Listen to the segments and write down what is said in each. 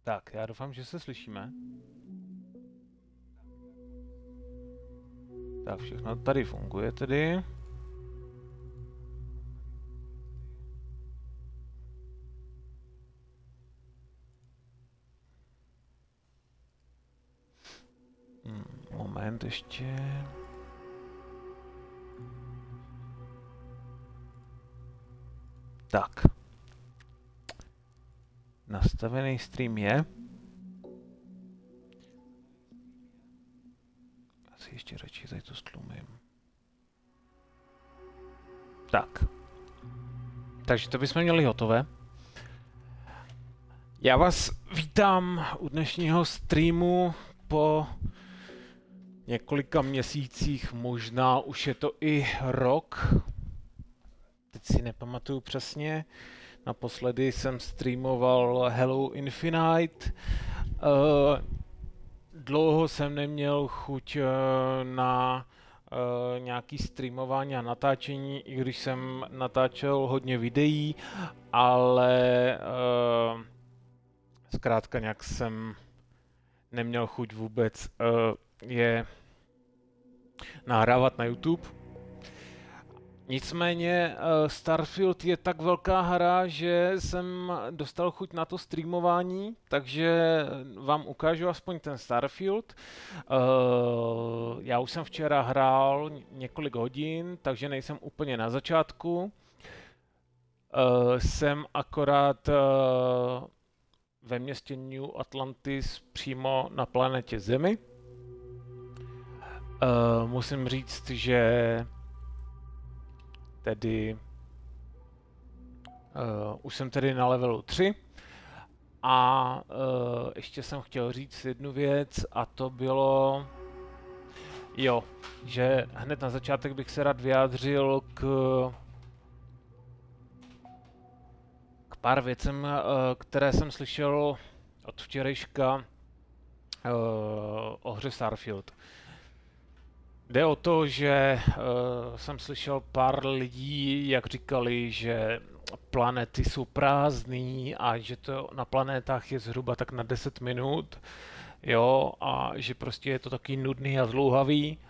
Tak, já doufám, že se slyšíme. Tak, všechno tady funguje tedy. Moment ještě. Tak. Nastavený stream je. Asi ještě radši tady to stlumím. Tak. Takže to bychom měli hotové. Já vás vítám u dnešního streamu po několika měsících, možná už je to i rok. Teď si nepamatuju přesně. Naposledy jsem streamoval Halo Infinite. Dlouho jsem neměl chuť na nějaký streamování a natáčení, i když jsem natáčel hodně videí, ale zkrátka nějak jsem neměl chuť vůbec je nahrávat na YouTube. Nicméně Starfield je tak velká hra, že jsem dostal chuť na to streamování, takže vám ukážu aspoň ten Starfield. Já už jsem včera hrál několik hodin, takže nejsem úplně na začátku. Jsem akorát ve městě New Atlantis přímo na planetě Zemi. Musím říct, že tedy už jsem tedy na levelu 3 a ještě jsem chtěl říct jednu věc a to bylo, že hned na začátek bych se rád vyjádřil k pár věcem, které jsem slyšel od včerejška o hře Starfield. Jde o to, že jsem slyšel pár lidí, jak říkali, že planety jsou prázdný a že to na planetách je zhruba tak na 10 minut, jo, a že prostě je to taky nudný a zdlouhavý,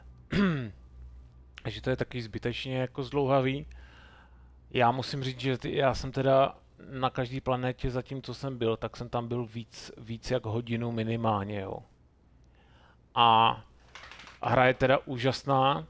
že to je taky zbytečně jako zdlouhavý. Já musím říct, že já jsem teda na každé planetě, zatímco jsem byl, tak jsem tam byl víc jak hodinu minimálně, jo. A hra je teda úžasná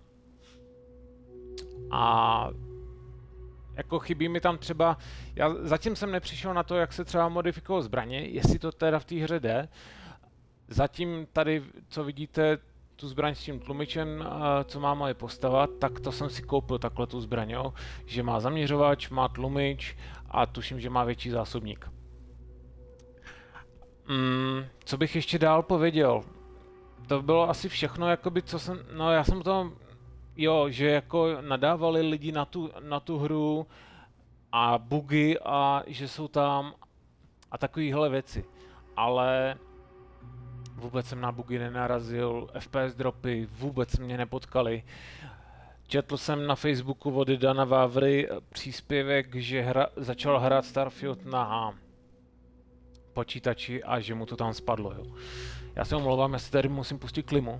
a jako chybí mi tam třeba, já zatím jsem nepřišel na to, jak se třeba modifikují zbraně, jestli to teda v té hře jde. Zatím tady, co vidíte, tu zbraň s tím tlumičem, co má moje postava, tak to jsem si koupil takhle tu zbraň, jo? Že má zaměřovač, má tlumič a tuším, že má větší zásobník. Co bych ještě dál pověděl? To bylo asi všechno, jakoby, co jsem, no já jsem to, že jako nadávali lidi na tu hru a bugy a že jsou tam a takovéhle věci, ale vůbec jsem na bugy nenarazil, FPS dropy vůbec mě nepotkaly. Četl jsem na Facebooku od Dana Vávry příspěvek, že začal hrát Starfield na počítači a že mu to tam spadlo, jo. Já se omlouvám, já si tady musím pustit klimu.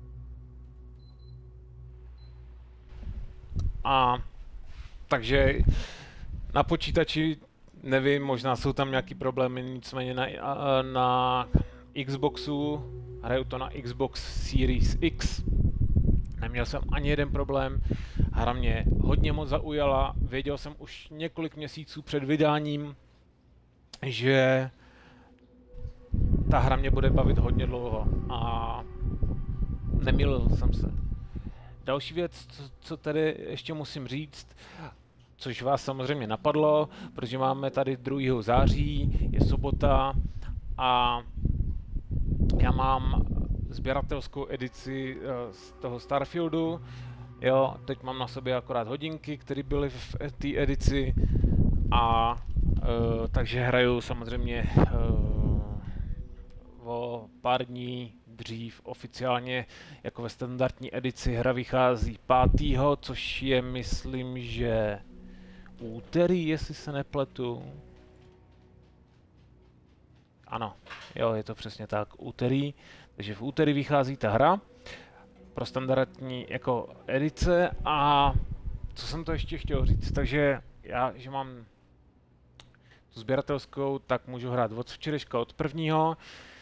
A takže na počítači, nevím, možná jsou tam nějaký problémy, nicméně na Xboxu, hraju to na Xbox Series X. Neměl jsem ani jeden problém, hra mě hodně moc zaujala, věděl jsem už několik měsíců před vydáním, že ta hra mě bude bavit hodně dlouho a nemýlil jsem se. Další věc, co tady ještě musím říct, což vás samozřejmě napadlo, protože máme tady 2. září, je sobota a já mám sběratelskou edici z toho Starfieldu. Jo, teď mám na sobě akorát hodinky, které byly v té edici a takže hraju samozřejmě o pár dní dřív oficiálně, jako ve standardní edici hra vychází 5., což je, myslím, že úterý, jestli se nepletu. Ano, jo, je to přesně tak, úterý. Takže v úterý vychází ta hra pro standardní jako edice a co jsem to ještě chtěl říct, takže já, že mám tu sběratelskou, tak můžu hrát od včerejška, od prvního.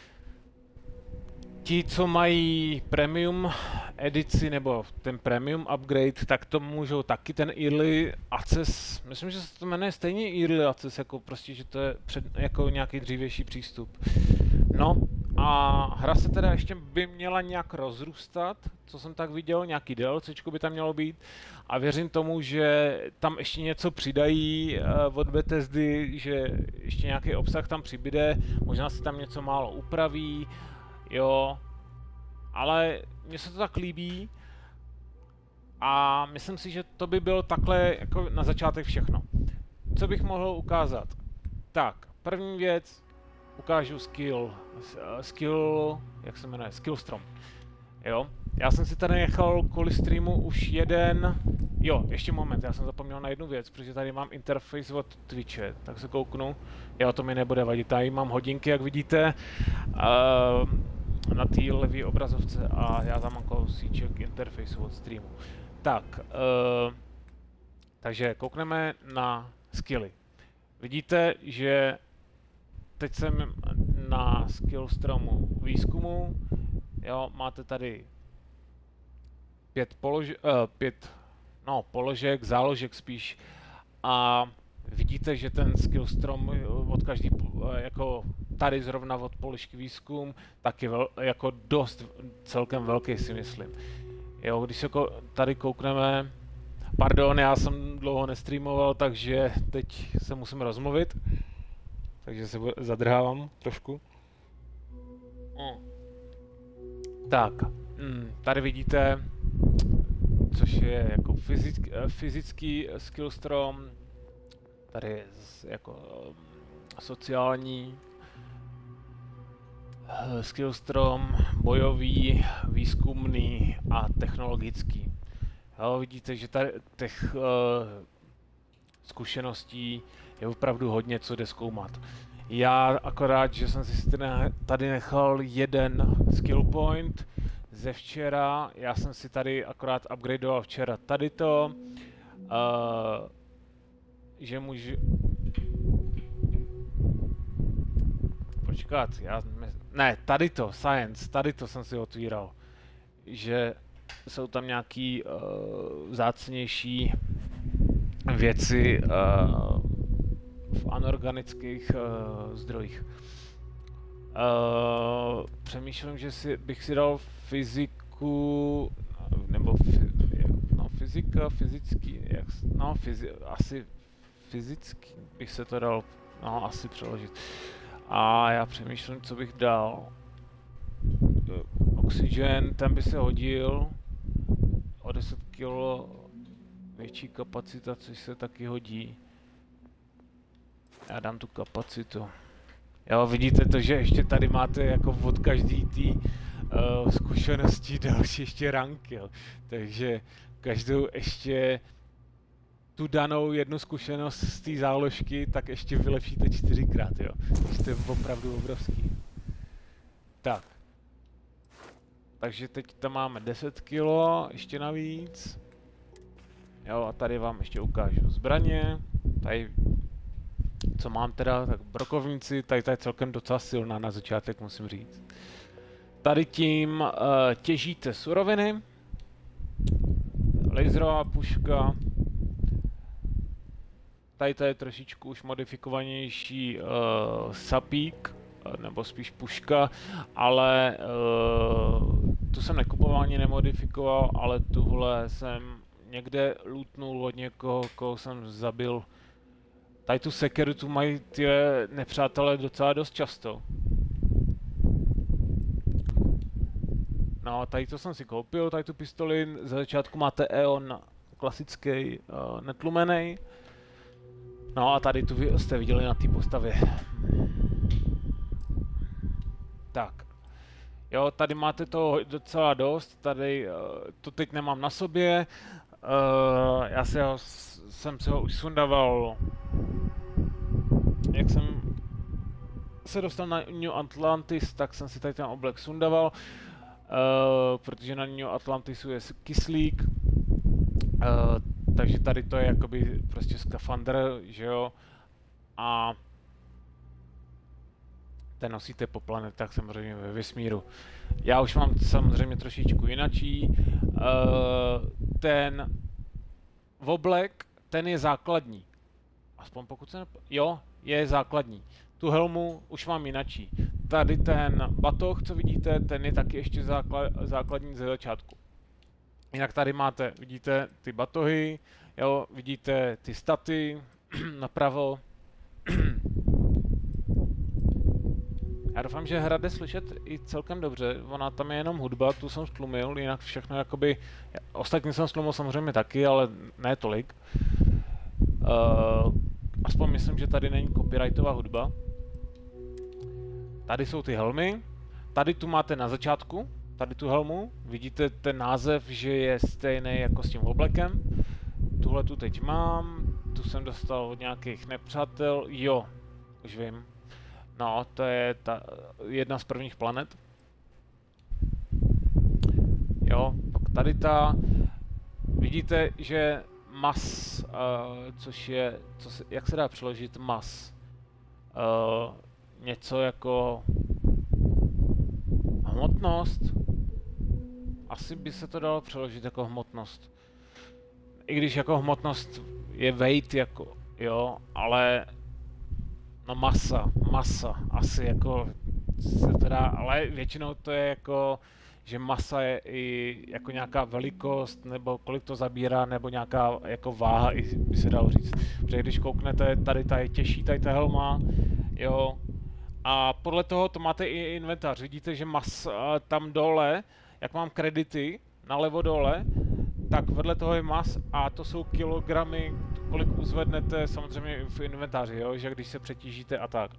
Ti, co mají premium edici nebo ten premium upgrade, tak to můžou taky ten Early Access, myslím, že se to jmenuje stejně Early Access, jako prostě, že to je jako nějaký dřívější přístup. No a hra se teda ještě by měla nějak rozrůstat, co jsem tak viděl, nějaký DLCčko by tam mělo být a věřím tomu, že tam ještě něco přidají od Bethesdy, že ještě nějaký obsah tam přibyde, možná se tam něco málo upraví, jo, ale mně se to tak líbí a myslím si, že to by bylo takhle jako na začátek všechno. Co bych mohl ukázat? Tak, první věc, ukážu jak se jmenuje, Skillstrom. Jo, já jsem si tady nechal kvůli streamu už jeden, jo, ještě moment, já jsem zapomněl na jednu věc, protože tady mám interface od Twitche, tak se kouknu, jo, to mi nebude vadit, tady mám hodinky, jak vidíte, na té levé obrazovce a já tam mám kousíček interface od streamu. Tak, takže koukneme na skilly. Vidíte, že teď jsem na Skillstromu výzkumu, jo, máte tady 5 položek, záložek spíš a vidíte, že ten Skillstrom od každý, jako tady zrovna od položky výzkum, taky jako dost celkem velký si myslím. Jo, když se tady koukneme, pardon, já jsem dlouho nestreamoval, takže teď se musím rozmluvit, takže se zadrhávám trošku. Tak, tady vidíte, což je jako fyzický skillstrom, tady je jako sociální skillstrom, bojový, výzkumný a technologický. Jo, vidíte, že tady těch zkušeností je opravdu hodně, co jde zkoumat. Já akorát, že jsem si tady nechal jeden skill point ze včera, já jsem si tady akorát upgradeoval včera tady to, že můžu... Počkat, ne, tady to, science, tady to jsem si otvíral, že jsou tam nějaký vzácnější věci v anorganických zdrojích. Přemýšlím, že bych si dal fyziku, nebo fyzika, fyzický, asi fyzický bych se to dal, asi přeložit. A já přemýšlím, co bych dal. Oxygen, ten by se hodil, o 10 kg větší kapacita, což se taky hodí. Já dám tu kapacitu. Jo, vidíte to, že ještě tady máte jako od každý té zkušenosti další ještě rank, jo. Takže každou ještě tu danou jednu zkušenost z té záložky, tak ještě vylepšíte 4krát, jo. To je opravdu obrovský. Tak. Takže teď tam máme 10 kg, ještě navíc. Jo, a tady vám ještě ukážu zbraně. Tady, co mám teda, tak brokovníci, tady je celkem docela silná na začátek, musím říct. Tady tím těžíte suroviny. Laserová puška. Tady to je trošičku už modifikovanější sapík, nebo spíš puška, ale tu jsem nekupoval ani nemodifikoval, ale tuhle jsem někde lootnul od někoho, koho jsem zabil. Tady tu sekeru tu mají ty nepřátelé docela dost často. No, tady to jsem si koupil, tady tu pistoli, za začátku máte EON klasický netlumenej. No a tady tu jste viděli na té postavě. Tak. Jo, tady máte to docela dost, tady to teď nemám na sobě. Já jsem si ho už sundával, jak jsem se dostal na New Atlantis, tak jsem si tady ten oblek sundaval, protože na New Atlantisu je kyslík, takže tady to je jakoby prostě skafandr, že jo, a ten nosíte po planetách samozřejmě ve vesmíru. Já už mám samozřejmě trošičku jinačí, ten oblek, ten je základní, aspoň pokud se jo, je základní. Tu helmu už mám jinačí. Tady ten batoh, co vidíte, ten je taky ještě základní ze začátku. Jinak tady máte, vidíte ty batohy, jo, vidíte ty staty napravo. Já doufám, že hra jde slyšet i celkem dobře, ona tam je jenom hudba, tu jsem stlumil, jinak všechno jakoby, ostatní jsem stlumil samozřejmě taky, ale ne tolik. Aspoň myslím, že tady není copyrightová hudba. Tady jsou ty helmy, tady tu máte na začátku, tady tu helmu, vidíte ten název, že je stejný jako s tím oblekem. Tuhle tu teď mám, tu jsem dostal od nějakých nepřátel, jo, už vím. No, to je ta jedna z prvních planet. Jo, pak tady ta, vidíte, že mas, což je, jak se dá přeložit mas? Něco jako hmotnost? Asi by se to dalo přeložit jako hmotnost. I když jako hmotnost je weight jako, jo, ale no masa, asi jako se teda, ale většinou to je jako, že masa je i jako nějaká velikost, nebo kolik to zabírá, nebo nějaká jako váha, i by se dalo říct. Protože když kouknete, tady ta je těžší, tady ta helma, jo, a podle toho to máte i inventář. Vidíte, že tam dole, jak mám kredity, nalevo dole, tak vedle toho je mas a to jsou kilogramy, kolik uzvednete samozřejmě v inventáři, jo, že když se přetížíte a tak.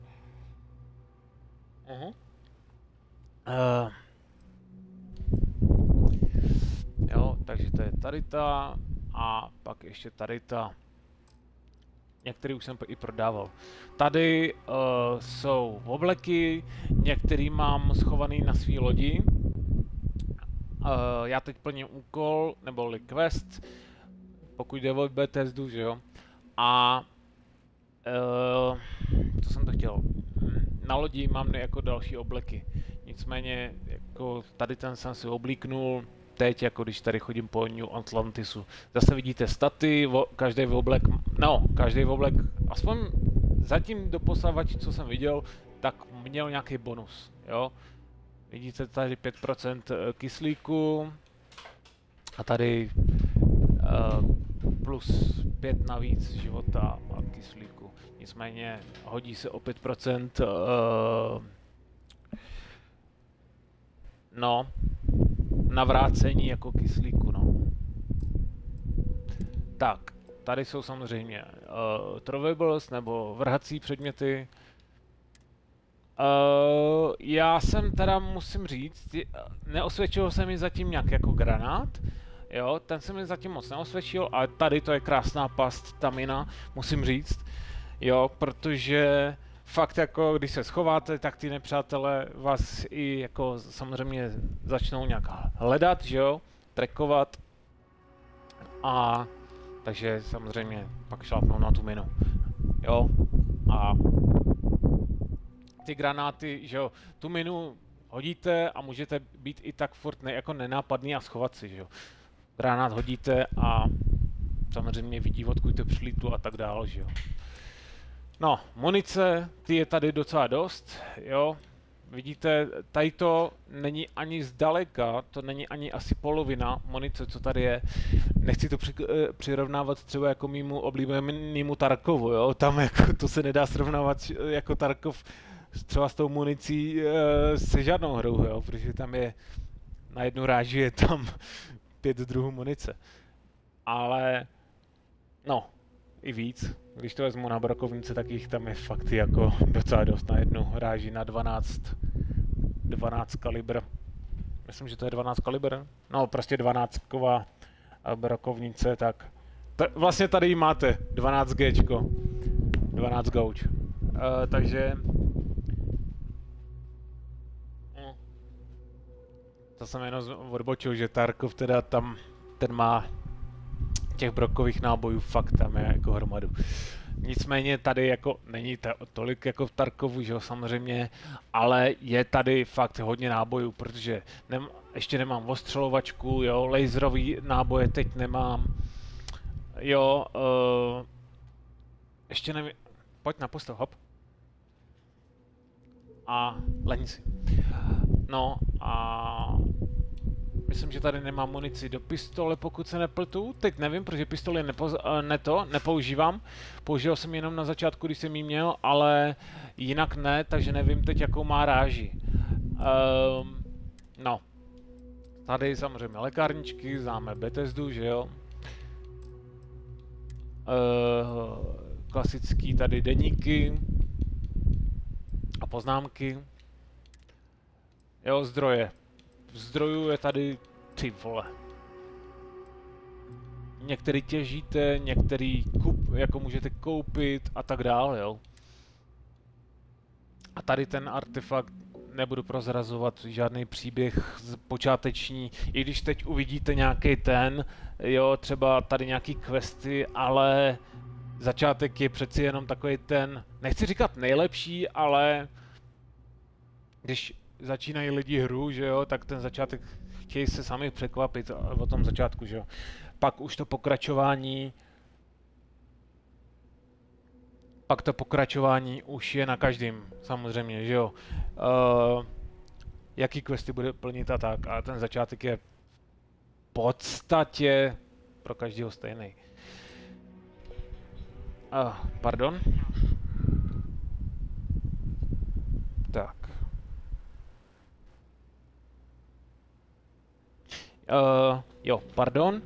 Jo, takže to je tady ta a pak ještě tady ta. Některý už jsem i prodával. Tady jsou obleky, některý mám schovaný na svý lodi. Já teď plním úkol, neboli quest, pokud jde o Bethesdu, že jo. A co jsem to chtěl? Na lodi mám jako další obleky. Nicméně, jako tady ten jsem si oblíknul, teď, jako když tady chodím po New Atlantisu. Zase vidíte staty, každý oblek, aspoň zatím doposavač, co jsem viděl, tak měl nějaký bonus, jo. Vidíte tady 5% kyslíku a tady plus 5 navíc života a kyslíku. Nicméně hodí se o 5% navrácení jako kyslíku, no. Tak, tady jsou samozřejmě throwables nebo vrhací předměty. Já jsem teda, musím říct, neosvědčil se mi zatím nějak jako granát, jo, ten se mi zatím moc neosvědčil, ale tady to je krásná past, ta mina, musím říct, jo, protože fakt jako, když se schováte, tak ty nepřátelé vás i jako samozřejmě začnou nějak hledat, že jo, trackovat a takže samozřejmě pak šlápnou na tu minu, jo, a ty granáty, že jo, tu minu hodíte a můžete být i tak furt jako nenápadný a schovat si, že jo. Granát hodíte a samozřejmě vidí, odkud to přilítlo a tak dále, že jo. No, munice, ty je tady docela dost, jo. Vidíte, tady to není ani zdaleka, to není ani asi polovina munice, co tady je. Nechci to přirovnávat třeba jako mýmu oblíbenému Tarkovu, jo. Tam jako to se nedá srovnávat jako Tarkov třeba s tou municí se žádnou hrou, jo, protože tam je na jednu ráži je tam 5 druhů munice. Ale no, i víc. Když to vezmu na brokovnice, tak jich tam je fakt jako docela dost na jednu ráži na 12 kalibr. Myslím, že to je 12 kalibr. No, prostě 12ková brokovnice, tak vlastně tady máte 12Gčko, 12 gauge. Takže to jsem jenom odbočil, že Tarkov teda tam, ten má těch brokových nábojů fakt tam je jako hromadu. Nicméně tady jako není tolik jako v Tarkovu, že jo, samozřejmě, ale je tady fakt hodně nábojů, protože ještě nemám ostřelovačku, jo, laserový náboje teď nemám, jo, ještě nevím, pojď na postel, hop. A lehni si. No a myslím, že tady nemám munici do pistole, pokud se nepletu. Teď nevím, protože pistoli nepoužívám. Použil jsem jenom na začátku, když jsem ji měl, ale jinak ne, takže nevím teď, jakou má ráži. No. Tady samozřejmě lékárničky, známe Bethesdu, že jo. Klasický tady deníky a poznámky. Jo, zdroje. Zdrojů je tady, ty vole. Některý těžíte, některý jako můžete koupit a tak dále, jo. A tady ten artefakt, nebudu prozrazovat žádný příběh počáteční, i když teď uvidíte nějaký ten, jo, třeba tady nějaký questy, ale začátek je přeci jenom takový ten, nechci říkat nejlepší, ale když začínají lidi hru, že jo, tak ten začátek chtějí se sami překvapit o tom začátku, že jo. Pak už to pokračování, už je na každém, samozřejmě, že jo. Jaký questy bude plnit a tak, a ten začátek je v podstatě pro každého stejný. Pardon. Tak. Jo, pardon.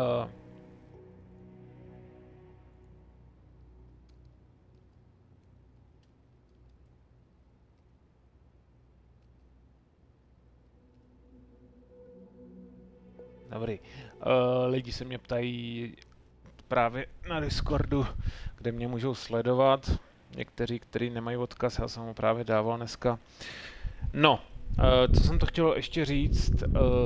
Dobrý. Lidi se mě ptají právě na Discordu, kde mě můžou sledovat. Někteří, kteří nemají odkaz, já jsem ho právě dával dneska. No, co jsem to chtěl ještě říct.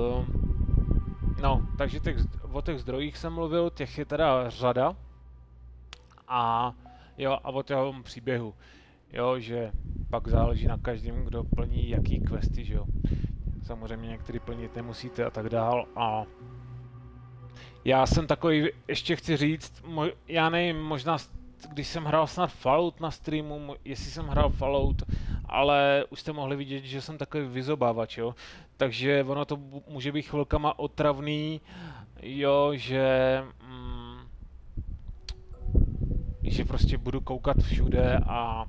No, takže o těch zdrojích jsem mluvil, těch je teda řada. A jo, a o tom příběhu. Jo, že pak záleží na každém, kdo plní jaký questy, že jo. Samozřejmě některý plnit nemusíte a tak dál. A já jsem takový, ještě chci říct, já nevím, možná když jsem hrál snad Fallout na streamu, jestli jsem hrál Fallout, ale už jste mohli vidět, že jsem takový vyzobávač, jo. Takže ono to může být chvilkama otravný, jo, že prostě budu koukat všude a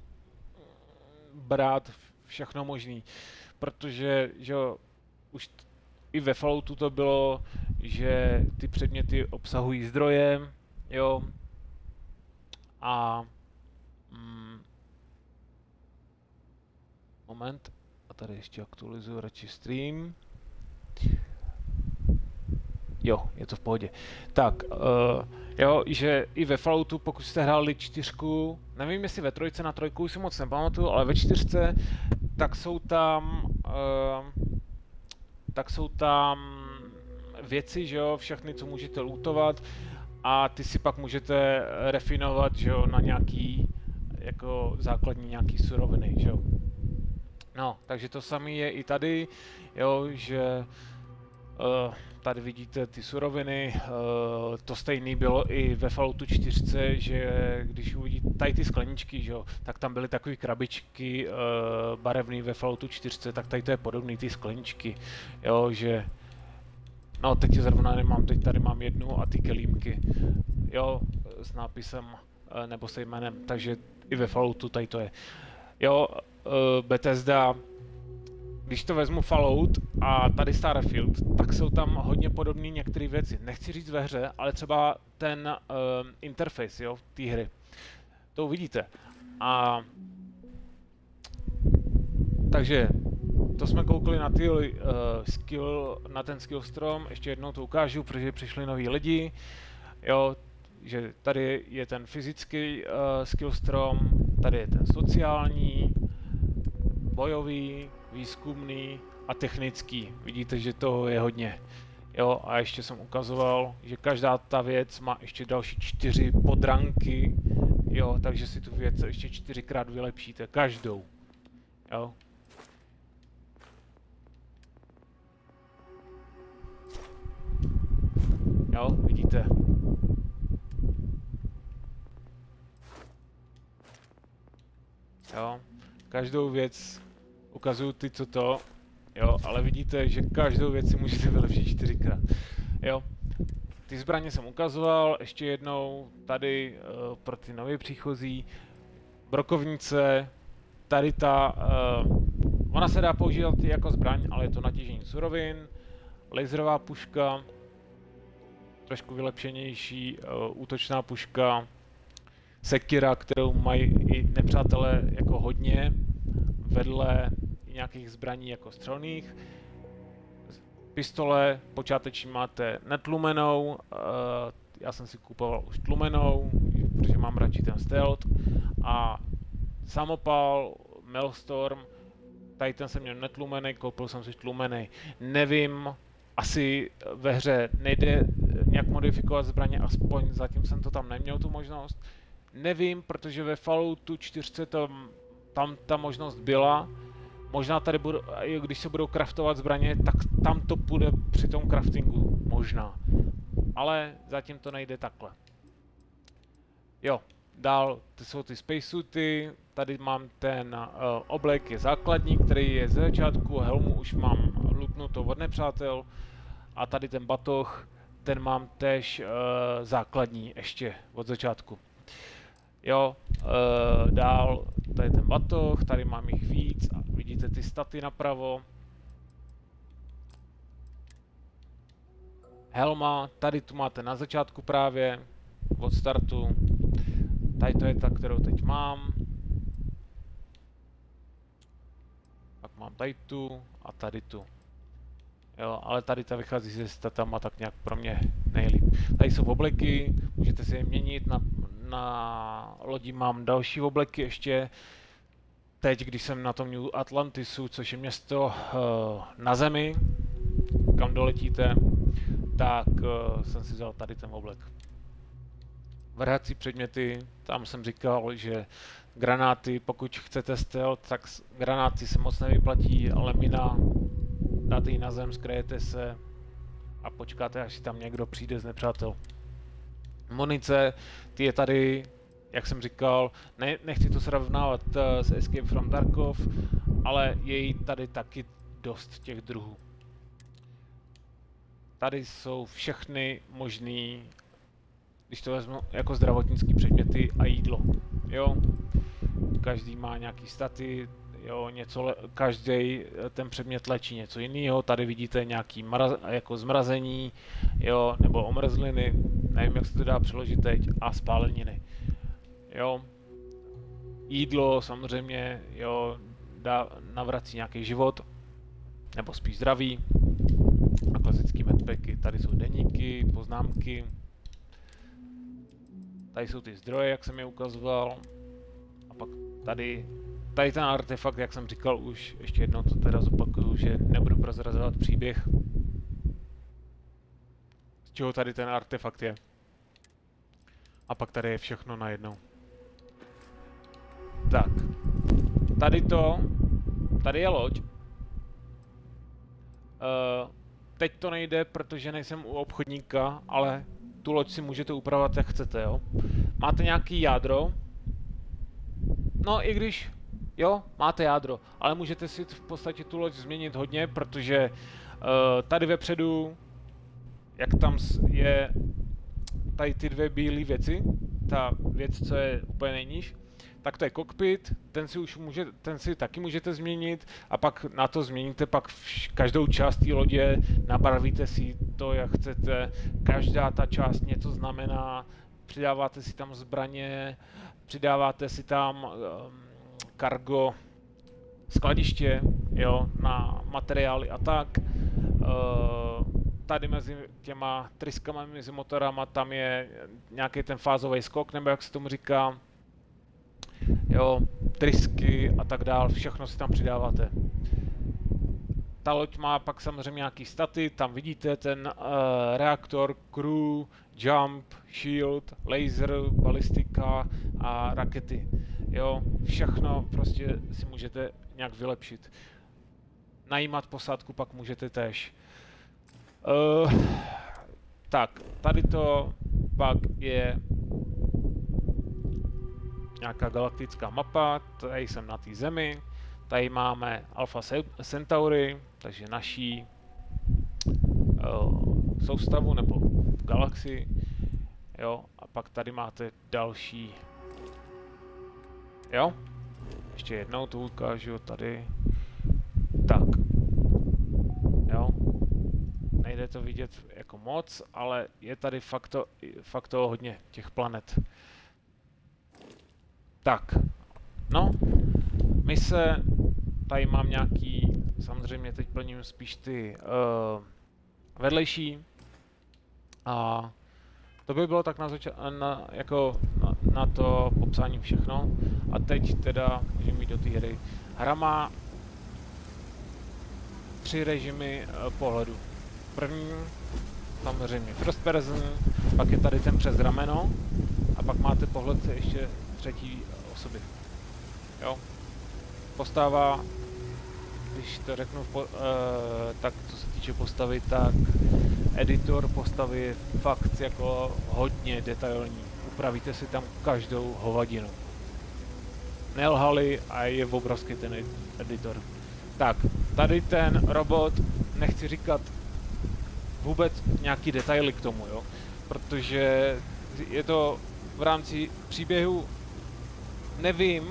brát všechno možný. Protože, že jo, už i ve Falloutu to bylo, že ty předměty obsahují zdroje, jo, a moment, a tady ještě aktualizuju radši stream. Jo, je to v pohodě. Tak, jo, že i ve Falloutu, pokud jste hráli 4, nevím jestli ve 3, na 3 si moc nepamatuju, ale ve 4, tak jsou tam věci, že jo, všechny, co můžete lootovat, a ty si pak můžete refinovat, že jo, na nějaký, jako základní nějaký suroviny, že jo. No, takže to samé je i tady, jo, že tady vidíte ty suroviny, to stejné bylo i ve Falloutu 4, že když uvidíte tady ty skleničky, že jo, tak tam byly takové krabičky barevné ve Falloutu 4, tak tady to je podobný, ty skleničky, jo, že no, teď je zrovna nemám, teď tady mám jednu a ty kelímky, jo, s nápisem nebo se jménem, takže i ve Falloutu tady to je. Jo, Bethesda, když to vezmu Fallout a tady Starfield, tak jsou tam hodně podobné některé věci. Nechci říct ve hře, ale třeba ten interface, jo, té hry. To uvidíte. A takže to jsme koukli na ty na ten skill strom, ještě jednou to ukážu, protože přišli noví lidi, jo, že tady je ten fyzický skill strom, tady je ten sociální, bojový, výzkumný a technický. Vidíte, že to je hodně. Jo, a ještě jsem ukazoval, že každá ta věc má ještě další 4 podranky, jo, takže si tu věc ještě 4krát vylepšíte, každou, jo. Jo, vidíte. Jo, každou věc ukazuju ty, co to, jo, ale vidíte, že každou věc si můžete vylepšit 4krát, jo. Ty zbraně jsem ukazoval, ještě jednou tady pro ty nově příchozí. Brokovnice, tady ta, ona se dá používat jako zbraň, ale je to natěžení surovin. Laserová puška, trošku vylepšenější útočná puška. Sekira, kterou mají i nepřátelé jako hodně, vedle nějakých zbraní jako střelných. Pistole počáteční máte netlumenou, já jsem si kupoval už tlumenou, protože mám radši ten stealth. A samopal, Maelstrom, tady ten jsem měl netlumený, koupil jsem si tlumený. Nevím, asi ve hře nejde nějak modifikovat zbraně, aspoň zatím jsem to tam neměl tu možnost. Nevím, protože ve Falloutu 4 tam ta možnost byla. Možná tady když se budou craftovat zbraně, tak tam to půjde při tom craftingu, možná. Ale zatím to nejde takhle. Jo, dál jsou ty spacesuity, tady mám ten oblek je základní, který je ze začátku, helmu už mám lupnutou od nepřátel a tady ten batoh, ten mám též základní ještě od začátku. Jo, dál, tady ten batoh, tady mám jich víc a vidíte ty staty napravo. Helma, tady tu máte na začátku právě, od startu. Tady to je ta, kterou teď mám. Pak mám tady tu a tady tu. Jo, ale tady ta vychází se statama tak nějak pro mě nejlíp. Tady jsou obleky, můžete si je měnit, na lodi mám další obleky ještě. Teď, když jsem na tom New Atlantisu, což je město na zemi, kam doletíte, tak jsem si vzal tady ten oblek. Vrhací předměty, tam jsem říkal, že granáty, pokud chcete stealth, tak granáty se moc nevyplatí, ale mina, dáte ji na zem, skrejete se a počkáte, až si tam někdo přijde z nepřátel. Munice, ty je tady, jak jsem říkal, nechci to srovnávat s Escape from Tarkov, ale je jí tady taky dost těch druhů. Tady jsou všechny možný, když to vezmu jako zdravotnické předměty a jídlo, jo. Každý má nějaký staty, jo, každý ten předmět léčí něco jiného. Tady vidíte nějaký jako zmrazení, jo, nebo omrzliny, nevím, jak se to dá přeložit teď, a spáleniny, jo. Jídlo samozřejmě, jo, navrací nějaký život, nebo spíš zdraví. A klasický medpacky, tady jsou deníky, poznámky. Tady jsou ty zdroje, jak jsem je ukazoval. A pak tady ten artefakt, jak jsem říkal už, ještě jednou to teda zopakuju, že nebudu prozrazovat příběh. Z čeho tady ten artefakt je. A pak tady je všechno najednou. Tak. Tady je loď. Teď to nejde, protože nejsem u obchodníka, ale tu loď si můžete upravovat, jak chcete, jo. Máte nějaký jádro. No i když, jo, máte jádro, ale můžete si v podstatě tu loď změnit hodně, protože tady vepředu, jak tam je tady ty dvě bílé věci, ta věc, co je úplně nejníž, tak to je kokpit, ten si taky můžete změnit a pak na to změníte pak každou část té lodě, nabarvíte si to, jak chcete, každá ta část něco znamená, přidáváte si tam zbraně, přidáváte si tam cargo, skladiště, jo, na materiály a tak. Tady mezi těma tryskama, mezi motorama, tam je nějaký ten fázový skok, nebo jak se tomu říká. Jo, trysky a tak dál, všechno si tam přidáváte. ta loď má pak samozřejmě nějaký staty, tam vidíte ten reaktor, crew, jump, shield, laser, balistika a rakety. Jo, všechno prostě si můžete nějak vylepšit. Najímat posádku pak můžete též. Tak, tady to pak je nějaká galaktická mapa, tady jsem na té Zemi, tady máme Alpha Centauri, takže naší soustavu nebo galaxii, jo, a pak tady máte další, jo, ještě jednou to ukážu tady, tak, jo, nejde to vidět jako moc, ale je tady fakt to hodně těch planet. Tak, no, mise, tady mám nějaký, samozřejmě teď plním spíš ty vedlejší a to by bylo tak na to popsání všechno a teď teda můžeme jít do té hry. Hra má 3 režimy pohledu. První, samozřejmě first person, pak je tady ten přes rameno a pak máte pohled ještě třetí osoby. Jo. Postava, když to řeknu, tak co se týče postavy, tak editor postavy je fakt jako hodně detailní. Upravíte si tam každou hovadinu. Nelhali a je obrovský ten editor. Tak, tady ten robot, nechci říkat vůbec nějaký detaily k tomu, jo, protože je to v rámci příběhu, nevím,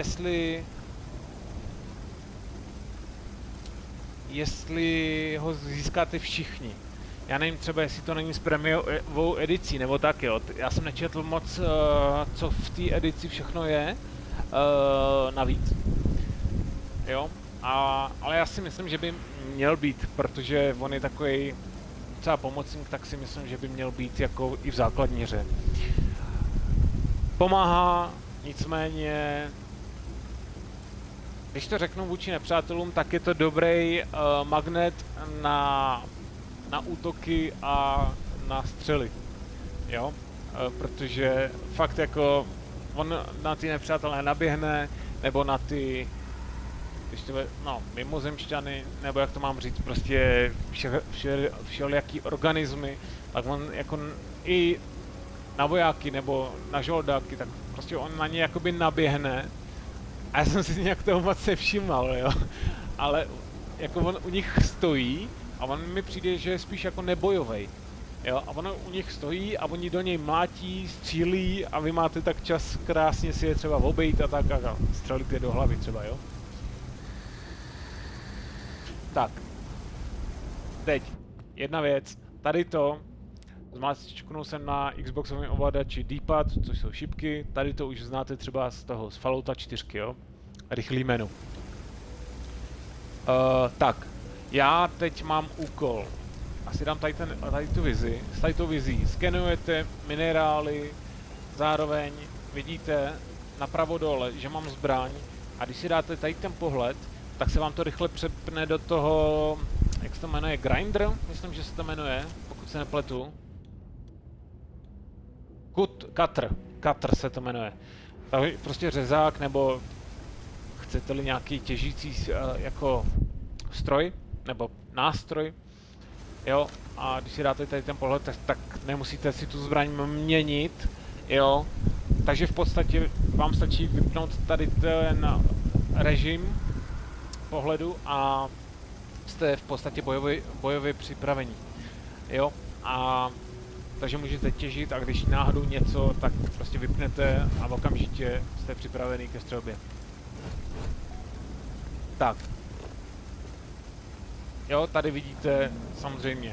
jestli ho získáte všichni. Já nevím třeba, jestli to není s prémiovou edicí, nebo tak, jo. Já jsem nečetl moc, co v té edici všechno je navíc. Jo, ale já si myslím, že by měl být, protože on je takový docela pomocník, tak si myslím, že by měl být jako i v základní hře. Pomáhá, nicméně, když to řeknu vůči nepřátelům, tak je to dobrý magnet na útoky a na střely, jo, protože fakt jako on na ty nepřátelé naběhne, nebo na ty, když to mimozemšťany, nebo jak to mám říct, prostě všelijaký organismy, tak on jako i na vojáky nebo na žoldáky, tak prostě on na ně jakoby naběhne a já jsem si nějak toho moc nevšiml, jo, ale jako on u nich stojí a on mi přijde, že je spíš jako nebojovej, jo, a on u nich stojí a oni do něj mlátí, střílí a vy máte tak čas krásně si je třeba obejít a tak a střelit je do hlavy třeba, jo. Tak, teď jedna věc, tady to, zmáčknul jsem na Xboxovém ovladači D-pad, což jsou šipky, tady to už znáte třeba z Fallouta 4, jo, rychlý menu. Tak, já teď mám úkol, asi dám tady tu vizi, s tady tou vizí skenujete minerály, zároveň vidíte napravo dole, že mám zbraň a když si dáte tady ten pohled, tak se vám to rychle přepne do toho, jak se to jmenuje, Grinder, myslím, že se to jmenuje, pokud se nepletu. Cutter se to jmenuje. Takže prostě řezák, nebo chcete-li nějaký těžící jako stroj, nebo nástroj, jo, a když si dáte tady ten pohled, tak nemusíte si tu zbraň měnit, jo, takže v podstatě vám stačí vypnout tady ten režim pohledu a jste v podstatě bojově připravení, jo, a takže můžete těžit a když náhodou něco, tak prostě vypnete a okamžitě jste připravený ke střelbě. Tak. Jo, tady vidíte samozřejmě,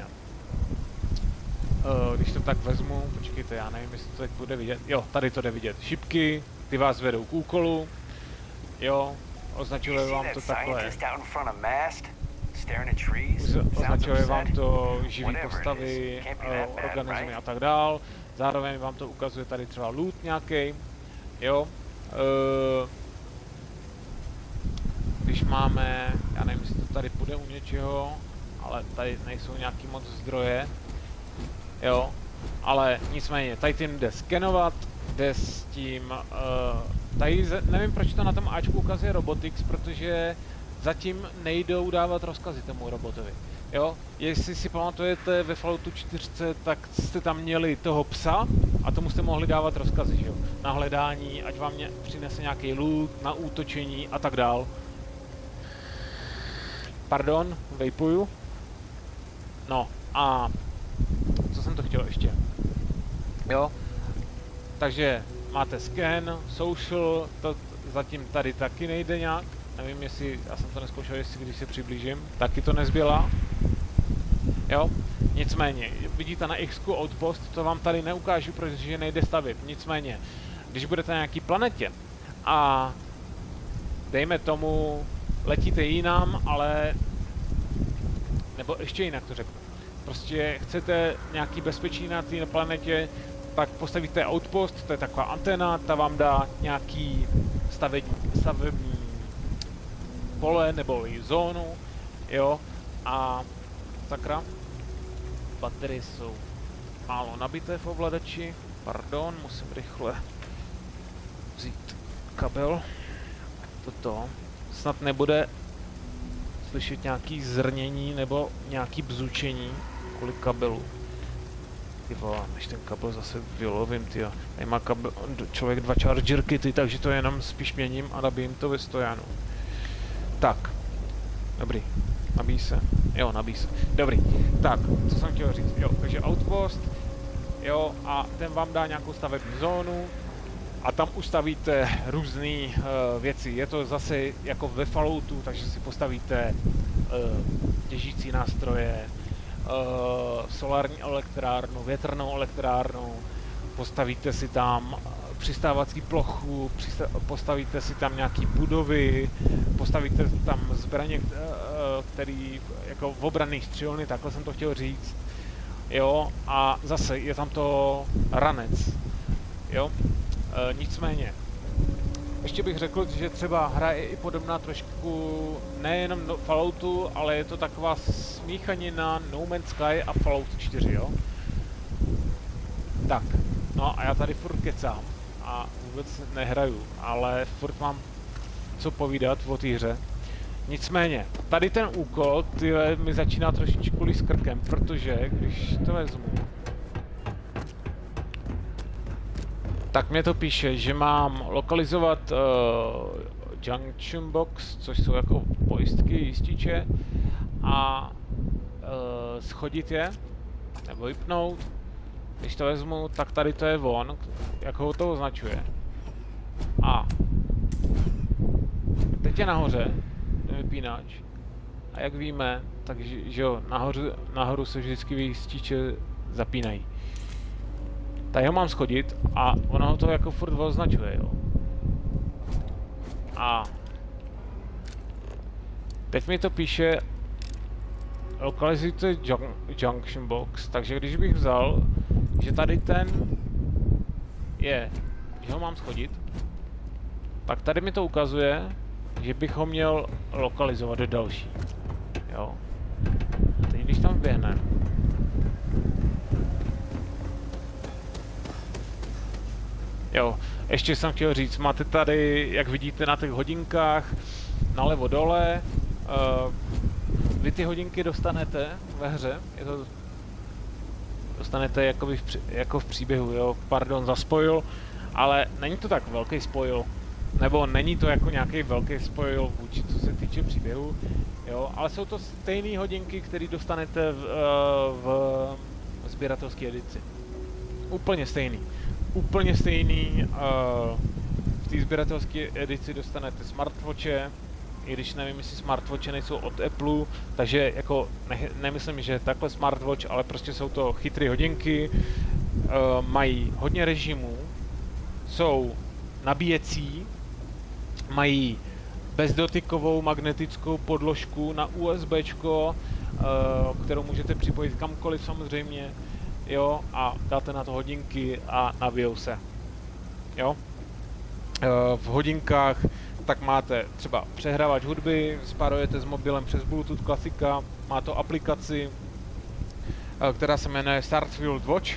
když to tak vezmu, počkejte, já nevím, jestli to teď bude vidět, jo, tady to jde vidět, šipky, ty vás vedou k úkolu, jo, označuje vám to takhle, označuje vám to živý postavy, organismy a tak dál, zároveň vám to ukazuje tady třeba loot nějaký, jo, když máme, já nevím, jestli to tady půjde u něčeho, ale tady nejsou nějaký moc zdroje, jo, ale nicméně, tady tím jde skenovat, jde s tím, tady nevím, proč to na tom Ačku ukazuje Robotics, protože zatím nejdou dávat rozkazy tomu robotovi, jo, jestli si pamatujete ve Falloutu 4, tak jste tam měli toho psa a tomu jste mohli dávat rozkazy, že jo, na hledání, ať vám přinese nějaký loot, na útočení a tak dál. Pardon, vejpuju. No a co jsem to chtěl ještě? Jo, takže máte scan, social, to zatím tady taky nejde nějak. Nevím, jestli, já jsem to nezkoušel, jestli když se přiblížím, taky to nezbyla. Jo, nicméně, vidíte na X-ku Outpost, to vám tady neukážu, protože nejde stavit. Nicméně, když budete na nějaký planetě a dejme tomu, letíte jinam, ale, nebo ještě jinak to řeknu. Prostě chcete nějaký bezpečí na té planetě, tak postavíte outpost, to je taková anténa, ta vám dá nějaký stavební pole nebo i zónu, jo, a sakra, baterie jsou málo nabité v ovladači, pardon, musím rychle vzít kabel, toto, snad nebude slyšet nějaký zrnění nebo nějaký bzučení kvůli kabelu. Ty vole, než ten kabel zase vylovím, tyjo. Tady má kabel, člověk 2 charger kity, takže to jenom spíš měním a nabijím to ve stojanu. Tak, dobrý, nabíjí se, jo, nabíjí se, dobrý, tak, co jsem chtěl říct, jo, takže outpost, jo, a ten vám dá nějakou stavební zónu a tam ustavíte různé věci, je to zase jako ve Falloutu, takže si postavíte těžící nástroje, solární elektrárnu, větrnou elektrárnu, postavíte si tam přistávací plochu, postavíte si tam nějaký budovy, postavíte tam zbraně, který jako obranný střelny, takhle jsem to chtěl říct, jo, a zase je tam to ranec, jo, nicméně, ještě bych řekl, že třeba hra je i podobná trošku nejenom do Falloutu, ale je to taková smíchanina No Man's Sky a Fallout 4, jo. Tak, no a já tady furt kecám a vůbec nehraju, ale furt mám co povídat o té hře. Nicméně, tady ten úkol, tyhle, mi začíná trošičku líst krkem, protože když to vezmu, tak mě to píše, že mám lokalizovat junction box, což jsou jako pojistky, jističe, a schodit je, nebo vypnout. Když to vezmu, tak tady to je on, jak ho to označuje. A teď je nahoře ten vypínač. A jak víme, takže že jo, nahoru se vždycky jističe zapínají. Tady ho mám schodit a ono ho to jako furt označuje, jo. A teď mi to píše lokalizujte junction box, takže když bych vzal, že tady ten je, že ho mám schodit, tak tady mi to ukazuje, že bych ho měl lokalizovat do další, jo. A teď když tam běhne, jo, ještě jsem chtěl říct, máte tady, jak vidíte na těch hodinkách, nalevo dole, vy ty hodinky dostanete ve hře, dostanete jako v příběhu, jo, pardon za spoil, ale není to tak velký spoil, nebo není to jako nějaký velký spoil vůči, co se týče příběhu, jo, ale jsou to stejné hodinky, které dostanete v sběratelské edici. Úplně stejný. Úplně stejný, v té sběratelské edici dostanete smartwatche, i když nevím, jestli smartwatche nejsou od Apple, takže jako nemyslím, že takhle smartwatch, ale prostě jsou to chytré hodinky, mají hodně režimů, jsou nabíjecí, mají bezdotykovou magnetickou podložku na USBčko, kterou můžete připojit kamkoliv samozřejmě, jo, a dáte na to hodinky a nabijou se, jo. V hodinkách tak máte třeba přehrávač hudby, spárujete s mobilem přes Bluetooth, klasika, má to aplikaci, která se jmenuje Starfield Watch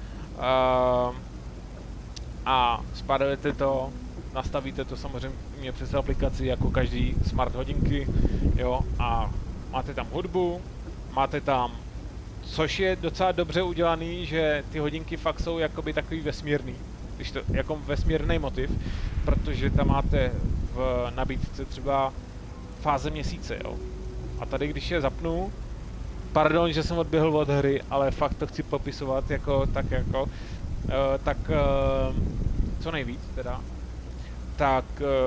a spárujete to, nastavíte to samozřejmě přes aplikaci jako každý smart hodinky, jo, a máte tam hudbu, máte tam, což je docela dobře udělaný, že ty hodinky fakt jsou jakoby takový vesmírný, když to jako vesmírný motiv, protože tam máte v nabídce třeba fáze měsíce, jo. A tady když je zapnu, pardon, že jsem odběhl od hry, ale fakt to chci popisovat jako, co nejvíc teda, tak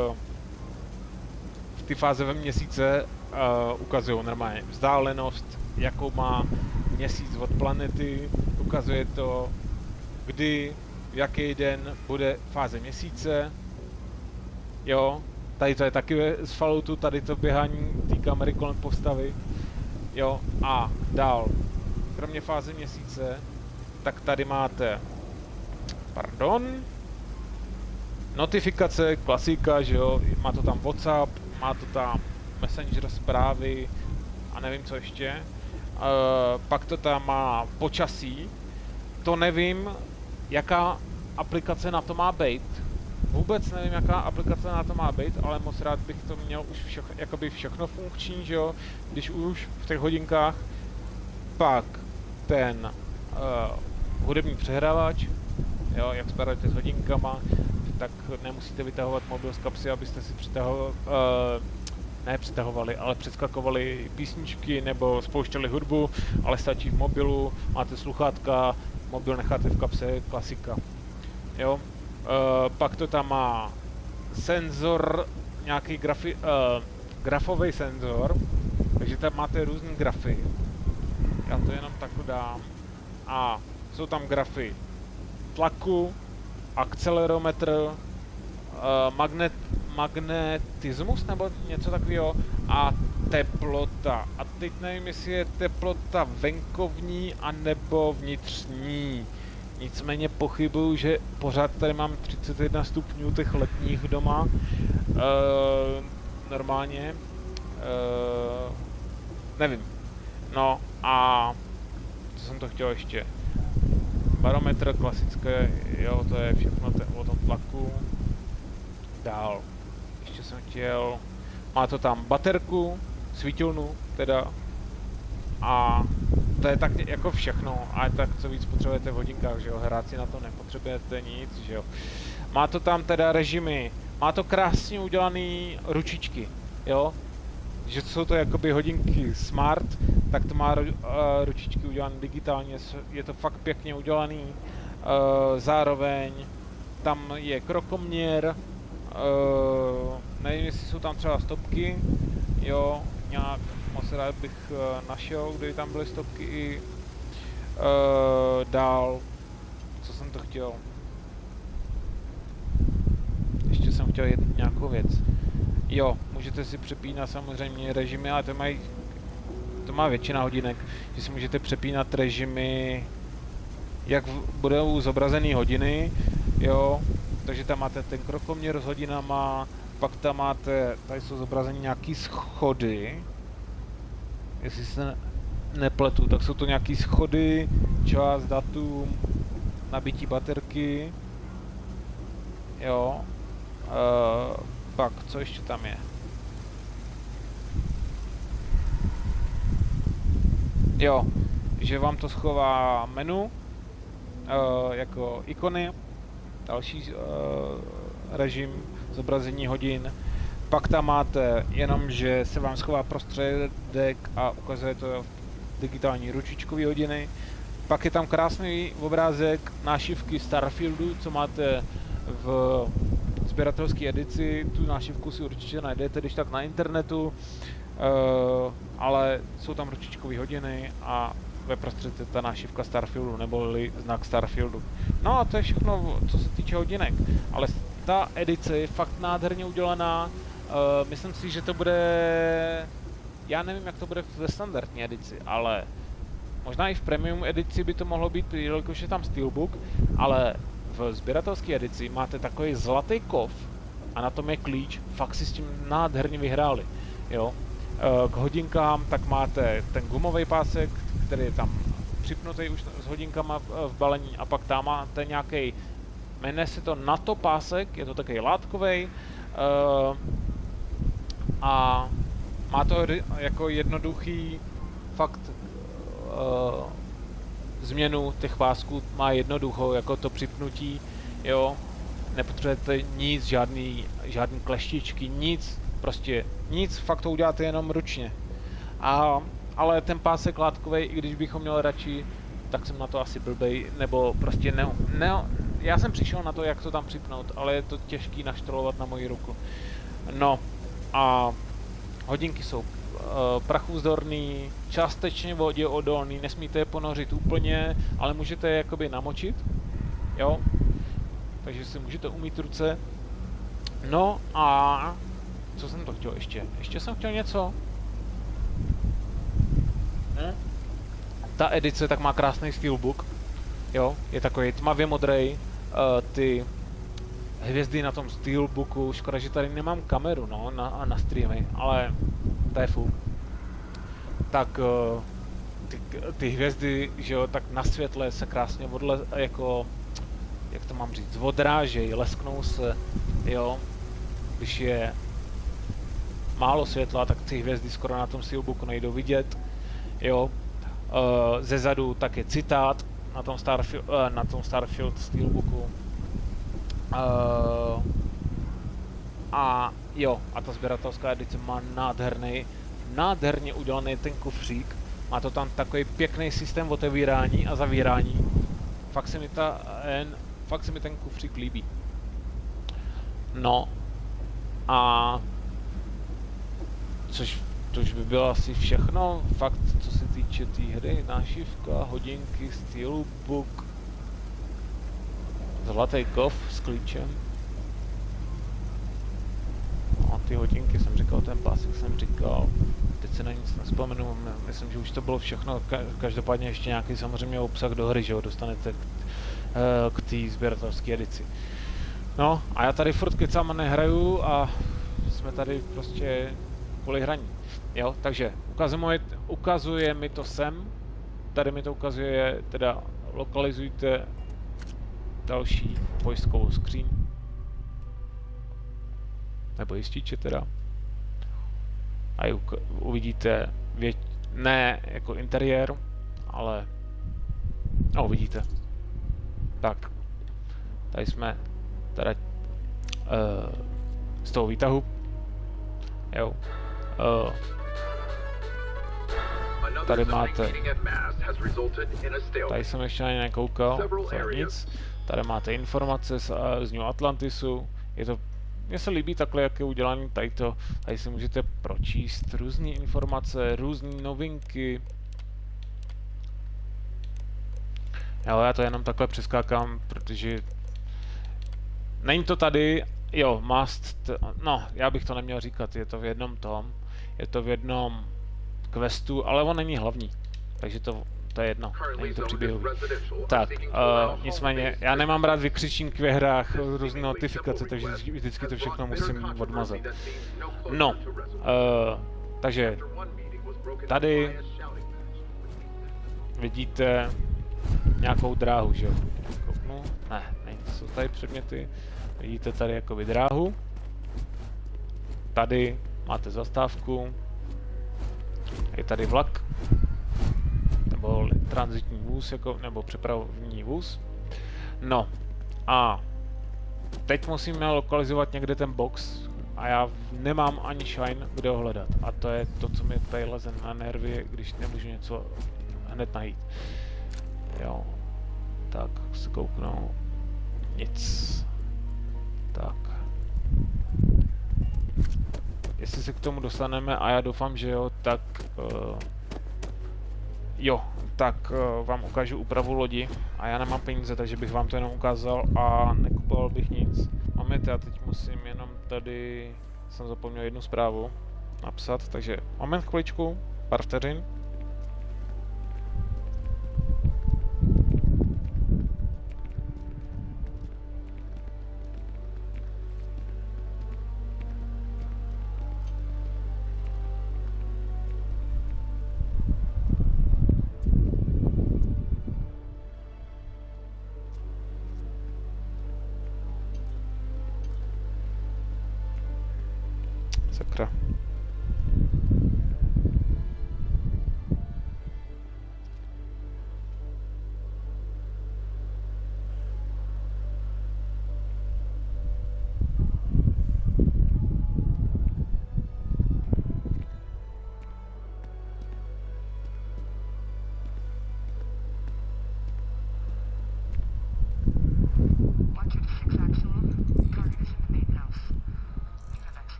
v ty fáze ve měsíce ukazují normálně vzdálenost, jakou má měsíc od planety, ukazuje to, kdy, v jaký den bude fáze měsíce, jo, tady to je taky z Falloutu, tady to běhání té kamery kolem postavy, jo, a dál, kromě fáze měsíce, tak tady máte, notifikace, klasika, že jo, má to tam WhatsApp, má to tam Messenger zprávy a nevím co ještě. Pak to tam má počasí, to nevím, jaká aplikace na to má být. Vůbec nevím, jaká aplikace na to má být, ale moc rád bych to měl už jakoby všechno funkční, že jo, když už v těch hodinkách. Pak ten hudební přehrávač, jo, jak spárujete s hodinkama, tak nemusíte vytahovat mobil z kapsy, abyste si přetahovali, ale přeskakovali písničky nebo spouštěli hudbu, ale stačí v mobilu, máte sluchátka, mobil necháte v kapse, klasika. Jo. Pak to tam má senzor, nějaký grafový senzor, takže tam máte různý grafy. Já to jenom takhle dám. A jsou tam grafy tlaku, akcelerometr, magnetismus nebo něco takového a teplota. A teď nevím, jestli je teplota venkovní a nebo vnitřní. Nicméně pochybuju, že pořád tady mám 31 stupňů těch letních doma. Normálně. Nevím. No a co jsem to chtěl ještě? Barometr klasické, jo, to je všechno o tom tlaku. Dál. Ještě jsem chtěl, má to tam baterku, svítilnu teda. A to je tak jako všechno. A tak co víc potřebujete v hodinkách, že jo, hráci na to nepotřebujete nic, že jo. Má to tam teda režimy, má to krásně udělaný ručičky, jo. Že jsou to jakoby hodinky smart, tak to má ručičky udělané digitálně, je to fakt pěkně udělaný, zároveň tam je krokoměr, nevím, jestli jsou tam třeba stopky, jo, nějak moc rád bych našel, kde tam byly stopky i dál, co jsem to chtěl, ještě jsem chtěl nějakou věc. Jo, můžete si přepínat samozřejmě režimy, ale to má většina hodinek, že si můžete přepínat režimy, jak budou zobrazený hodiny, jo, takže tam máte ten krokoměr s hodinama, pak tam máte, tady jsou zobrazeny nějaký schody, jestli se nepletu, tak jsou to nějaký schody, čas, datum, nabití baterky, jo, pak, co ještě tam je? Jo, že vám to schová menu, jako ikony, další režim, zobrazení hodin. Pak tam máte jenom, že se vám schová prostředek a ukazuje to digitální ručičkové hodiny. Pak je tam krásný obrázek nášivky Starfieldu, co máte v sběratelské edici, tu nášivku si určitě najdete, když tak na internetu, ale jsou tam ručičkové hodiny a ve prostředí ta nášivka Starfieldu, neboli znak Starfieldu. No a to je všechno, co se týče hodinek, ale ta edice je fakt nádherně udělaná, myslím si, že to bude, já nevím, jak to bude ve standardní edici, ale možná i v premium edici by to mohlo být, jelikož je tam Steelbook, ale v sběratelské edici máte takový zlatý kov a na tom je klíč, fakt si s tím nádherně vyhráli, jo. K hodinkám tak máte ten gumový pásek, který je tam připnutý už s hodinkama v balení, a pak tam máte nějaký, jmenuje se to NATO pásek, je to takový látkový, a má to jako jednoduchý fakt změnu těch pásků, má jednoduchou jako to připnutí, jo, nepotřebujete nic, žádný kleštičky, nic, prostě nic, fakt to uděláte jenom ručně. Ale ten pásek látkový, i když bychom měli radši, tak jsem na to asi blbej, nebo prostě já jsem přišel na to, jak to tam připnout, ale je to těžký naštrolovat na moji ruku. No a hodinky jsou prachůzdorný, částečně voděodolný, nesmíte je ponořit úplně, ale můžete je jakoby namočit, jo, takže si můžete umýt ruce. No a co jsem to chtěl ještě? Ještě jsem chtěl něco. Ta edice tak má krásný steelbook, jo, je takový tmavě modrý, ty hvězdy na tom steelbooku, škoda, že tady nemám kameru, no, na streamy, ale to je fuk. Tak ty hvězdy, že jo, tak na světle se krásně jako, jak to mám říct, odrážejí, lesknou se, jo, když je málo světla, tak ty hvězdy skoro na tom steelbooku nejdou vidět, jo. Ze zadu tak je citát na tom Starfield steelbooku. A jo, a ta sběratelská edice má nádherně udělaný ten kufřík. Má to tam takový pěkný systém otevírání a zavírání. Fakt se mi ten kufřík líbí. No a což by bylo asi všechno, fakt, co se týče té hry, nášivka, hodinky, steelbook, zlatý kof s klíčem. No, ty hodinky jsem říkal, ten pásek jsem říkal, teď se na nic nespomenu, myslím, že už to bylo všechno, každopádně ještě nějaký samozřejmě obsah do hry, že ho dostanete k té sběratelské edici. No a já tady furt kecám a nehraju a jsme tady prostě kvůli hraní. Jo, takže ukazuje mi to sem, tady mi to ukazuje, teda lokalizujte další vojskovou skříň, nebo jističe teda, a uvidíte, ne jako interiér, ale, no uvidíte, tak, tady jsme teda z toho výtahu, jo, tady máte, tady jsem ještě ani nekoukal, nic, tady máte informace z New Atlantisu, mně se líbí takhle, jak je udělaný tady si můžete pročíst různé informace, různé novinky. Jo, já to jenom takhle přeskákám, protože není to tady, jo, no, já bych to neměl říkat, je to v jednom questu, ale on není hlavní, takže to je jedno, není to příběhový. Tak, nicméně, já nemám rád vykřičníky ve hrách, různé notifikace, takže vždycky to všechno musím odmazat. No, takže tady vidíte nějakou dráhu, že jo? No, ne, jsou tady předměty, vidíte tady jakoby dráhu, tady máte zastávku, je tady vlak, nebo tranzitní vůz, nebo přepravní vůz. No a teď musíme lokalizovat někde ten box a já nemám ani shine, kde ho hledat. A to je to, co mi tady leze na nervy, když nemůžu něco hned najít. Jo, tak se kouknu. Nic. Tak. Jestli se k tomu dostaneme, a já doufám, že jo, tak vám ukážu úpravu lodi a já nemám peníze, takže bych vám to jenom ukázal a nekupoval bych nic. Moment, já teď musím jenom tady, jsem zapomněl jednu zprávu napsat, takže moment, chviličku, pár vteřin.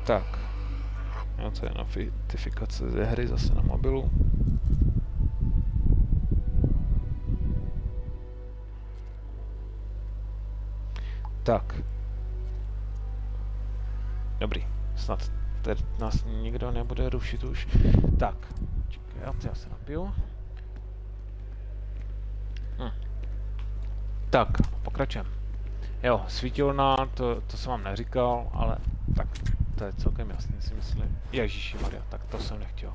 Tak. No, to je notifikace ze hry zase na mobilu. Tak. Dobrý. Snad teď nás nikdo nebude rušit už. Tak. Čekaj, já se napiju. Tak, pokračujeme. Jo, svítilna, to jsem vám neříkal, ale tak to je celkem jasný, si myslím. Ježíšimarja, tak to jsem nechtěl.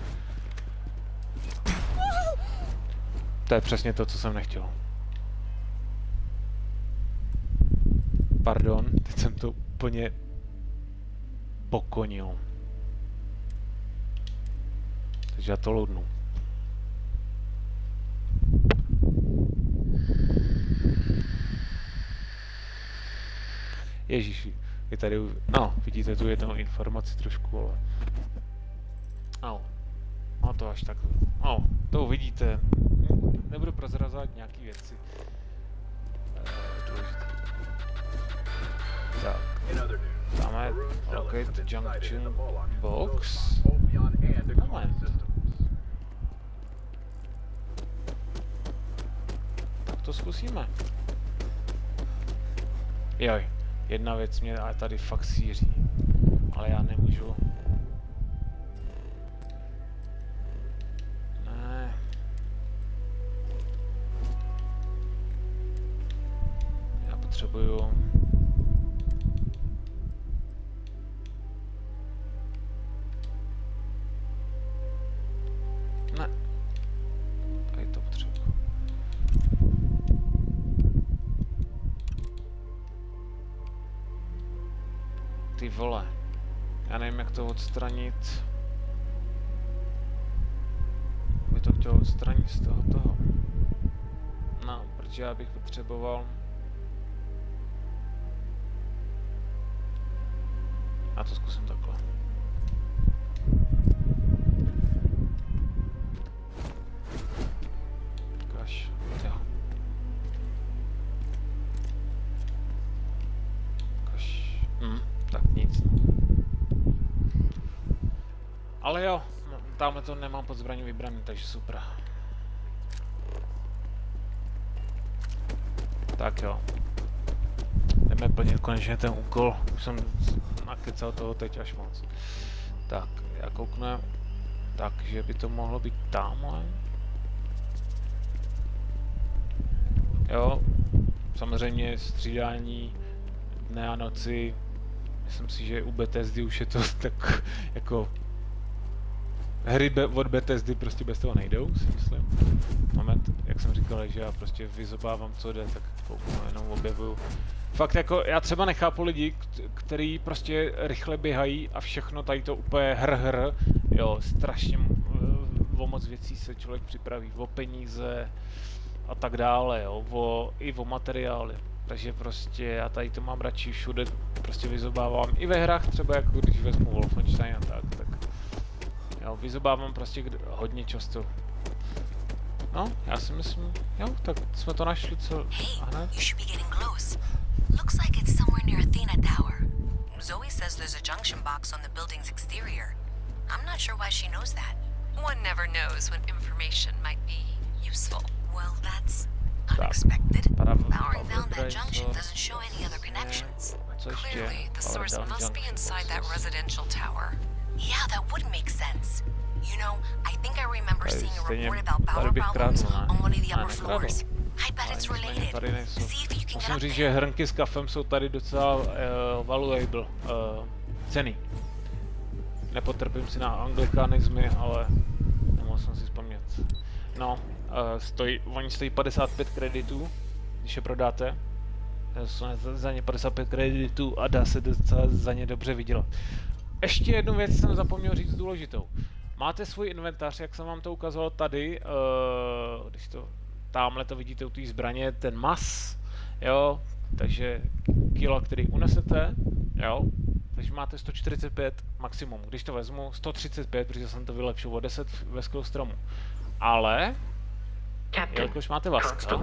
To je přesně to, co jsem nechtěl. Pardon, teď jsem to úplně pokonil. Takže já to loadnu. Ježíši, je tady, no, vidíte tu jednou informaci trošku, ale... No to až tak, no, to uvidíte. Nebudu prozrazovat nějaký věci. Důležité. Tak, dáme locate junction box. Moment. Tak to zkusíme. Joj. Jedna věc mě tady fakt síří, ale já nemůžu. Ne. Já potřebuju... Ne. Tady to potřebuju. Ty vole, já nevím, jak to odstranit. By to chtělo odstranit z toho. No, protože já bych potřeboval... Já to zkusím takhle. Kaž, jo. Kaž, tak nic. Ale jo, tamhle to nemám pod zbraní vybraný, takže super. Tak jo. Jdeme plnit konečně ten úkol. Už jsem nakecal toho teď až moc. Tak, já kouknu. Takže by to mohlo být tamhle. Jo, samozřejmě střídání dne a noci. Myslím si, že u Bethesdy už je to tak jako... Hry od Bethesdy prostě bez toho nejdou, si myslím. Moment, jak jsem říkal, že já prostě vyzobávám, co jde, tak kouknu, jenom objevuju. Fakt jako, já třeba nechápu lidi, kteří prostě rychle běhají a všechno tady to úplně hr, jo, strašně o moc věcí se člověk připraví, o peníze a tak dále, jo, i o materiály. Takže prostě já tady to mám radši všude, prostě vyzobávám i ve hrách, třeba jako když vezmu Wolfenstein a tak jo, vyzobávám prostě hodně často. No, já si myslím, jo, tak jsme to našli, co... Hey, you should be getting close. Looks like it's somewhere near Athena Tower. Zoe says there's a junction box on the building's exterior. I'm not sure why she knows that. One never knows when information might be useful. Well, that's unexpected. Powering down that junction doesn't show any other connections. Clearly, the source must be inside that residential tower. Yeah, that would make sense. You know, I think I remember seeing a report about power problems on one of the upper floors. I bet it's related. See if you can get Musím up říct, there. že hrnky s kafem jsou tady docela valuable, ceny. Nepotrpím si na anglikanizmy, ale nemohl jsem si vzpomnět. No, oni stojí 55 kreditů, když je prodáte. Jsou za ně 55 kreditů a dá se docela za ně dobře vydělat. Ještě jednu věc jsem zapomněl říct důležitou. Máte svůj inventář, jak jsem vám to ukazoval tady, když to tamhle to vidíte u té zbraně, ten mas, jo, takže kilo, který unesete, jo, takže máte 145 maximum. Když to vezmu, 135, protože jsem to vylepšil o 10 ve skillu stromu. Ale, jelikož máte vaska,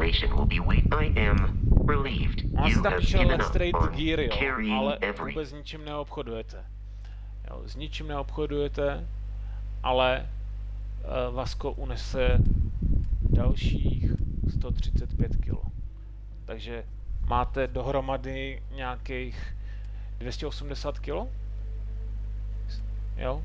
on si tam píše Let's Trade Gear, jo, ale vůbec ničím neobchodujete. Jo, s ničím neobchodujete, ale Vasco unese dalších 135 kg. Takže máte dohromady nějakých 280 kg? Jo?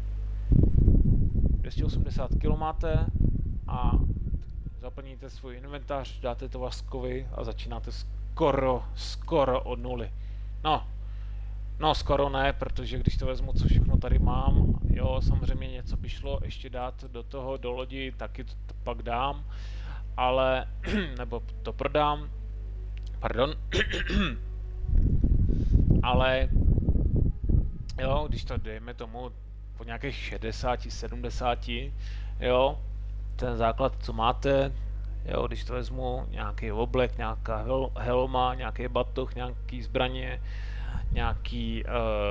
280 kg máte a zaplníte svůj inventář, dáte to Vascovi a začínáte skoro od nuly. No, skoro ne, protože když to vezmu, co všechno tady mám, jo, samozřejmě něco by šlo ještě dát do toho, do lodi, taky to pak dám, ale, nebo to prodám, pardon, ale, jo, když to dejme tomu po nějakých 60, 70, jo, ten základ, co máte, jo, když to vezmu, nějaký oblek, nějaká helma, nějaký batoh, nějaký zbraně, nějaký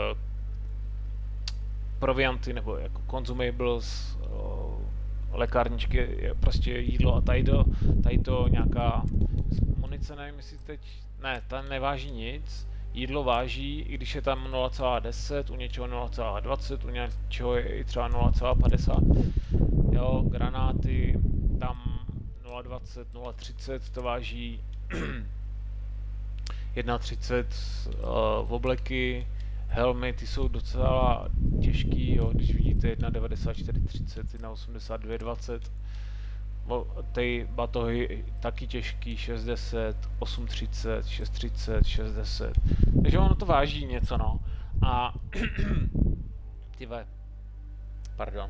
provianty nebo jako consumables, lékárničky, prostě jídlo a tady to nějaká munice, nevím jestli teď, ne, ta neváží nic, jídlo váží, i když je tam 0,10, u něčeho 0,20, u něčeho je i třeba 0,50, jo, granáty, tam 0,20, 0,30 to váží 1,30 obleky, helmy, ty jsou docela těžký, jo, když vidíte 1,94,30, 1,82,20, ty batohy taky těžký, 6,10, 8,30, 6,30, 6,10, takže ono to váží něco, no, a pardon.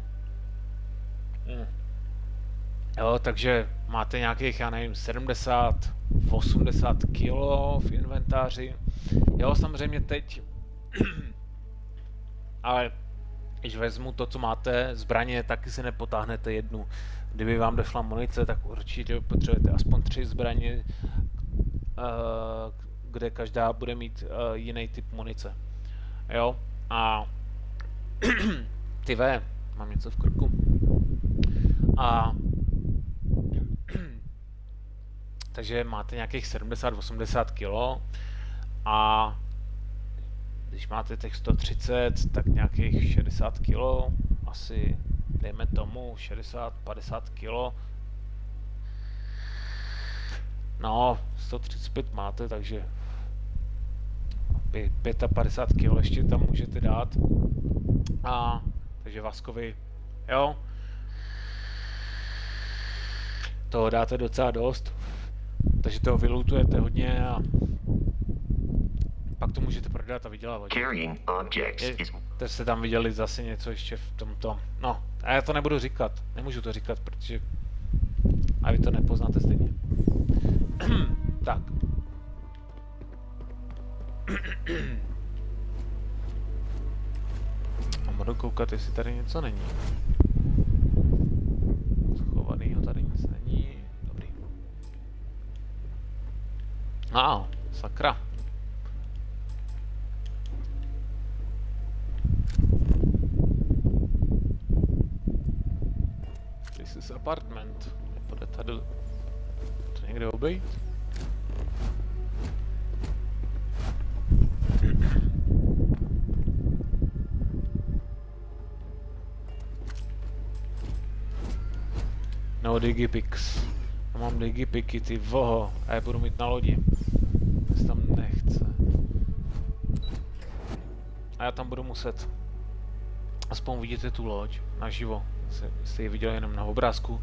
Jo, takže máte nějakých, já nevím, 70, 80 kilo v inventáři. Jo, samozřejmě teď, ale když vezmu to, co máte, zbraně, taky si nepotáhnete jednu. Kdyby vám došla munice, tak určitě potřebujete aspoň 3 zbraně, kde každá bude mít jiný typ munice. Jo, a mám něco v krku. A takže máte nějakých 70-80 kg a když máte těch 130, tak nějakých 60 kg, asi dejme tomu 60-50 kg. No, 135 máte, takže 55 kg ještě tam můžete dát. A takže Vascovi, jo, toho dáte docela dost, takže toho vylootujete hodně a pak to můžete prodat a vydělávat. Teď jste tam viděli zase něco ještě v tomto, no, a já to nebudu říkat, nemůžu to říkat, protože a vy to nepoznáte stejně. Tak. A budu koukat, jestli tady něco není. Schovanýho tady nic není. Dobrý. Sakra. This is apartment. Nepůjde tady to někde obejít? No, digipix. Já mám digipiky, ty voho, a já budu mít na lodi. To se tam nechce. A já tam budu muset. Aspoň vidíte tu loď naživo. Jste ji viděli jenom na obrázku.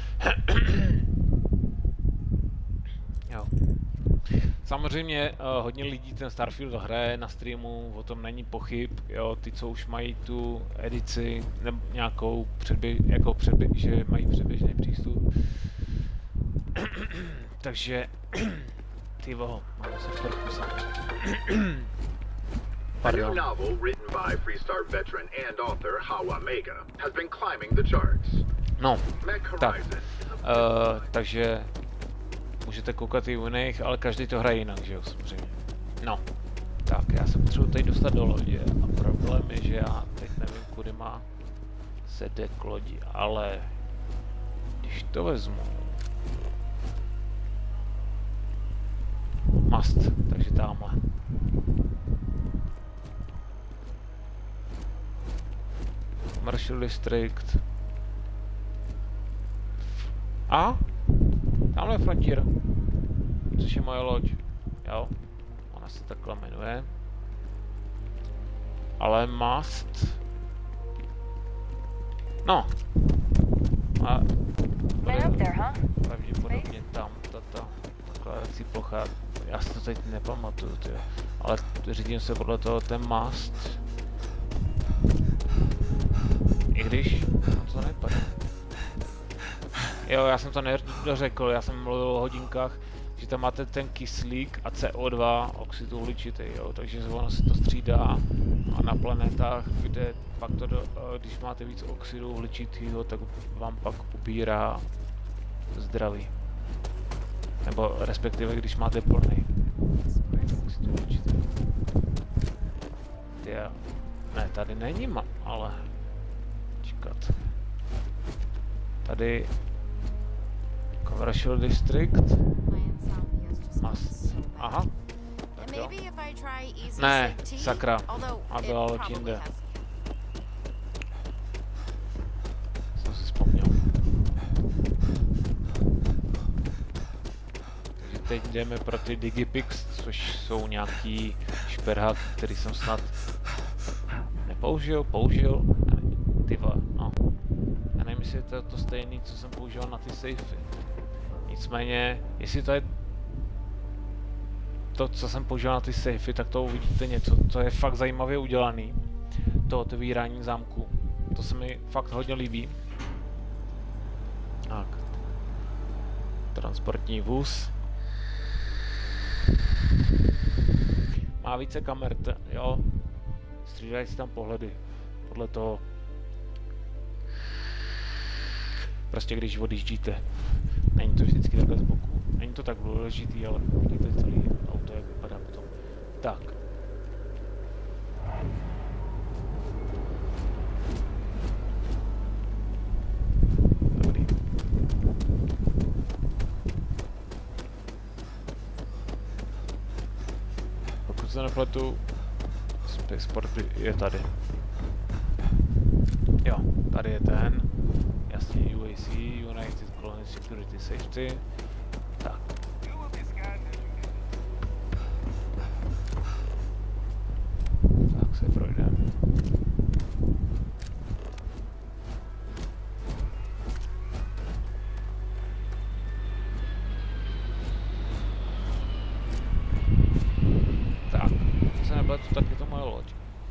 Jo. Samozřejmě hodně lidí ten Starfield hraje na streamu, o tom není pochyb, jo, ty, co už mají tu edici, nebo nějakou že mají předběžný přístup. Takže, ty voho, máme se v krku sami. A new novel written by Freestar veteran and author Hawa Mega has been climbing the charts. No, tak, takže můžete koukat i u jiných, ale každý to hraje jinak, že jo, samozřejmě. No, tak, já se potřebuji tady dostat do lodě a problém je, že já teď nevím, kudy má se jde k lodi, ale když to vezmu, mast, takže tamhle. Commercial District. A? Tamhle je Frontier. Což je moje loď. Jo. Ona se takhle jmenuje. Ale must. No. A pravděpodobně tam tato zakládací plocha. Já si to teď nepamatuju, tyjo. Ale řídím se podle toho ten must. I když to nepadá. Jo, já jsem to nedořekl, já jsem mluvil o hodinkách, že tam máte ten kyslík a CO2, oxid uhličitý, jo, takže ono se to střídá a na planetách, kde pak to, když máte víc oxidu uhličitého, tak vám pak ubírá zdraví. Nebo respektive, když máte plný oxid uhličitý. Jo. Ne, tady není ale... Čekat. Tady... Commercial District. Must. Aha. Tak jo. Ne, sakra. A byla loď jinde. Jsem si vzpomněl. Takže teď jdeme pro ty Digipix, což jsou nějaký šperháky, který jsem snad použil. Tyva, no. Já nevím, jestli je to stejný, co jsem používal na ty safety. Nicméně, jestli to je to, co jsem používal na ty safety, tak to uvidíte něco, co je fakt zajímavě udělaný. To otevírání zámku. To se mi fakt hodně líbí. Tak. Transportní vůz. Má více kamer, jo. Střídají si tam pohledy. Podle toho. Prostě když odjíždíte. Není to vždycky takhle z boku. Není to tak důležitý, ale vidíte celý auto, jak vypadá potom. Tak. Dobrý. Pokud se nepletu, Spaceport je tady. Jo, tady je ten. Jasně, UAC, United Colony Security Safety. Tak. Tak se projdeme. Tak, když se nepletu, tak je to moje loď.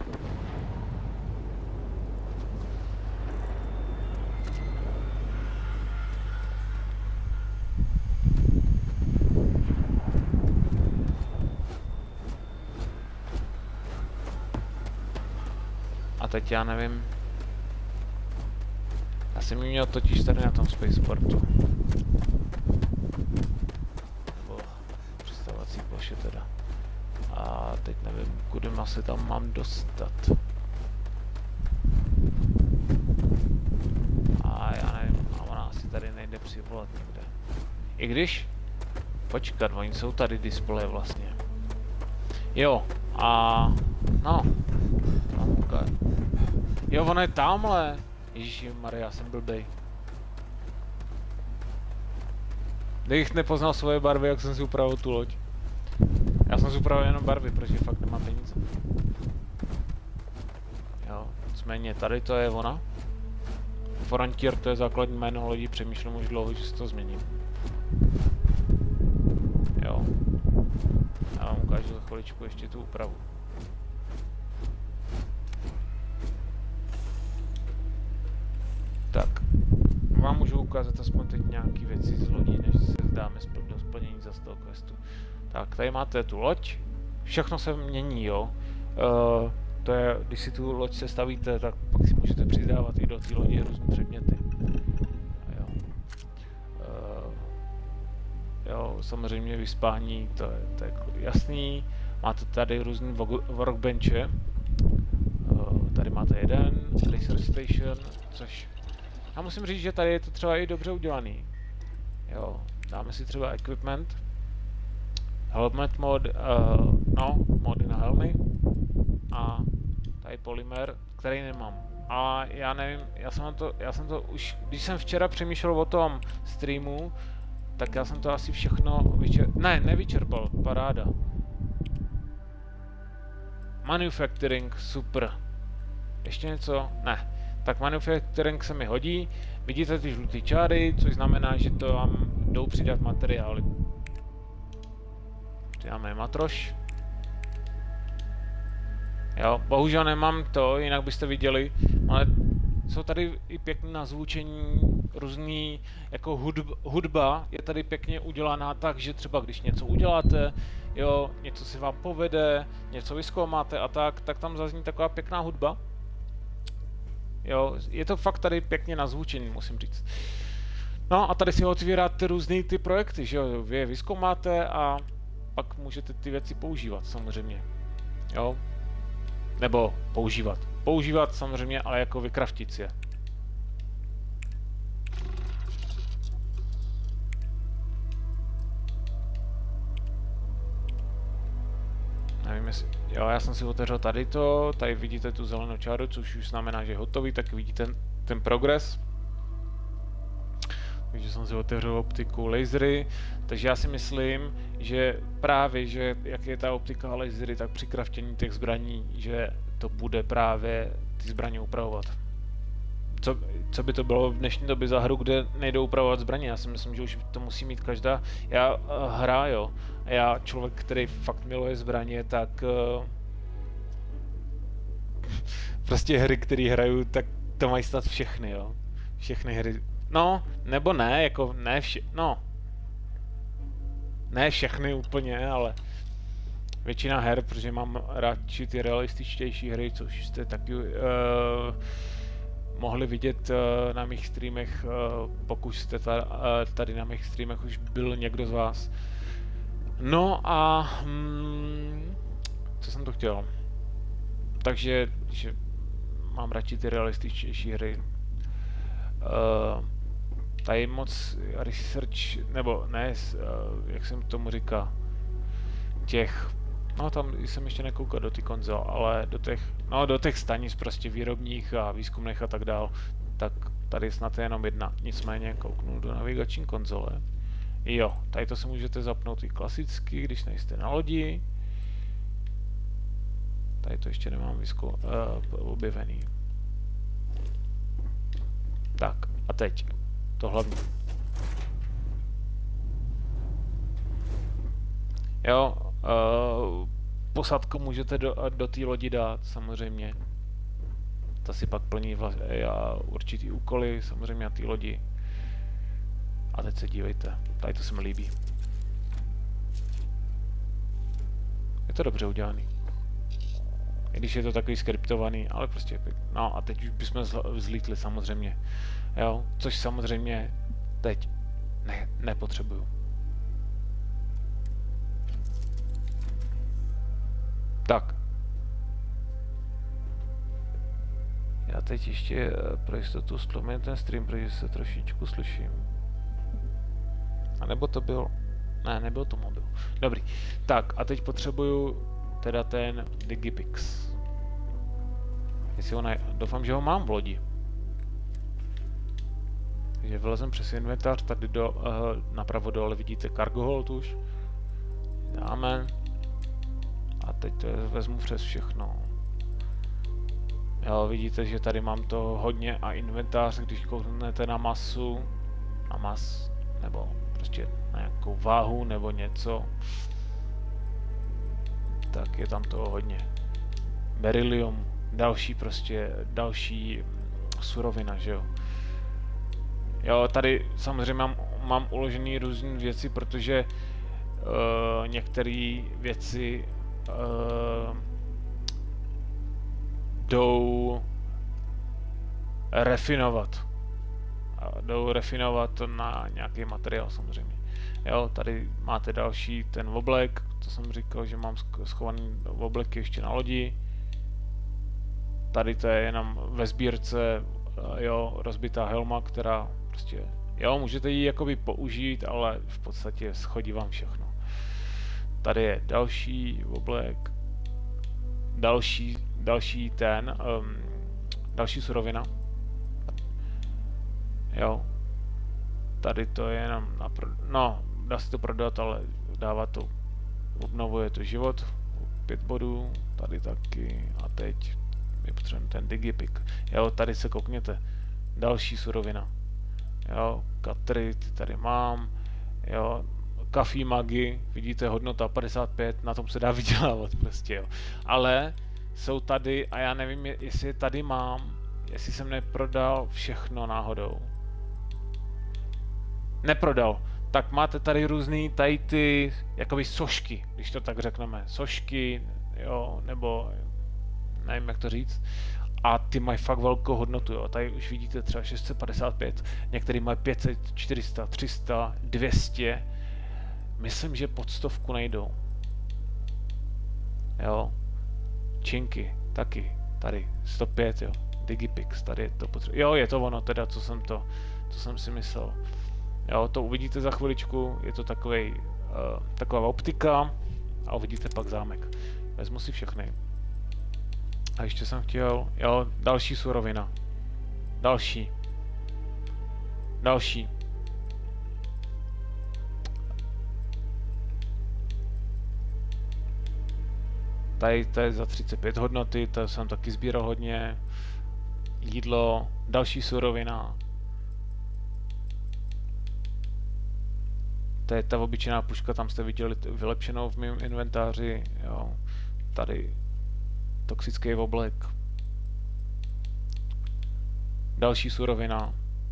A teď já nevím. Já jsem ji měl totiž tady na tom Spaceportu. Nebo přistavovací ploše teda. A teď nevím, kudy se tam mám dostat. A já nevím, a ona asi tady nejde přivolat někde. I když, počkat, oni jsou tady displeje vlastně. Jo, a no. Jo, ono je tamhle. Ježišimarja, já jsem blbej. Kdybych nepoznal svoje barvy, jak jsem si upravil tu loď. Já jsem si upravil jenom barvy, protože fakt nemám peníze. Jo, nicméně tady to je ona. Frontier, to je základní jméno lodí, přemýšlím už dlouho, že si to změním. Jo. Já vám ukážu za chviličku ještě tu úpravu. Tak, vám můžu ukázat aspoň teď nějaký věci z lodí, než se zdáme do splnění za z toho questu. Tak, tady máte tu loď, všechno se mění, jo. To je, když si tu loď sestavíte, tak pak si můžete přidávat i do té lodi různé předměty. Jo. Jo, samozřejmě vyspání, to je jasný. Máte tady různé workbenche. Tady máte jeden, Research Station, což já musím říct, že tady je to třeba i dobře udělaný. Jo, dáme si třeba equipment. Helmet mod, no, mody na helmy. A tady polymer, který nemám. A já nevím, já jsem to už, když jsem včera přemýšlel o tom streamu, tak já jsem to asi všechno nevyčerpal, paráda. Manufacturing, super. Ještě něco? Ne. Tak manufacturing se mi hodí. Vidíte ty žluté čáry, což znamená, že to vám jdou přidat materiály. Přidáme matroš. Jo, bohužel nemám to, jinak byste viděli, ale jsou tady i pěkné nazvučení, různý, jako hudba je tady pěkně udělaná tak, že třeba když něco uděláte, jo, něco si vám povede, něco vyzkoumáte a tak tam zazní taková pěkná hudba. Jo, je to fakt tady pěkně nazvučený, musím říct. No a tady si otvíráte různý ty projekty, že jo, vy je vyzkoumáte a pak můžete ty věci používat samozřejmě, jo. Nebo používat. Používat samozřejmě, ale jako vykraftit si je. Nevím jestli... Jo, já jsem si otevřel tady to, tady vidíte tu zelenou čáru, což už znamená, že je hotový, tak vidíte ten progres. Takže jsem si otevřel optiku lasery, takže já si myslím, že právě, že jak je ta optika a lasery, tak při kraftění těch zbraní, že to bude právě ty zbraně upravovat. Co by to bylo v dnešní době za hru, kde nejdou upravovat zbraně? Já si myslím, že už to musí mít každá hra, jo. A já, člověk, který fakt miluje zbraně, tak prostě hry, které hraju, tak to mají stát všechny, jo. Všechny hry. No, nebo ne, jako ne ne všechny úplně, ale většina her, protože mám radši ty realističtější hry, což jste taky mohli vidět na mých streamech, pokud jste tady na mých streamech už byl někdo z vás. No a co jsem to chtěl? Takže že mám radši ty realističtější hry. Tady moc research, nebo ne, jak jsem tomu říká, no tam jsem ještě nekoukal do ty konzol, ale do těch stanic prostě výrobních a výzkumných a tak dál, tak tady snad je jenom jedna, nicméně kouknu do navigační konzole. Jo, tady to si můžete zapnout i klasicky, když nejste na lodi. Tady to ještě nemám objevený. Tak, a teď to hlavní. Jo, posádku můžete do té lodi dát, samozřejmě. Ta si pak plní určitý úkoly, samozřejmě na té lodi. A teď se dívejte, tady to se mi líbí. Je to dobře udělaný. I když je to takový skriptovaný, ale prostě, no a teď už bychom vzlítli samozřejmě. Jo, což samozřejmě teď nepotřebuju. Tak. Já teď ještě pro jistotu stlumím ten stream, protože se trošičku slyším. A nebo to byl... Ne, nebyl to mobil. Dobrý. Tak, a teď potřebuju teda ten Digipix. Jestli ho doufám, že ho mám v lodi. Takže vylezem přes inventář, tady napravo dole vidíte cargo hold už. Dáme. A teď to vezmu přes všechno. Jo, vidíte, že tady mám to hodně a inventář, když kouknete na masu, nebo prostě na nějakou váhu nebo něco, tak je tam toho hodně. Beryllium, další surovina, že jo. Jo, tady samozřejmě mám uložený různé věci, protože některé věci jdou refinovat na nějaký materiál samozřejmě. Jo, tady máte další ten oblek, to jsem říkal, že mám schovaný obleky ještě na lodi. Tady to je jenom ve sbírce, jo, rozbitá helma, která prostě, jo, můžete ji jakoby použít, ale v podstatě schodí vám všechno. Tady je další oblek, další ten další surovina. Jo. Tady to je jenom na no, dá se to prodat, ale dává to, obnovuje to život. 5 bodů, tady taky a teď je potřebujeme ten Digipick. Jo, tady se koukněte. Další surovina. Jo, katry, ty tady mám. Jo, Coffee Magi, vidíte, hodnota 55, na tom se dá vydělávat prostě, jo. Ale jsou tady, a já nevím, jestli je tady mám, jestli jsem neprodal všechno náhodou. Neprodal. Tak máte tady různý tady ty, jakoby sošky, když to tak řekneme. Sošky, jo, nebo nevím, jak to říct. A ty mají fakt velkou hodnotu, jo. Tady už vidíte třeba 655, některý mají 500, 400, 300, 200. Myslím, že pod 100 nejdou. Jo. Činky, taky, tady, 105, jo. Digipix, tady je to potřeba. Jo, je to ono teda, co jsem si myslel. Jo, to uvidíte za chviličku, je to taková optika a uvidíte pak zámek. Vezmu si všechny. A ještě jsem chtěl, jo, další surovina. Další. Tady to je za 35 hodnoty, to jsem taky sbíral hodně. Jídlo, další surovina. To je ta obyčejná puška, tam jste viděli vylepšenou v mém inventáři, jo. Tady toxický oblek. Další surovina.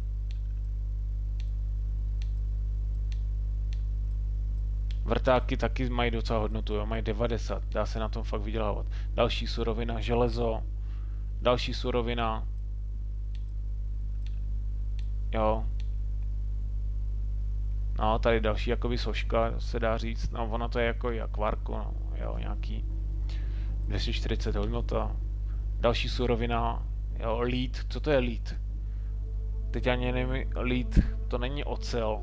Vrtáky taky mají docela hodnotu, jo, mají 90, dá se na tom fakt vydělávat. Další surovina, železo. Další surovina. Jo. No, tady další jakoby soška, se dá říct, no ona to je jako akvárko, no, jo, nějaký 240 hodnota. Další surovina, jo, lead, co to je lead? Teď ani nevím, lead, to není ocel.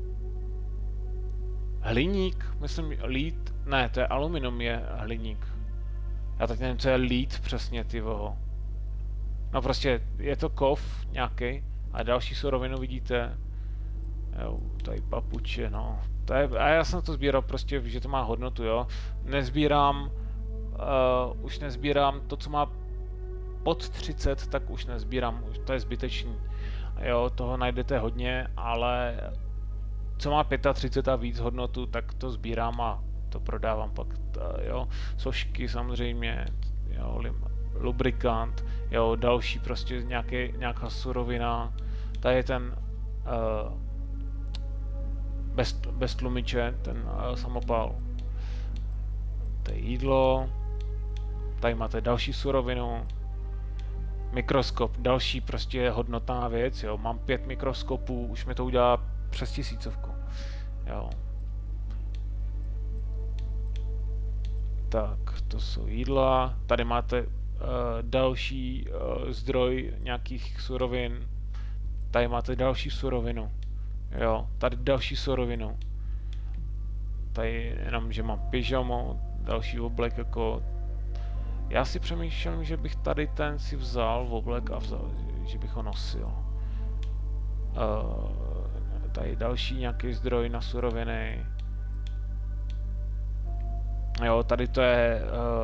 Hliník, myslím, lead, ne, to je aluminium, je hliník. Já tak nevím, co je lead přesně, ty voho. No prostě, je to kov nějaký a další surovinu vidíte. Jo, tady papuče, no. To je, a já jsem to sbíral prostě, že to má hodnotu, jo. Nezbírám, už nezbírám to, co má pod 30, tak už nezbírám, už to je zbytečný. Jo, toho najdete hodně, ale co má 35 a víc hodnotu, tak to sbírám a to prodávám pak, jo. Sošky samozřejmě, jo, lubrikant, jo, další prostě nějaká surovina. Tady je ten bez tlumiče, ten samopal. To je jídlo. Tady máte další surovinu. Mikroskop, další prostě hodnotná věc, jo. Mám 5 mikroskopů, už mi to udělá přes 1000, jo. Tak, to jsou jídla. Tady máte další zdroj nějakých surovin. Tady máte další surovinu. Jo, tady další surovinu. Tady jenom, že mám pyžamo, další oblek jako... Já si přemýšlím, že bych tady ten si vzal v oblek a že bych ho nosil. Tady další nějaký zdroj na suroviny. Jo, tady to je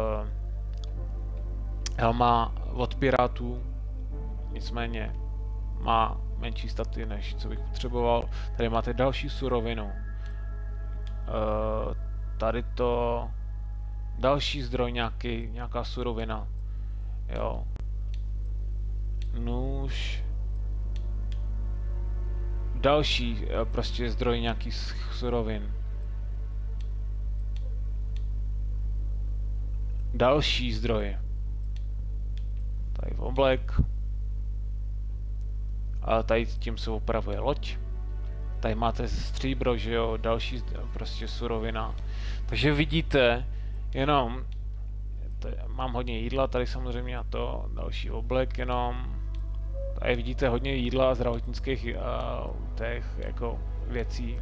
helma od pirátů. Nicméně má menší staty, než co bych potřeboval. Tady máte další surovinu. Tady to... Další zdroj nějaká surovina. Jo. Nůž. Další prostě zdroj nějakých surovin. Další zdroje. Tady oblek. A tady tím se opravuje loď. Tady máte stříbro, že jo, další prostě surovina. Takže vidíte, jenom mám hodně jídla, tady samozřejmě a to, další oblek jenom. Tady vidíte hodně jídla a zdravotnických těch jako věcí.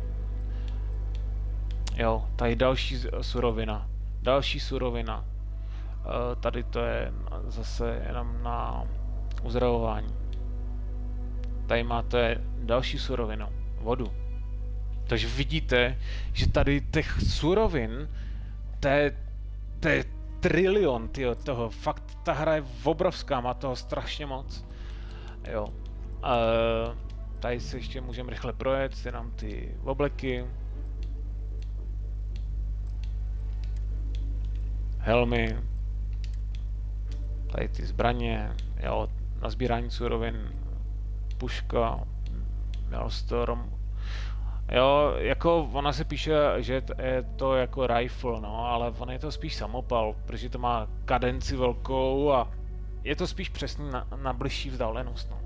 Jo, tady další surovina. Další surovina. Tady to je zase jenom na Uzdravování. Tady máte další surovinu, vodu. Takže vidíte, že tady těch surovin, to je trilion, tyjo, toho. Fakt ta hra je obrovská, má toho strašně moc. Jo. Tady se ještě můžeme rychle projet, jenom ty obleky. Helmy. Tady ty zbraně, jo, na sbírání surovin, puška, Maelstrom. Jo, jako ona se píše, že je to jako rifle, no, ale on je to spíš samopal, protože to má kadenci velkou a je to spíš přesný na bližší vzdálenost, no.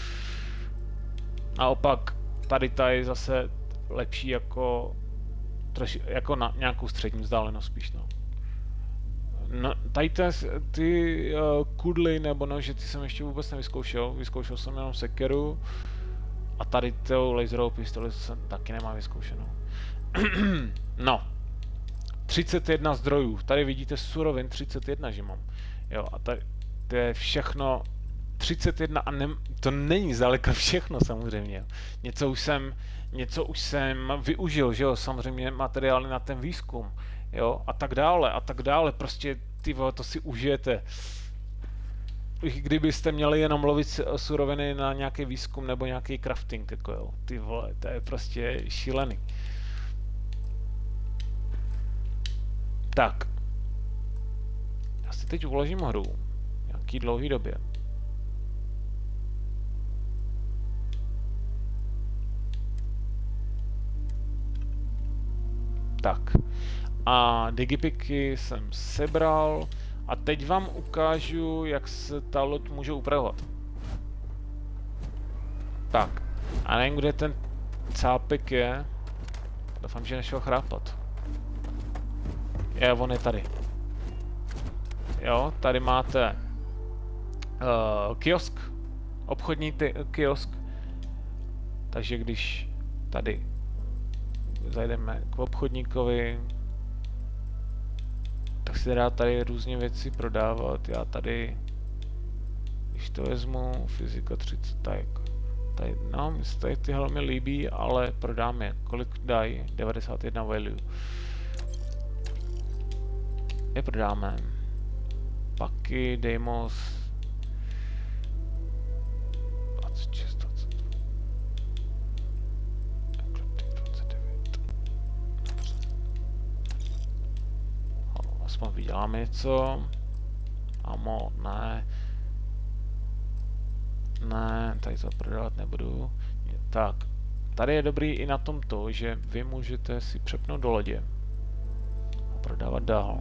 Naopak, tady je zase lepší jako na nějakou střední vzdálenost spíš, no. No, tady ty kudly nebo nože, ty jsem ještě vůbec nevyzkoušel. Vyzkoušel jsem jenom sekeru a tady tou laserovou pistoli jsem taky nemám vyzkoušenou. No, 31 zdrojů. Tady vidíte surovin 31, že mám. Jo, a tady to je všechno 31 a to není zdaleka všechno samozřejmě. Něco už jsem využil, že jo, samozřejmě materiály na ten výzkum. Jo, a tak dále, prostě ty vole, to si užijete. Kdybyste měli jenom lovit suroviny na nějaký výzkum nebo nějaký crafting, jako jo, ty vole, to je prostě šílený. Tak. Já si teď uložím hru. Nějaký dlouhý době. Tak. A digipiky jsem sebral a teď vám ukážu, jak se ta loď může upravovat. Tak, a nevím, kde ten cápek je. Doufám, že nešel chrápat. On je tady. Jo, tady máte kiosk, obchodní kiosk. Takže když tady zajdeme k obchodníkovi, tak si dá tady různě věci prodávat. Já tady, když to vezmu, fyzika 30, tak tady, no, mi se tady ty helmy líbí, ale prodám je. Kolik dají? 91 value. Je prodáme. Paky, Deimos. 26, 20. Aspoň vyděláme něco. Amo, ne. Ne, tady to prodávat nebudu. Tak, tady je dobrý i na tom to, že vy můžete si přepnout do lodě a prodávat dál.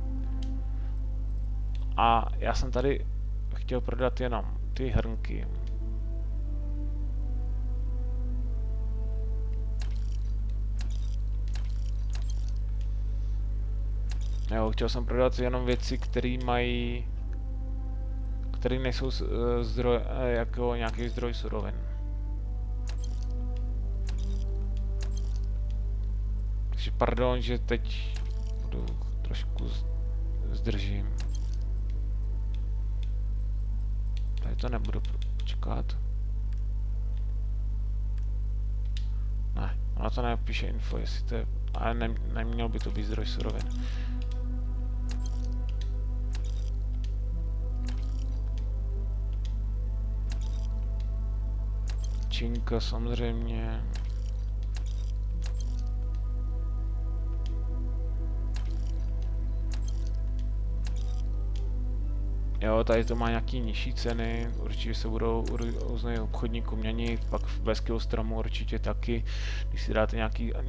A já jsem tady chtěl prodat jenom ty hrnky. Jo, chtěl jsem prodat jenom věci, které mají, které nejsou zdroj, jako nějaký zdroj surovin. Takže pardon, že teď budu trošku zdržím. Tady to nebudu počkat. Ne, ona to nepíše info, jestli to je, ale neměl by to být zdroj surovin. Činka samozřejmě. Jo, tady to má nějaký nižší ceny, určitě se budou různé obchodníků měnit, pak v Beskillstromu určitě taky, když si dáte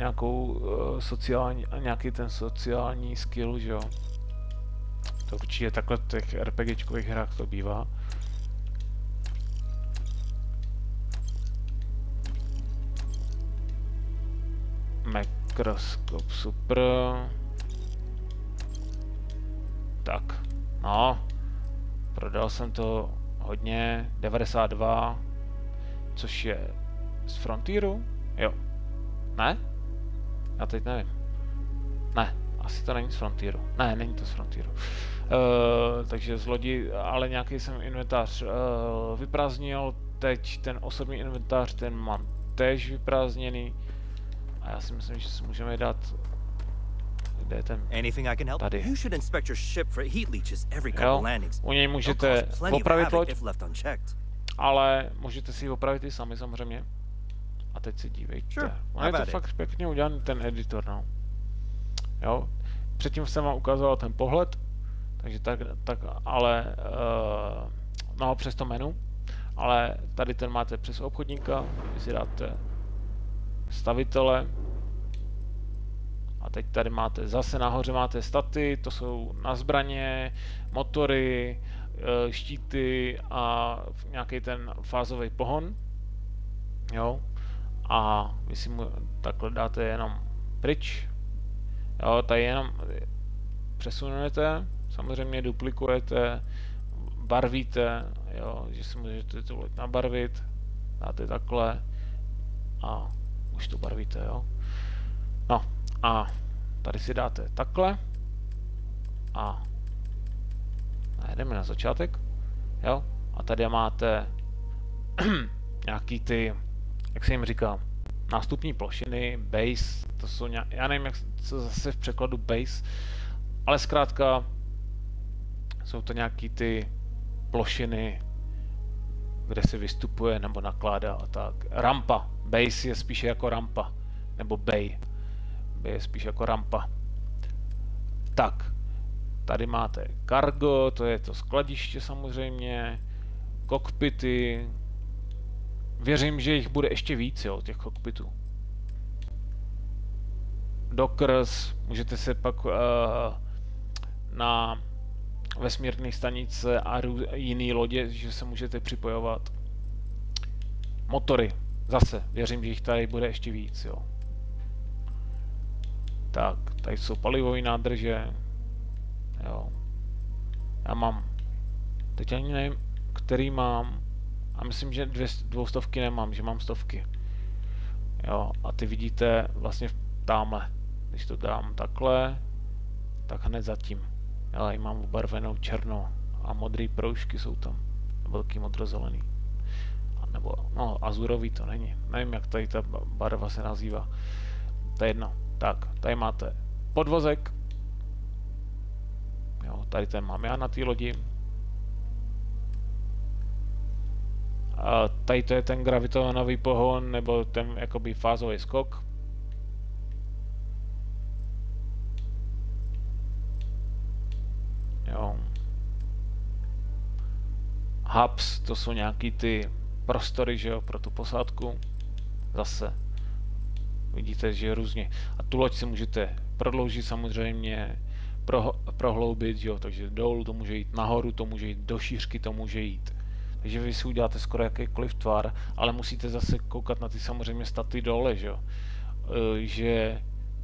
nějaký ten sociální skill, že jo. To určitě takhle v těch RPGčkových hrách to bývá. Mikroskop, super. Tak, no. Prodal jsem to hodně, 92, což je z Frontieru? Jo. Ne? Já teď nevím. Ne, Asi to není z Frontieru. Ne, není to z Frontieru. Takže z lodi, ale nějaký jsem inventář vyprázdnil. Teď ten osobní inventář, ten mám též vyprázdněný. A já si myslím, že si můžeme dát... Kde je ten? Tady. Jo, u něj můžete opravit loď, ale můžete si ji opravit i sami samozřejmě. A teď se dívejte. On je to fakt pěkně udělaný ten editor, no. Jo. Předtím jsem vám ukazoval ten pohled, takže tak ale no přes to menu, ale tady ten máte přes obchodníka, vy si dáte stavitele a teď tady máte zase nahoře máte staty, to jsou na zbraně, motory, štíty a nějaký ten fázový pohon, jo. A vy si mu takhle dáte jenom pryč. Jo, tady jenom přesunujete, samozřejmě duplikujete, barvíte, jo, že si můžete tu loď nabarvit, dáte takhle a už to barvíte, jo. No a tady si dáte takhle a jdeme na začátek, jo, a tady máte nějaký ty, jak se jim říká, nástupní plošiny, base, to jsou já nevím, jak se zase v překladu base, ale zkrátka jsou to nějaký ty plošiny, kde se vystupuje nebo nakládá a tak. Rampa, base je spíše jako rampa, nebo bay je spíše jako rampa. Tak, tady máte cargo, to je to skladiště samozřejmě, kokpity. Věřím, že jich bude ještě víc, jo, těch kokpitů. Dockers, můžete se pak na vesmírné stanice a jiné lodě, že se můžete připojovat. Motory, zase, věřím, že jich tady bude ještě víc, jo. Tak, tady jsou palivové nádrže, jo. Já mám, teď ani nevím, který mám. A myslím, že 200 nemám, že mám 100. Jo, a ty vidíte vlastně tamhle. Když to dám takhle, tak hned zatím. Já ji mám obarvenou černou a modrý proužky jsou tam. Velký modrozelený. A nebo, no, azurový to není. Nevím, jak tady ta barva se nazývá. To je jedno. Tak, tady máte podvozek. Jo, tady ten mám já na té lodi. A tady to je ten gravitovaný pohon, nebo ten jakoby fázový skok. Jo. Hubs, to jsou nějaký ty prostory, že jo, pro tu posádku. Zase. Vidíte, že je různě. A tu loď si můžete prodloužit samozřejmě, prohloubit, jo, takže dolů to může jít, nahoru to může jít, do šířky to může jít. Takže vy si uděláte skoro jakýkoliv tvar, ale musíte zase koukat na ty samozřejmě staty dole, že jo. Že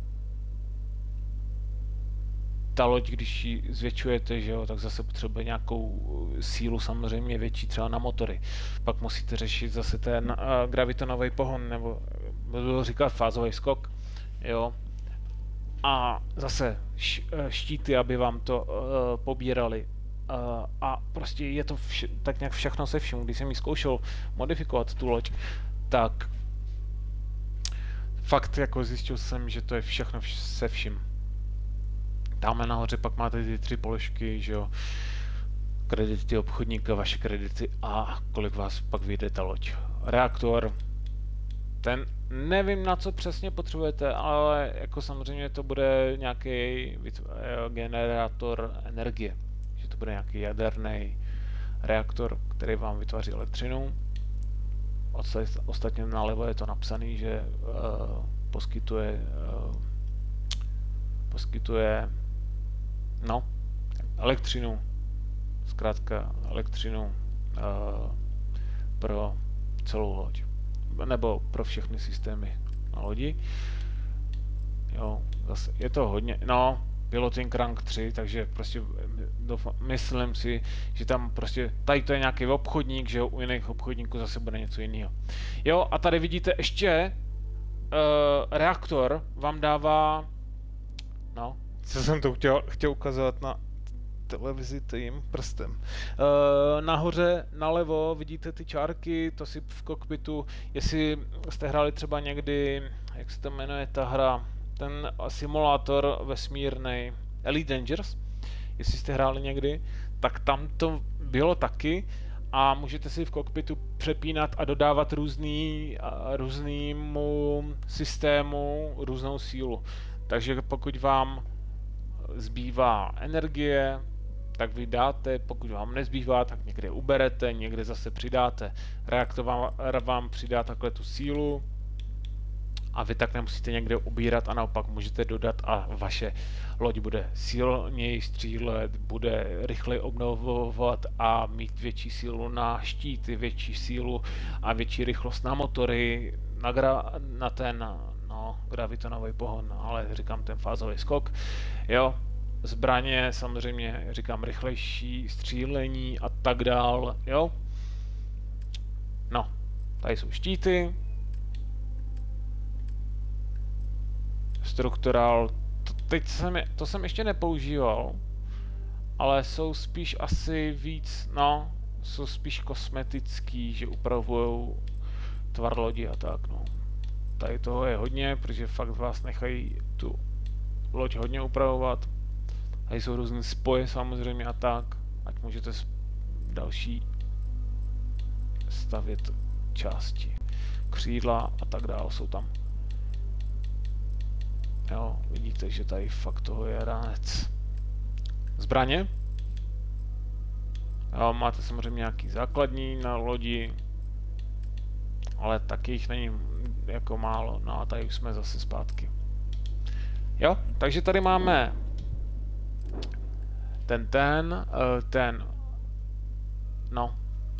ta loď, když ji zvětšujete, že jo, tak zase potřebuje nějakou sílu samozřejmě větší třeba na motory. Pak musíte řešit zase ten gravitonový pohon, nebo budu říkat fázový skok, jo. A zase štíty, aby vám to pobírali. A prostě je to tak nějak všechno se vším. Když jsem ji zkoušel modifikovat tu loď, tak fakt jako zjistil jsem, že to je všechno se vším. Dáme nahoře, pak máte ty 3 položky, že jo, kredity obchodníka, vaše kredity a kolik vás pak vyjde ta loď. Reaktor, ten nevím, na co přesně potřebujete, ale jako samozřejmě to bude nějaký generátor energie. Že to bude nějaký jaderný reaktor, který vám vytváří elektřinu. Ostatně nalevo je to napsané, že poskytuje no, elektřinu, zkrátka elektřinu pro celou loď. Nebo pro všechny systémy na lodi. Jo, zase je to hodně, no, Piloting Rank 3, takže prostě myslím si, že tam prostě, tady to je nějaký obchodník, že jo, u jiných obchodníků zase bude něco jiného. Jo, a tady vidíte ještě, reaktor vám dává, no, Co jsem to chtěl ukazovat na televizi tím prstem. Nahoře nalevo vidíte ty čárky, to si v kokpitu, jestli jste hráli třeba někdy, jak se to jmenuje ta hra, ten simulátor vesmírnej Elite Dangerous, jestli jste hráli někdy, tak tam to bylo taky a můžete si v kokpitu přepínat a dodávat různému systému různou sílu. Takže pokud vám zbývá energie, tak vy dáte, pokud vám nezbývá, tak někde uberete, někde zase přidáte. Reaktor vám přidá takhle tu sílu a vy tak nemusíte někde ubírat a naopak můžete dodat a vaše loď bude silněji střílet, bude rychleji obnovovat a mít větší sílu na štíty, větší sílu a větší rychlost na motory, na ten gravitonový pohon, ale říkám ten fázový skok, jo. Zbraně, samozřejmě, říkám, rychlejší střílení a tak dál, jo. No, tady jsou štíty. Strukturál, to jsem ještě nepoužíval, ale jsou spíš asi víc, no, jsou spíš kosmetický, že upravujou tvar lodi a tak, no. Tady toho je hodně, protože fakt vás nechají tu loď hodně upravovat. Tady jsou různé spoje samozřejmě a tak, ať můžete další stavět části. Křídla a tak dále jsou tam. Jo, vidíte, že tady fakt toho je ranec. Zbraně. Jo, máte samozřejmě nějaký základní na lodi, ale taky jich není jako málo. No a tady už jsme zase zpátky. Jo, takže tady máme no.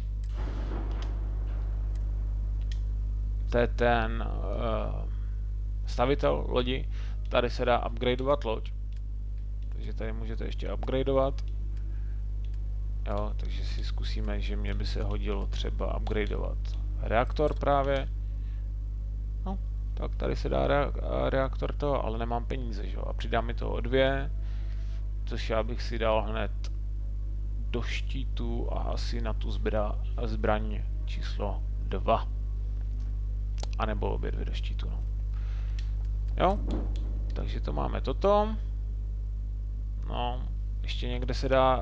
To je ten stavitel lodi. Tady se dá upgradeovat loď. Takže tady můžete ještě upgradeovat. Jo, takže si zkusíme, že mě by se hodilo třeba upgradeovat reaktor právě. No, tak tady se dá reaktor toho, ale nemám peníze, že jo. A přidá mi toho 2, což já bych si dal hned do štítu a asi na tu zbraň číslo 2. A nebo obě dvě do štítu, no. Jo, takže to máme toto. No, ještě někde se dá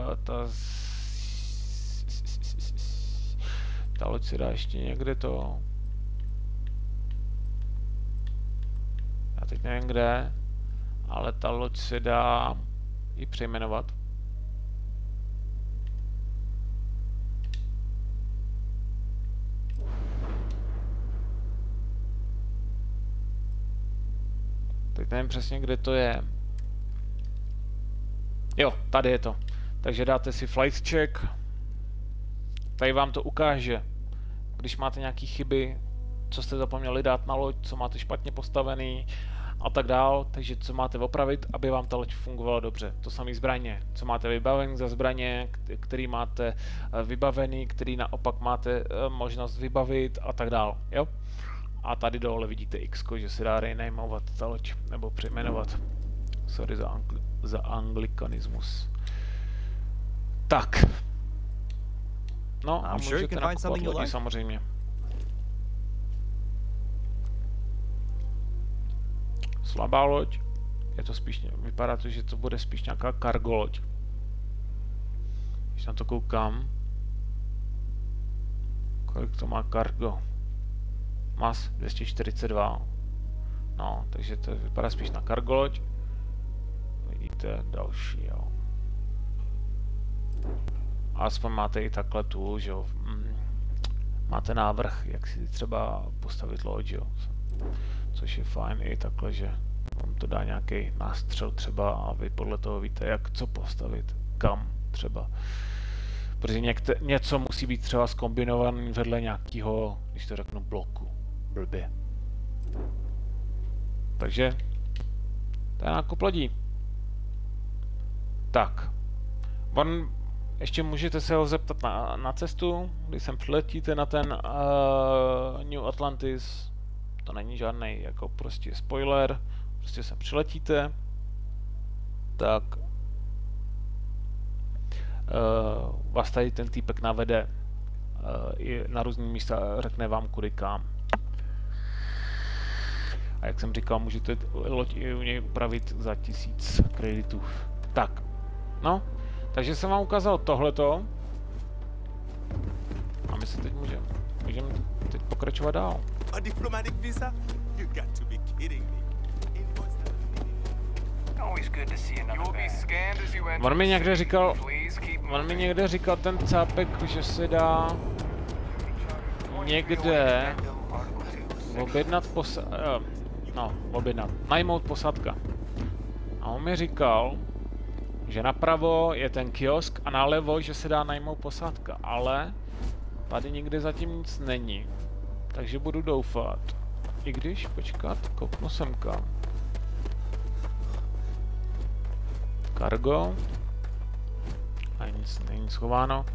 ta loď se dá ještě někde to. Já teď nevím kde, ale ta loď se dá i přejmenovat. Teď nevím přesně, kde to je. Jo, tady je to. Takže dáte si flight check. Tady vám to ukáže, když máte nějaké chyby, co jste zapomněli dát na loď, co máte špatně postavený a tak dál. Takže co máte opravit, aby vám ta loď fungovala dobře. To samé zbraně. Co máte vybavený za zbraně, který máte vybavený, který naopak máte možnost vybavit a tak dál. Jo? A tady dole vidíte X, že se dá renamovat ta loď, nebo přejmenovat. Sorry za anglikanismus. Tak. No a můžete nakupovat lodi samozřejmě. Slabá loď. Je to spíš, vypadá to, že to bude spíš nějaká cargo loď. Když na to koukám. Kolik to má cargo? Mas 242. No, takže to vypadá spíš na cargo loď. Vidíte, další, jo. A aspoň máte i takhle tu, že jo. Máte návrh, jak si třeba postavit loď, jo. Což je fajn i takhle, že vám to dá nějaký nástřel třeba a vy podle toho víte, jak co postavit, kam třeba. Protože něco musí být třeba zkombinovaný vedle nějakého, když to řeknu, bloku. Blbě. Takže to je nákup lodí. Tak. Ještě můžete se ho zeptat na cestu, když sem přiletíte na ten New Atlantis. To není žádný jako prostě spoiler. Prostě sem přiletíte. tak vás tady ten týpek navede i na různý místa a řekne vám kudy kam. A jak jsem říkal, můžete loď i u něj upravit za 1000 kreditů. Tak, no, takže jsem vám ukázal tohleto. A my se teď můžeme teď pokračovat dál. A diplomatic visa? You got to be kidding me. Always good to see another bag. On mi někde říkal ten cápek, že se dá někde objednat najmout posádka. A on mi říkal, že napravo je ten kiosk a nalevo, že se dá najmout posádka, ale tady nikde zatím nic není. Takže budu doufat. I když, počkat, kouknu semka. Cargo. A nic není schováno.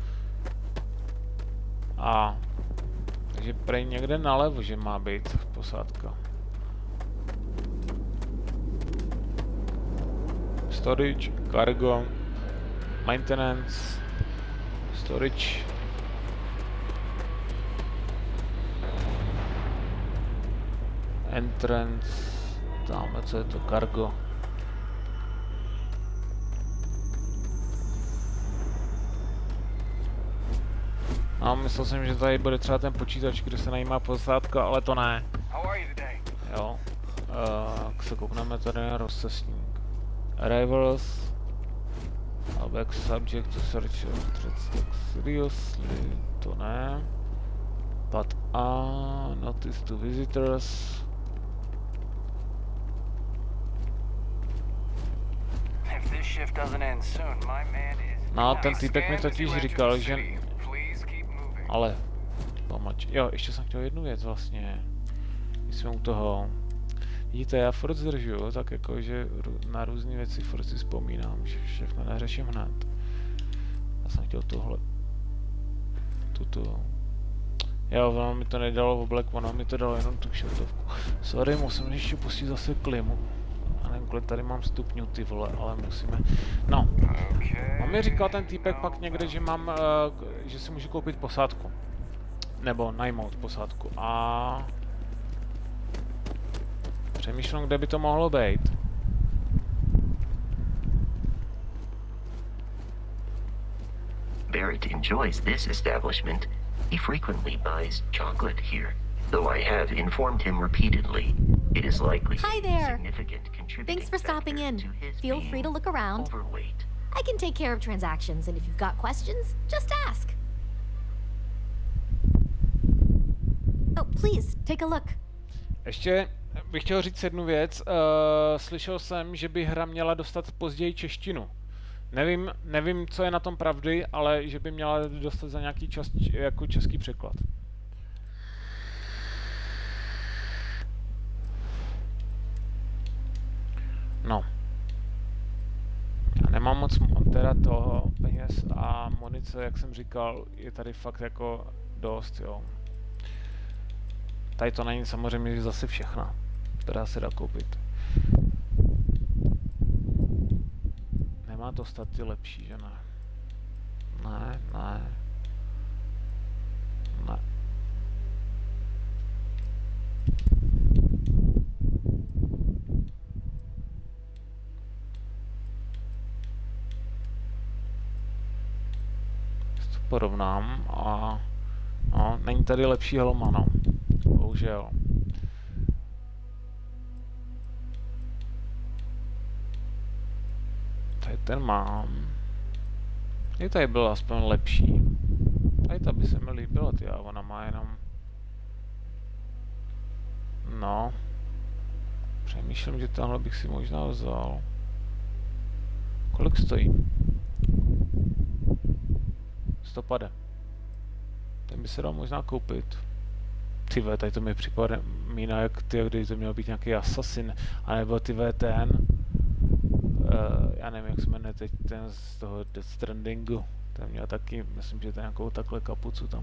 A takže prej někde nalevo, že má být posádka. Storage, cargo, maintenance, storage. Entrance, tamhle co je to, cargo. No, myslel jsem, že tady bude třeba ten počítač, kde se najímá posádka, ale to ne. Jo. Jak se koukneme tady na rozcestník. Arrivals. Back subject to search of threats seriously. To ne. But notice to visitors. No, ten týpek mi totiž říkal, že... Ale... Pomač. Jo, ještě jsem chtěl jednu věc vlastně. Když jsme u toho... Vidíte, já furt zdržuju, tak jako, že na různé věci furt si vzpomínám, že všechno neřeším hned. Já jsem chtěl tohle... Tuto... Jo, ono mi to nedalo v oblek, ono mi to dalo jenom tu šiltovku. Sorry, musím ještě pustit zase klimu. A nevím, kolik tady mám stupňů, ty vole, ale musíme... No. On mi říkal ten týpek pak někde, že mám, že si můžu koupit posádku. Nebo najmout posádku. A... Přemýšlím, kde by to mohlo být. Barrett enjoys this establishment. He frequently buys chocolate here, though I have informed him repeatedly it is likely Hi there. significant contributing Thanks for stopping factor in. to his Feel being free to look around. overweight. I can take care of transactions, and if you've got questions, just ask. Oh, please, take a look. Ještě bych chtěl říct jednu věc. Slyšel jsem, že by hra měla dostat později češtinu. Nevím, co je na tom pravdy, ale že by měla dostat za nějaký čas jako český překlad. No. Já nemám moc teda toho peněz a munice, jak jsem říkal, je tady fakt jako dost, jo. Tady to není samozřejmě zase všechna, která se dá koupit. Nemá to stát ty lepší, že ne? Ne. To porovnám a... No, není tady lepší helma, no. Bohužel. Tady ten mám. I tady byl aspoň lepší. Tady ta by se mi líbila, ty, a ona má jenom... No. Přemýšlím, že tamhle bych si možná vzal. Kolik stojí? 150. Ten by se dal možná koupit. Tyve, tady to mi připomíná, jak ty, když to měl být nějaký Assassin, anebo ty ten, já nevím, jak se jmenuje teď ten z toho Death Strandingu, ten měl taky, myslím, že to je nějakou takhle kapucu tam.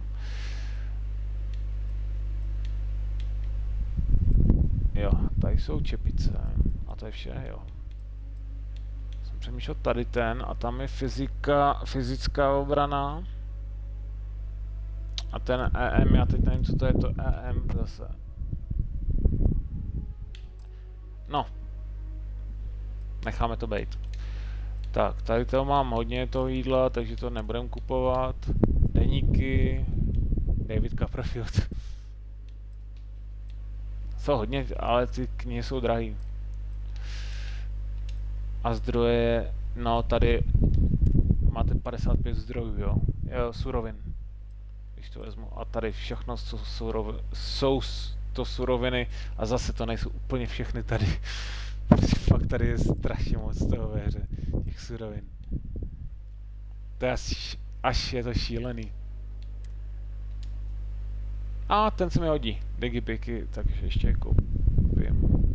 Jo, tady jsou čepice, a to je vše, jo. Jsem přemýšlel tady ten a tam je fyzická obrana. A ten EM, já teď nevím, co to je to EM zase. No. Necháme to být. Tak, tady toho mám hodně toho jídla, takže to nebudem kupovat. Deníky. David Copperfield. Jsou hodně, ale ty knihy jsou drahý. A zdroje, no tady máte 55 zdrojů, jo, surovin. Když to vezmu. A tady všechno jsou to suroviny a zase to nejsou úplně všechny tady. Fakt tady je strašně moc toho ve hře, těch surovin. To je až je to šílený. A ten se mi hodí. Digipiky, takže ještě koupím.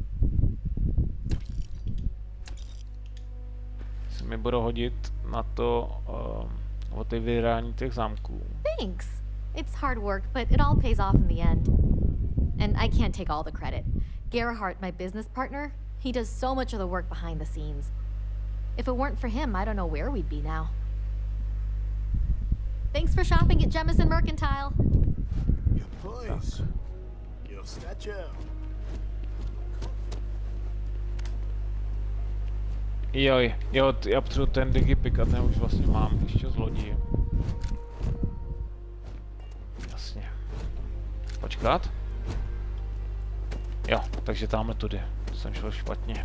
Se mi budou hodit na to otevírání těch zámků. Thanks. It's hard work, but it all pays off in the end. And I can't take all the credit. Gerhardt, my business partner, he does so much of the work behind the scenes. If it weren't for him, I don't know where we'd be now. Thanks for shopping at Jemison Mercantile. Your place. Your statue. Joj, jo, já potřebuji ten digipik a ten už vlastně mám ještě z lodí. Jasně. Počkat. Jo, takže tamhle tudy. Jsem šel špatně.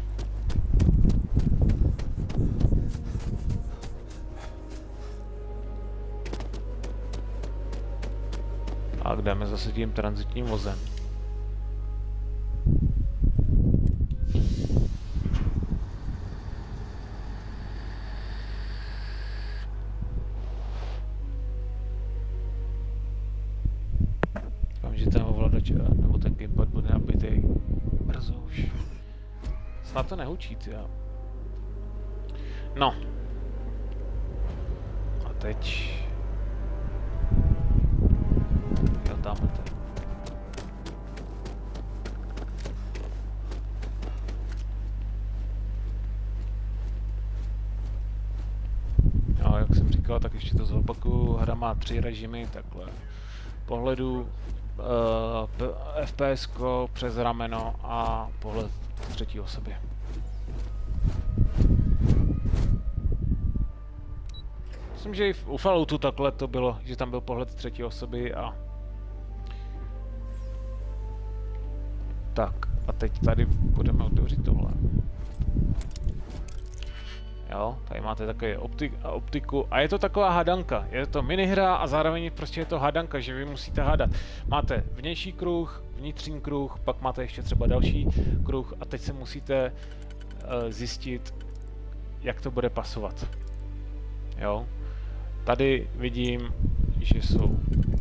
A jdeme zase tím tranzitním vozem. Doufám, že ten ovladač nebo ten gamepad bude nabitý brzo už. Snad to nehučí, jo. No. A teď... Jo, tamhle ten. No, jak jsem říkal, tak ještě to zopakuju. Hra má 3 režimy, takhle. Pohledu, FPS-ko přes rameno a pohled třetí osoby. Myslím, že i u Falloutu takhle to bylo, že tam byl pohled třetí osoby a... Tak, a teď tady budeme otevřít tohle. Jo, tady máte takové optiku a je to taková hadanka. Je to minihra a zároveň prostě je to hadanka, že vy musíte hádat. Máte vnější kruh, vnitřní kruh, pak máte ještě třeba další kruh a teď se musíte zjistit, jak to bude pasovat. Jo. Tady vidím, že jsou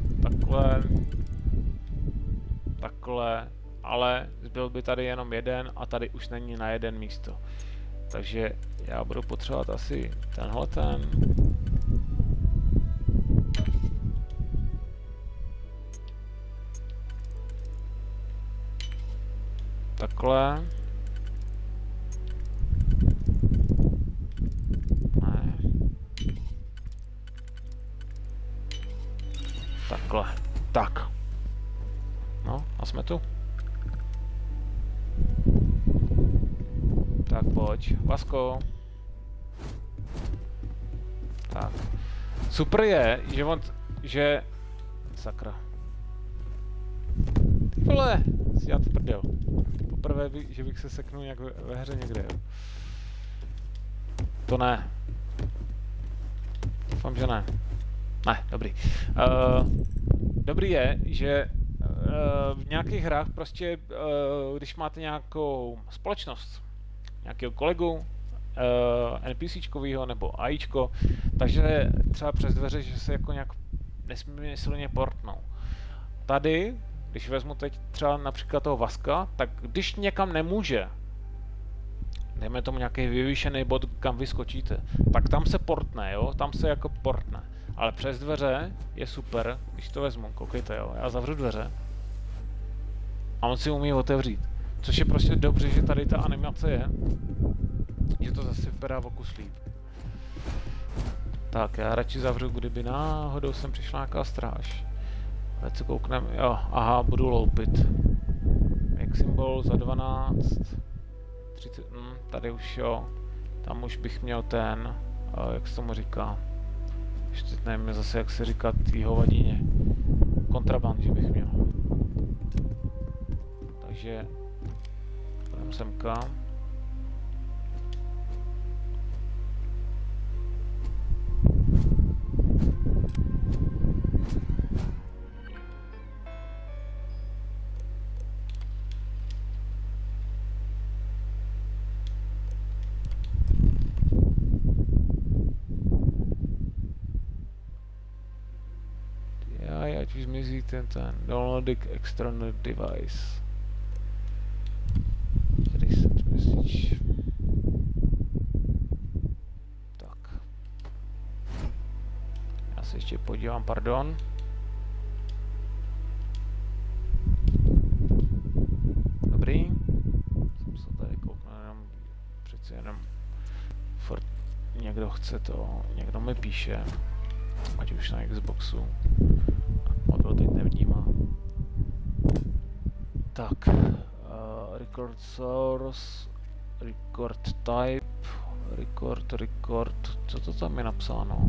takhle, ale zbyl by tady jenom jeden a tady už není na jeden místo. Takže já budu potřebovat asi tenhle ten. Takhle. Ne. Takhle. Tak. No, a jsme tu. Tak pojď, Vasko. Tak. Super je, že sakra. Ty vole, si já to prdel. Poprvé, že bych se seknul nějak ve hře někde, jo. To ne. Doufám, že ne. Ne, dobrý. Dobrý je, že v nějakých hrách prostě, když máte nějakou společnost, nějakého kolegu, NPCčkovýho nebo AIčko, takže třeba přes dveře, že se jako nějak nesmyslně portnou. Tady, když vezmu teď třeba například toho Vaska, tak když někam nemůže, dejme tomu nějaký vyvýšený bod, kam vyskočíte, tak tam se portne, jo, tam se jako portne. Ale přes dveře je super, když to vezmu, koukejte, jo, já zavřu dveře a on si umí otevřít. Což je prostě dobře, že tady ta animace je. Že to zase vypadá o kus líp. Tak, já radši zavřu, kdyby náhodou sem přišla nějaká stráž. Teď se koukneme, jo, aha, budu loupit. Jak symbol za 12, 30, tady už jo. Tam už bych měl ten, jak se tomu říká. Ještě nevím zase, jak se říká tý hovadině. Kontraband, že bych měl. Takže, půjdem semka. Ať už zmizí ten downloading external device. Reset message. Tak. Já se ještě podívám, pardon. Dobrý. Jsem se tady kouknul jenom, přeci jenom furt někdo chce to, někdo mi píše. Ať už na Xboxu. Mobil teď nevnímá. Tak. Record source. Record type. Record. Co to tam je napsáno?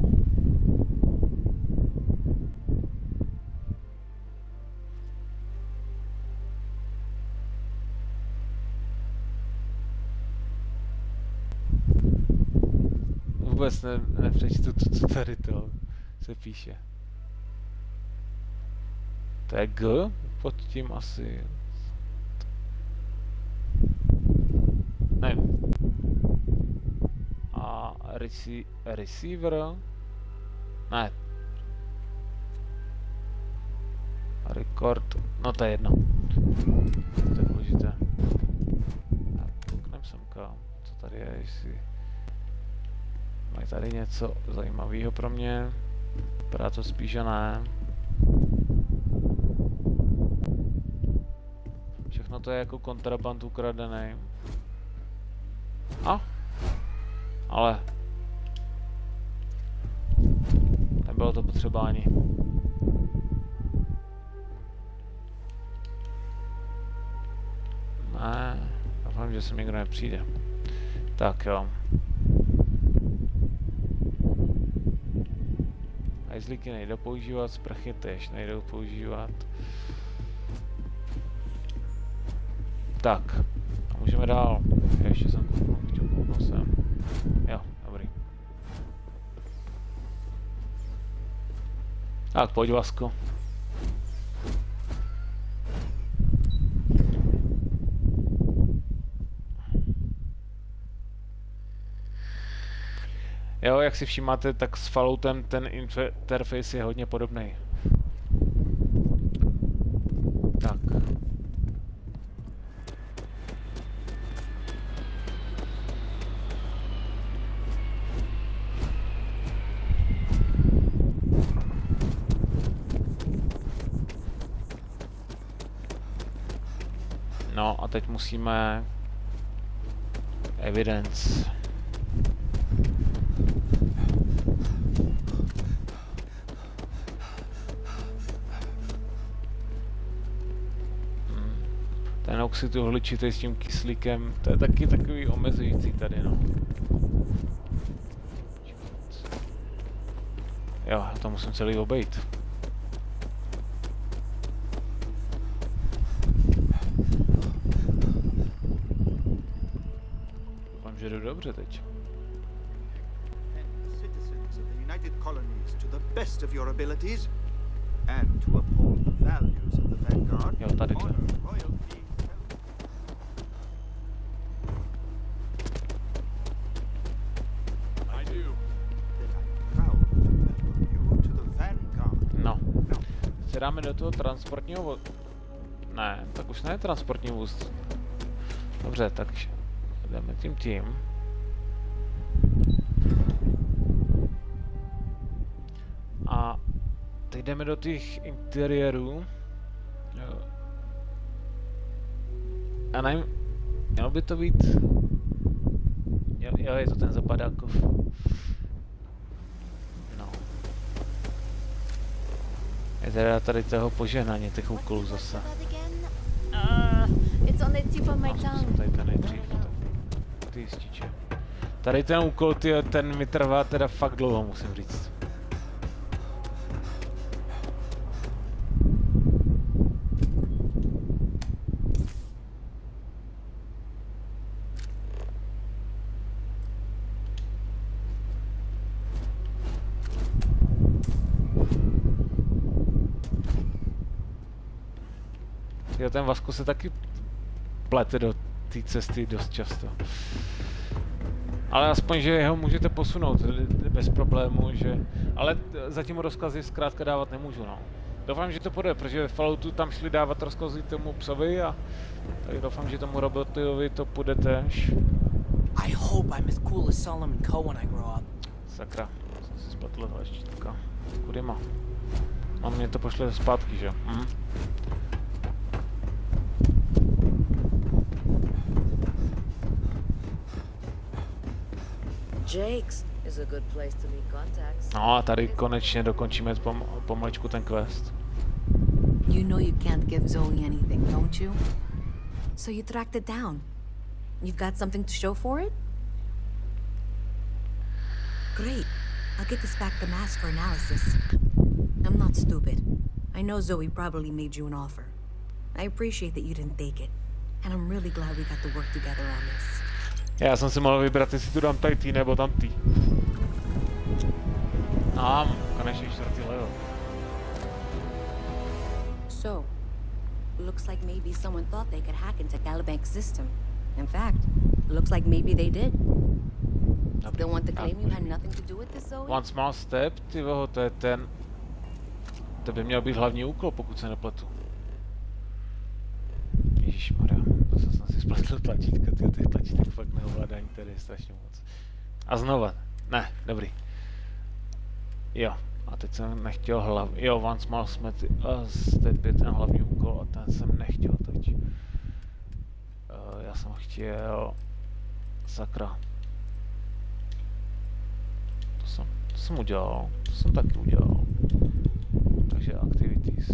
Vůbec nepřečtu, co tady to se píše. To je G? Pod tím asi... Nevím. A receiver? Ne. Record... No to je jedno. To je důležité. Kouknem semka, co tady je, jestli... Mají tady něco zajímavého pro mě. Vypadá to spíš, že ne. Všechno to je jako kontraband ukradený. Ale nebylo to potřeba ani. Ne, doufám, že sem nikdo nepřijde. Tak jo. Hajzlíky nejdou používat, sprchy též nejdou používat. Tak, a můžeme dál. Já ještě jsem kouknul sem. Jo, dobrý. Tak, pojď Vasko. Jo, jak si všímáte, tak s Falloutem ten interface je hodně podobný. Tak. No a teď musíme evidence. Ten oxid uhličitý s tím kyslíkem, to je taky takový omezující tady, no. Jo, já to musím celý obejít. Doufám, že jdu dobře teď. Jo, tady to. No. Se dáme do toho transportního vozu. Ne, tak už ne transportní vůz. Dobře, takže jdeme tím. A teď jdeme do těch interiérů. A nevím, mělo by to být... Jo, je to ten zapadákov. No. Je teda tady toho požehnání, těch úkolů zase. It's on the tip of my tongue. Tady ten nejdřív. Ty jističe. Tady ten úkol, ten mi trvá teda fakt dlouho, musím říct. Jo, ten Vasco se taky plete do té cesty dost často. Ale aspoň, že ho můžete posunout bez problému, že... Ale zatím rozkazy zkrátka dávat nemůžu, no. Doufám, že to půjde, protože ve Falloutu tam šli dávat rozkazy tomu psovi a... Tak doufám, že tomu robotovi to půjde též. I hope I'm as cool as Solomon Coe when I grow up. Sakra, jsem si spletl tlačítka. Kudy má? A mě to pošle zpátky, že jo? Jake's is a good place to meet contacts. No a tady konečně dokončíme pomaličku ten quest. You know you can't give Zoe anything, don't you? So you tracked it down. You've got something to show for it? Great. I'll get this back to Mass for analysis. I'm not stupid. I know Zoe probably made you an offer. I appreciate that you didn't take it. And I'm really glad we got to work together on this. Já jsem si mohl vybrat, jestli tu dám tady ty nebo tam ty. Konečně 4. level. So, looks like maybe someone thought they could hack into Calibank's system. In fact, looks like maybe they did. Still want to claim you had nothing to do with this, Zoe? One small step, ty voho, to je ten... To by měl být hlavní úkol, pokud se nepletu. Ježišmarja, to jsem si spletl tlačítka, těch tlačítek fakt neovládání tady je strašně moc. A znova, ne, dobrý. Jo, a teď jsem nechtěl jo, one small step je ten hlavní úkol a ten jsem nechtěl teď. Já jsem chtěl... Sakra. To jsem udělal, to jsem taky udělal. Takže activities.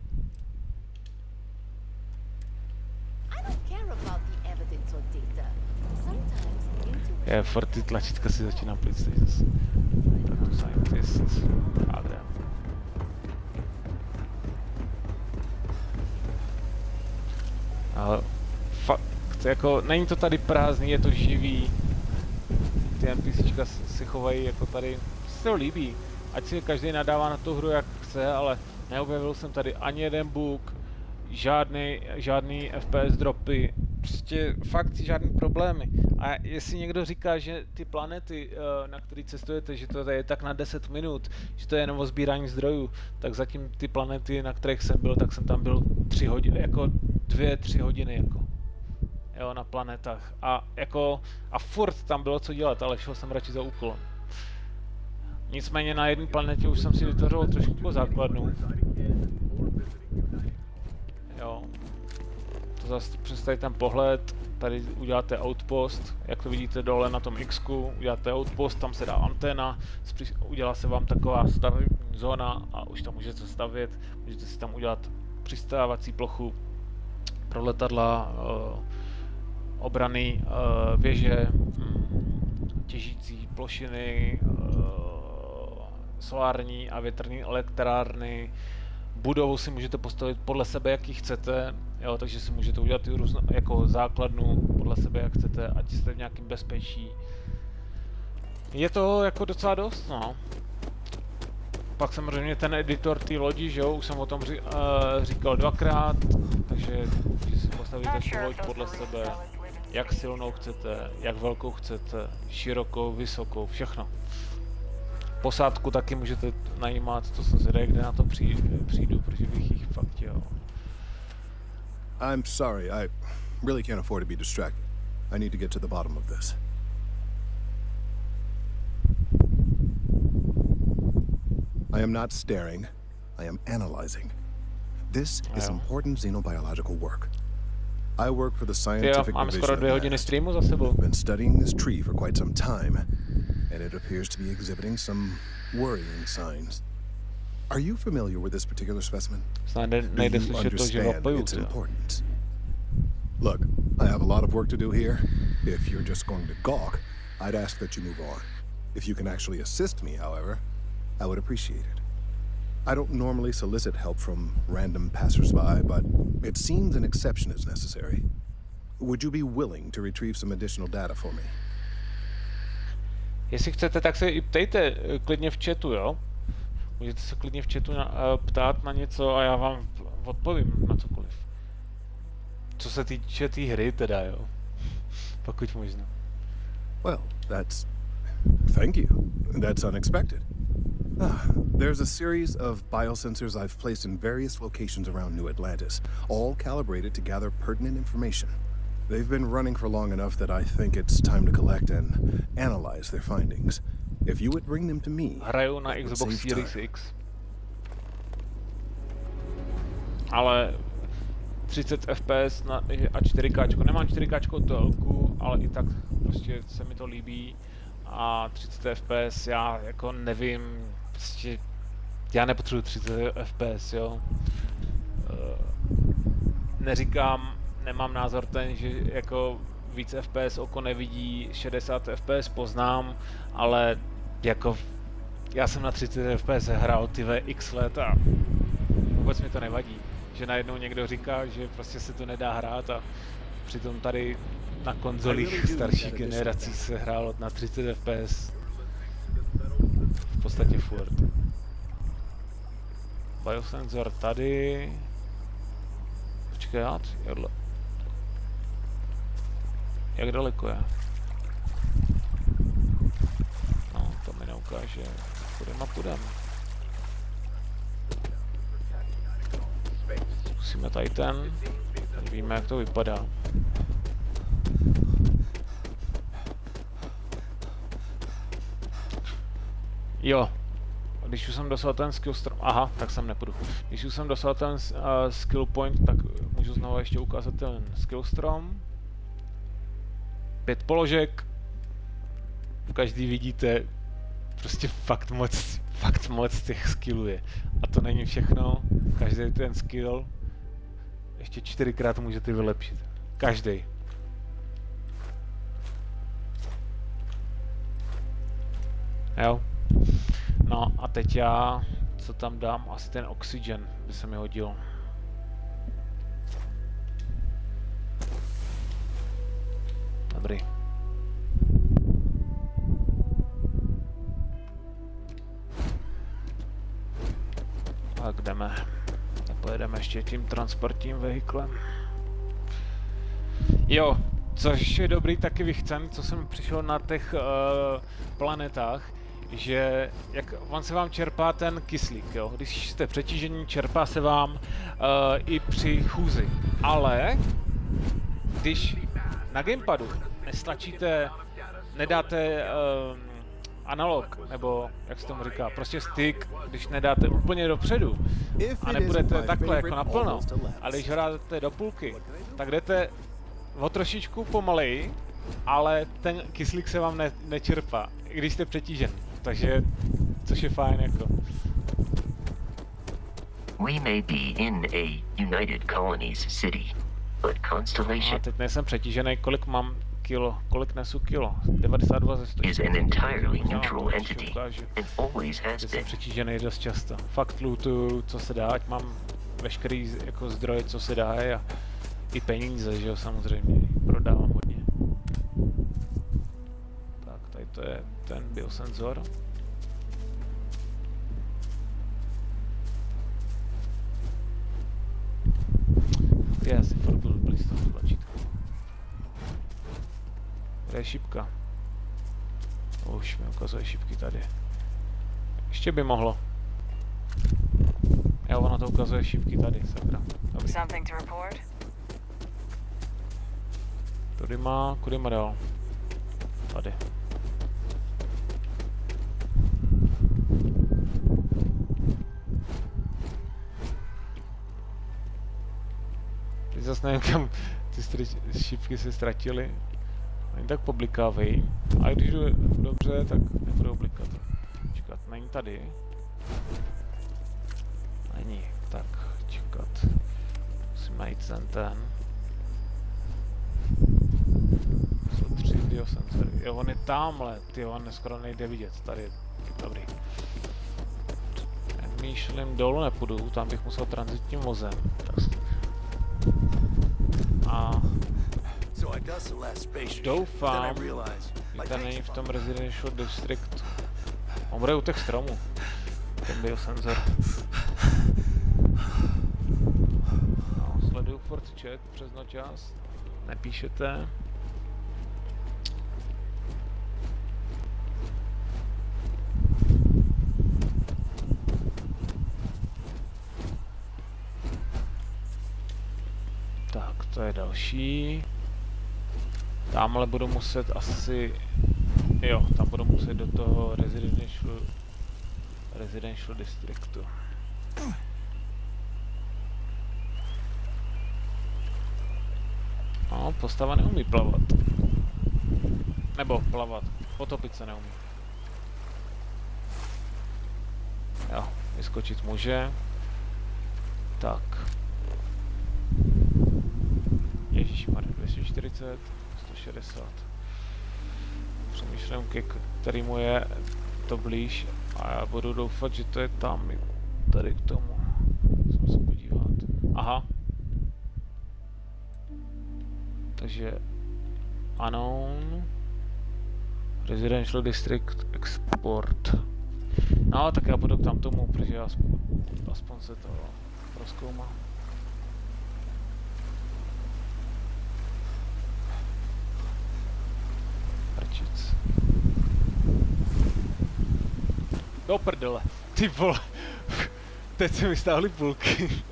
Já furt ty tlačítka si začínám plít zase. Tak to scientist. A kde? Ale fakt, jako, není to tady prázdný, je to živý. Ty NPCčka si chovají jako tady, se to líbí. Ať si každý nadává na tu hru jak chce, ale neobjevil jsem tady ani jeden bug, žádný FPS dropy, prostě fakt žádný problémy. A jestli někdo říká, že ty planety, na které cestujete, že to je tak na 10 minut, že to je jenom o sbírání zdrojů, tak zatím ty planety, na kterých jsem byl, tak jsem tam byl 3 hodiny, jako 2-3 hodiny, jako. Jo, na planetách. A jako, a furt tam bylo co dělat, ale šel jsem radši za úkolem. Nicméně na jedné planetě už jsem si vytvořil trošku základnu. Jo. To zase přes tady ten pohled, tady uděláte outpost, jak to vidíte dole na tom X-ku, uděláte outpost, tam se dá anténa, udělá se vám taková stavební zóna a už tam můžete stavět, můžete si tam udělat přistávací plochu pro letadla, obrany věže, těžící plošiny, solární a větrní elektrárny. Budovu si můžete postavit podle sebe, jaký chcete, jo, takže si můžete udělat i různou, jako základnu podle sebe, jak chcete, ať jste v nějakém bezpečí. Je to jako docela dost, no. Pak samozřejmě ten editor té lodi, že jo, už jsem o tom říkal 2krát, takže si postavíte tu loď podle sebe, jak silnou chcete, jak velkou chcete, širokou, vysokou, všechno. Posádku taky můžete najímat, to jsem zvědavý, kde na to přijdu, protože bych jich fakt chtěl. I'm sorry, I really can't afford to be distracted. I need to get to the bottom of this. I am not staring, I am analyzing. This is important xenobiological work. I work for the scientific máme division skoro 2 hodiny streamu za sebou. I've been studying this tree for quite some time, and it appears to be exhibiting some worrying signs. Are you familiar with this particular specimen? Do you understand its importance? Look, I have a lot of work to do here. If you're just going to gawk, I'd ask that you move on. If you can actually assist me, however, I would appreciate it. I don't normally solicit help from random passersby, but it seems an exception is necessary. Would you be willing to retrieve some additional data for me? Jestli chcete, tak se i ptejte klidně v chatu, jo? Můžete se klidně v chatu ptát na něco a já vám odpovím na cokoliv. Co se týče té hry teda, jo? Pokud možno. Well, thank you. That's unexpected. There's a series of biosensors I've placed in various locations around New Atlantis, all calibrated to gather pertinent information. They've been running for long enough that I think it's time to collect and analyze their findings. If you would bring them to me, hraju na Xbox Series X. Ale 30 FPS a 4K. Nemám 4K telku, ale i tak prostě se mi to líbí. A 30 FPS, já jako nevím, prostě já nepotřebuji 30 FPS, jo. Neříkám, nemám názor ten, že jako víc FPS oko nevidí, 60 FPS poznám, ale jako já jsem na 30 FPS hrál x let a vůbec mi to nevadí. Že najednou někdo říká, že prostě se to nedá hrát a přitom tady na konzolích starší generací se hrálo na 30 FPS v podstatě furt. Biosensor tady. Počkat, jak daleko je? No, to mi neukáže. Půjdeme a půjdeme. Zkusíme tady ten. Tady víme, jak to vypadá. Jo, když už jsem dostal ten skill strom, aha, tak sem nepůjdu. Když už jsem dostal ten skill point, tak můžu znovu ještě ukázat ten skill strom. 5 položek, v každý vidíte prostě fakt moc těch skillů je. A to není všechno, každý ten skill ještě 4krát můžete vylepšit. Každý. Jo. No a teď já, co tam dám, asi ten oxygen by se mi hodil. Dobrý. Tak jdeme. Pojedeme ještě tím transportním vehiklem. Jo, což je dobrý taky vychcen, co jsem přišel na těch planetách, že jak on se vám čerpá ten kyslík, jo? Když jste přetížení, čerpá se vám i při chůzi. Ale když na gamepadu nestlačíte, nedáte analog, nebo jak se tomu říká, prostě stick, když nedáte úplně dopředu a nebudete takhle jako naplno, ale když hráte do půlky, tak jdete o trošičku pomaleji, ale ten kyslík se vám nečerpá, i když jste přetížen. Takže, což je fajn jako. We may be in a United Colonies city, but Constellation... A teď nejsem přetížený, kolik mám kilo, kolik nesu kilo? 92 ze 100. Is an entirely neutral entity and always has been. Jsem přetížený dost často. Fakt lootuju, co se dá, ať mám veškerý jako zdroje, co se dá a i peníze, že jo, samozřejmě. Prodávám hodně. Tak, tady to je ten biosenzor. Já si furt byl blíz toho tlačítka. Kde je šipka? Už mi ukazuje šipky tady. Ještě by mohlo. Jo, ono to ukazuje šipky tady, sakra. Dobrý. Kudy má dál? Tady. Teď zase nevím, Ty šipky se ztratily. Ani tak poblikávají. A když jdu dobře, tak nebudu oblikat. Čekat, není tady. Není. Tak, čekat. Musím najít ten. Jsou 3 biosenzory. Jo, on je tamhle. Ty, on skoro nejde vidět. Tady. Dobrý. Myšlím dolů nepůjdu, tam bych musel tranzitním vozem. A doufám, že tam není v tom Residential District. On bude u těch stromů. Ten biosenzor. No, sleduju Fort Chat přes nočas. Nepíšete. Tak, to je další. Tamhle budu muset asi... Jo, tam budu muset do toho Residential Districtu. No, postava neumí plavat. Nebo plavat. Potopit se neumí. Jo, vyskočit může. Tak. Ježišmarja, 240, 160. Přemýšlím, ke kterému je to blíž a já budu doufat, že to je tam, tady k tomu. Musím se podívat. Aha. Takže unknown Residential District Export. No, tak já budu k tamtomu, protože aspoň se to rozkoumám. Prčic. Do prdele. Ty vole. Teď se mi stáhly půlky.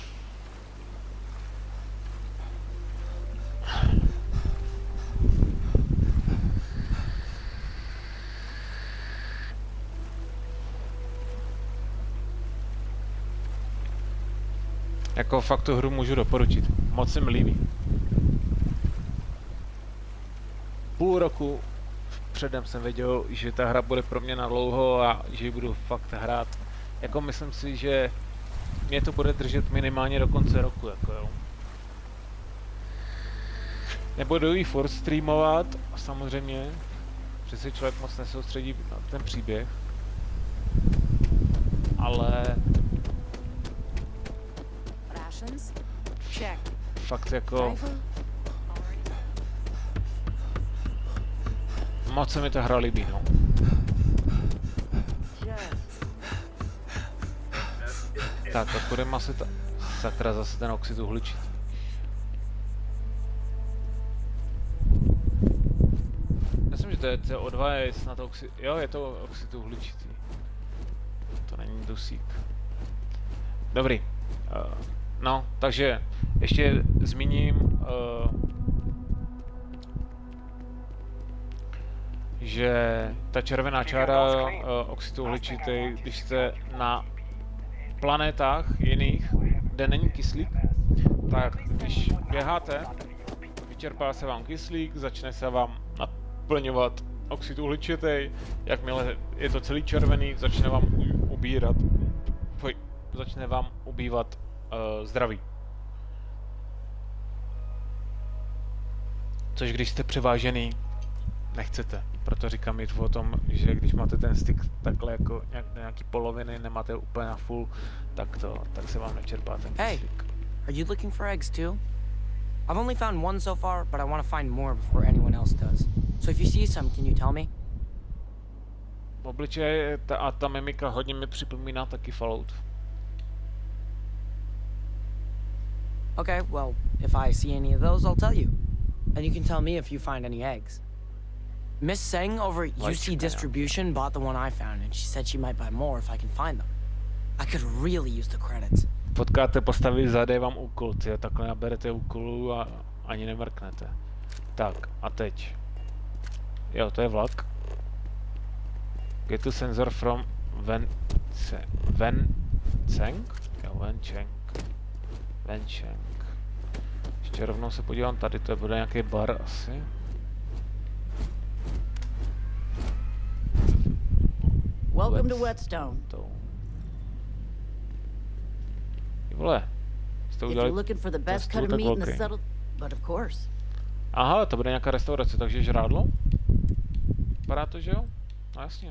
Jako fakt tu hru můžu doporučit. Moc se mi líbí. Půl roku předem jsem věděl, že ta hra bude pro mě na dlouho a že ji budu fakt hrát. Jako myslím si, že mě to bude držet minimálně do konce roku, jako jo. Nebudu ji furt streamovat, samozřejmě, že se člověk moc nesoustředí na ten příběh. Ale... Fakt jako... Moc se mi ta hra líbí, no. Tak, a budeme asi ta... Sakra, zase ten oxid uhličitý. Myslím, že to je CO2, je snad oxid... Jo, je to oxid uhličitý. To není dusík. Dobrý. No, takže ještě zmíním, že ta červená čára oxidu uhličitý, když jste na planetách jiných, kde není kyslík, tak když běháte, vyčerpá se vám kyslík, začne se vám naplňovat oxid uhličitý, jakmile je to celý červený, začne vám ubývat zdraví. Což když jste převážený, nechcete. Proto říkám jít o tom, že když máte ten stick takhle jako nějaký poloviny, nemáte úplně na full, tak se vám nečerpá ten kyslík. Are you looking for eggs too? I've only found one so far, but I want to find more before anyone else does. So if you see some, can you tell me? Obličeje a ta mimika hodně mi připomíná taky Fallout. Okay, well, if I see any of those, I'll tell you. And you can tell me if you find any eggs. Miss Seng over at UC Distribution bought the one I found, and she said she might buy more if I can find them. I could really use the credits. Potkáte postavy, zadej vám úkol, tyjo, takhle naberete úkolů a ani nemrknete. Tak, a teď. Jo, to je vlak. Get to sensor from Wencheng? Jo, Wencheng. Ještě rovnou se podívám tady, to bude nějaký bar asi. Welcome to Whetstone. Vole, jste udělali tak velký. Aha, to bude nějaká restaurace, takže žrádlo? Vypadá to, že jo? No jasně.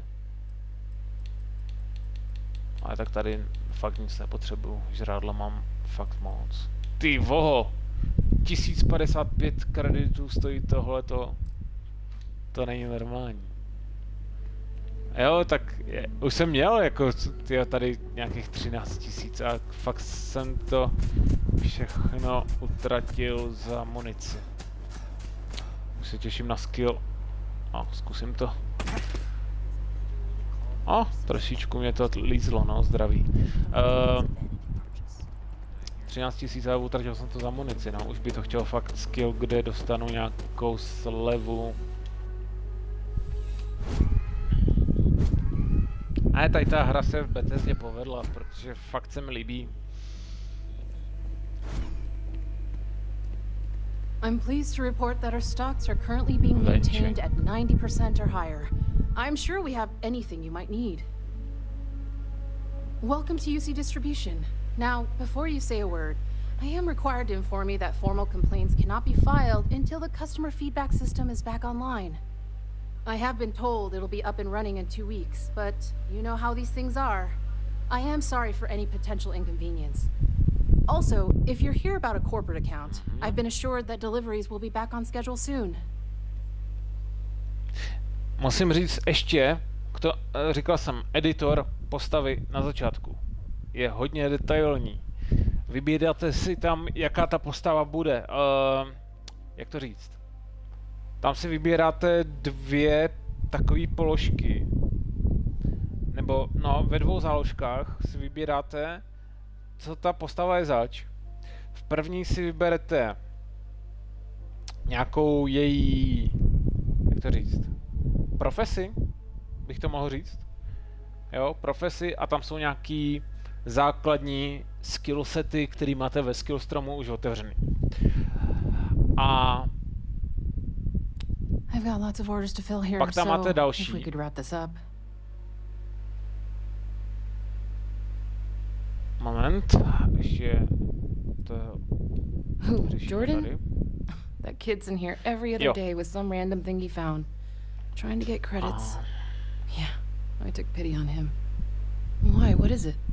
Ale tak tady fakt nic nepotřebuju, žrádla mám fakt moc. Ty voho! 1055 kreditů stojí tohleto. To není normální. Jo, tak už jsem měl jako tady nějakých 13 000 a fakt jsem to všechno utratil za munici. Už se těším na skill. A zkusím to. A trošičku mě to lízlo, no, zdraví. 13 000 a utratil jsem to za munici, no. Už by to chtělo fakt skill, kde dostanu nějakou slevu. A tady ta hra se v Bethesdě povedla, protože fakt se mi líbí. I'm pleased to report that our stocks are currently being maintained at 90% or higher. I'm sure we have anything you might need. Welcome to UC Distribution. Now, before you say a word, I am required to inform you that formal complaints cannot be filed until the customer feedback system is back online. I have been told it'll be up and running in 2 weeks, but you know how these things are. I am sorry for any potential inconvenience. Also, if you're here about a corporate account, I've been assured that deliveries will be back on schedule soon. Musím říct ještě, říkal jsem, editor postavy na začátku je hodně detailní. Vybíráte si tam, jaká ta postava bude. Jak to říct? Tam si vybíráte 2 takové položky. Nebo, no, ve 2 záložkách si vybíráte, co ta postava je zač. V první si vyberete nějakou její, jak to říct, profesi, bych to mohl říct. Jo, profesi a tam jsou nějaký základní skillsety, který máte ve skillstromu už otevřený. A pak tam máte další. Moment, ještě to Jordan? Tady. That kid's in here every other day with some random thing he found. Trying to get credits. Yeah, I took pity on him. Why? What is it?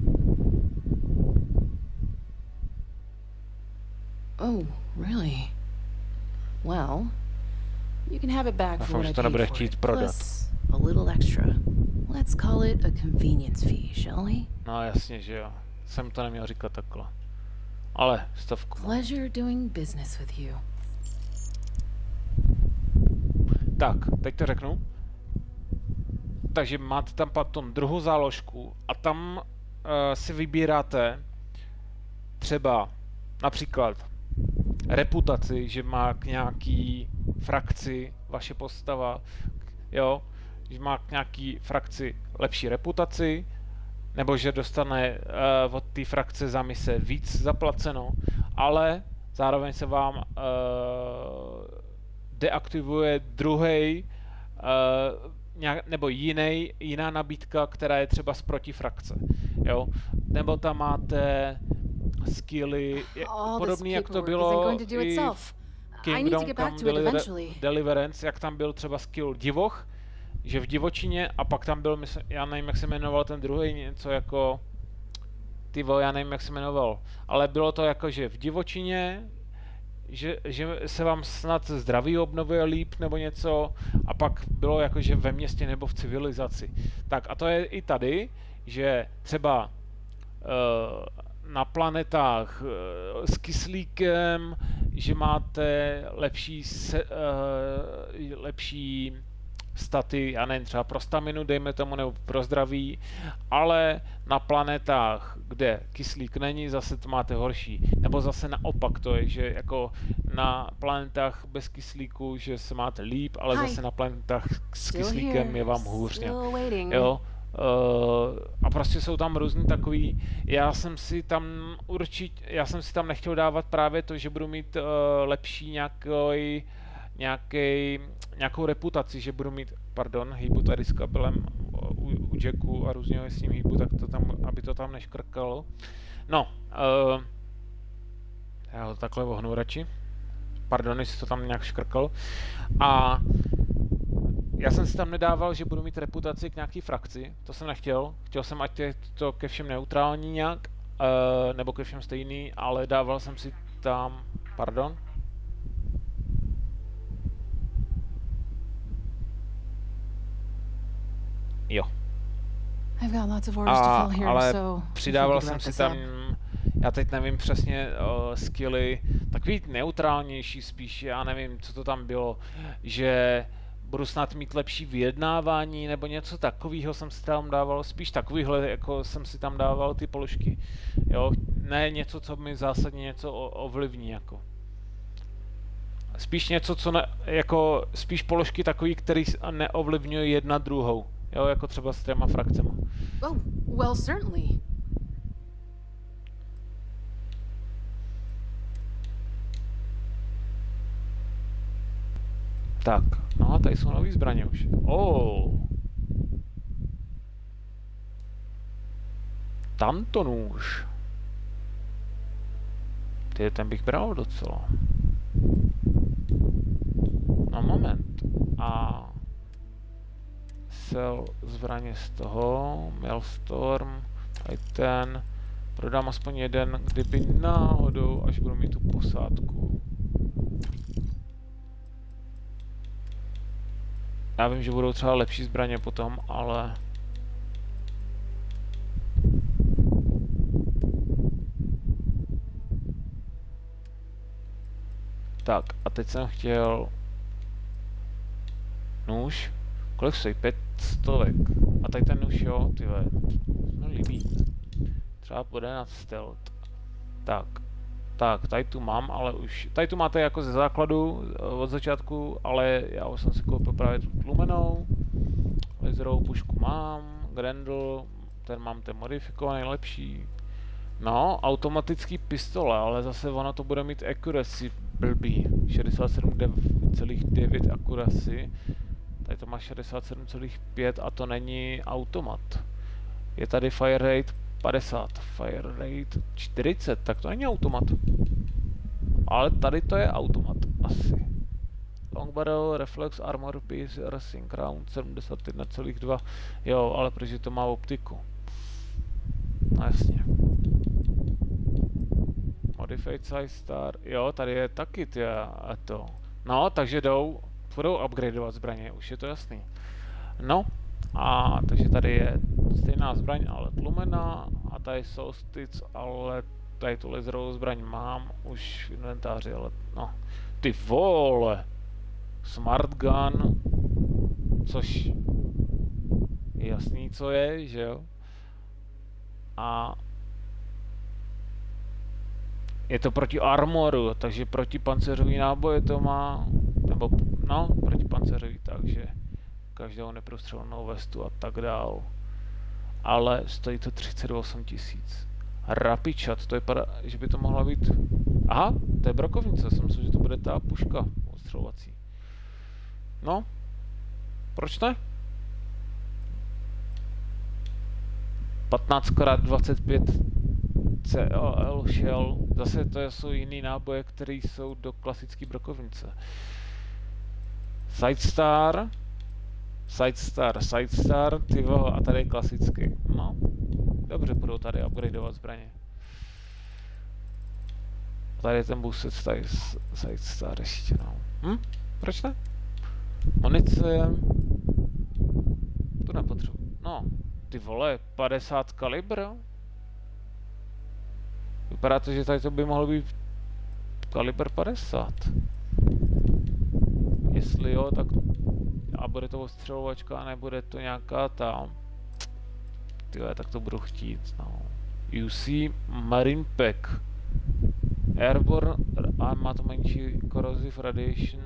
Oh, really? Well, you can have it back for what I paid for it, plus a little extra. Let's call it a convenience fee, shall we? No jasně, že jo. Jsem to neměl říkat takhle. Ale 100. Pleasure doing business with you. Tak, teď to řeknu. Takže máte tam potom druhou záložku a tam si vybíráte třeba například reputaci, že má k nějaký frakci vaše postava, jo, že má k nějaký frakci lepší reputaci, nebo že dostane od té frakce za mise víc zaplaceno, ale zároveň se vám deaktivuje druhý nebo jiná nabídka, která je třeba z protifrakce, jo, nebo tam máte skilly, podobný jak to bylo i v Kingdom Come Deliverance, jak tam byl třeba skill divoch, že v divočině a pak tam byl, já nevím jak se jmenoval ten druhý, něco jako, já nevím jak se jmenoval, ale bylo to jako, že v divočině, že se vám snad zdraví obnovuje líp nebo něco a pak bylo jako, že ve městě nebo v civilizaci. Tak a to je i tady, že třeba na planetách s kyslíkem, že máte lepší staty, já nevím, třeba pro staminu, dejme tomu, nebo pro zdraví, ale na planetách, kde kyslík není, zase to máte horší. Nebo zase naopak to je, že jako na planetách bez kyslíku, že se máte líp, ale zase na planetách s kyslíkem je vám hůř. Jo? A prostě jsou tam různý takový, já jsem si tam nechtěl dávat právě to, že budu mít lepší nějakou reputaci, že budu mít, hýbu tady s kabelem u jacku a různě s ním hýbu, tak to tam, aby to tam neškrkalo. No, já ho takhle ohnu radši. Pardon, jestli to tam nějak škrkalo. A já jsem si tam nedával, že budu mít reputaci k nějaký frakci, to jsem nechtěl. Chtěl jsem, ať je to ke všem neutrální nějak, nebo ke všem stejný, ale dával jsem si tam, pardon. Jo. Ale přidával jsem si tam, já teď nevím přesně, skilly, takový neutrálnější spíš, já nevím, co to tam bylo, že budu snad mít lepší vyjednávání, nebo něco takového jsem si tam dával, spíš takovýhle, jako jsem si tam dával ty položky, jo, ne něco, co mi zásadně něco ovlivní, jako. Spíš něco, co ne, jako, spíš položky takový, který neovlivňují jedna druhou, jo, jako třeba s těma frakcema. Oh, well, certainly. Tak, no a tady jsou nový zbraně už. Tamto nůž. Ten bych bral docela. No moment. A sell zbraně z toho, Maelstorm, tady ten. Prodám aspoň jeden, kdyby náhodou, až budu mít tu posádku. Já vím, že budou třeba lepší zbraně potom, ale... Tak, a teď jsem chtěl... Nůž? Kolik stojí? 500. A tady ten nůž, jo, tyhle. To mi líbí. Třeba bude na stealth. Tak, tady tu mám, ale už... Tady tu máte jako ze základu, od začátku, ale já už jsem si koupil právě tu tlumenou. Laserovou pušku mám, Grendel, ten modifikovaný, lepší. No, automatický pistole, ale zase ono to bude mít accuracy blbý. 67,9 accuracy. Tady to má 67,5 a to není automat. Je tady fire rate 50, fire rate 40, tak to není automat. Ale tady to je automat, asi. Long barrel, reflex, armor piece, racing round, 71,2. Jo, ale protože to má optiku. No jasně. Modified size star, jo, tady je taky to. No, takže budou upgradeovat zbraně, už je to jasný. No, a takže tady je stejná zbraň, ale tlumená, a tady solstice, ale tady tu laserovou zbraň mám už v inventáři, ale no. Ty vole! Smart gun, což je jasný, co je, že jo? A je to proti armoru, takže proti panceřový náboje to má, nebo no, proti panceřový, takže každou neprostřelnou vestu a tak dál. Ale stojí to 38 000. Rapičat, to vypadá, že by to mohla být... Aha, to je brokovnice, jsem myslel, že to bude ta puška odstřelovací. No, proč ne? 15x25 CLL shell, zase to jsou jiný náboje, které jsou do klasické brokovnice. Sidestar, ty vole, a tady je klasický. No, dobře, budou tady upgradeovat zbraně. Tady je ten boosted Sidestar ještě, no. Proč ne? Munice... Tu nepotřebuji. No, ty vole, 50 kalibr? Vypadá to, že tady to by mohlo být kalibr 50. Jestli jo, tak... A bude to ostřelovačka, a nebude to nějaká ta... Tyhle, tak to budu chtít, no. UC Marine Pack. Airborne, a má to menší corrosive radiation.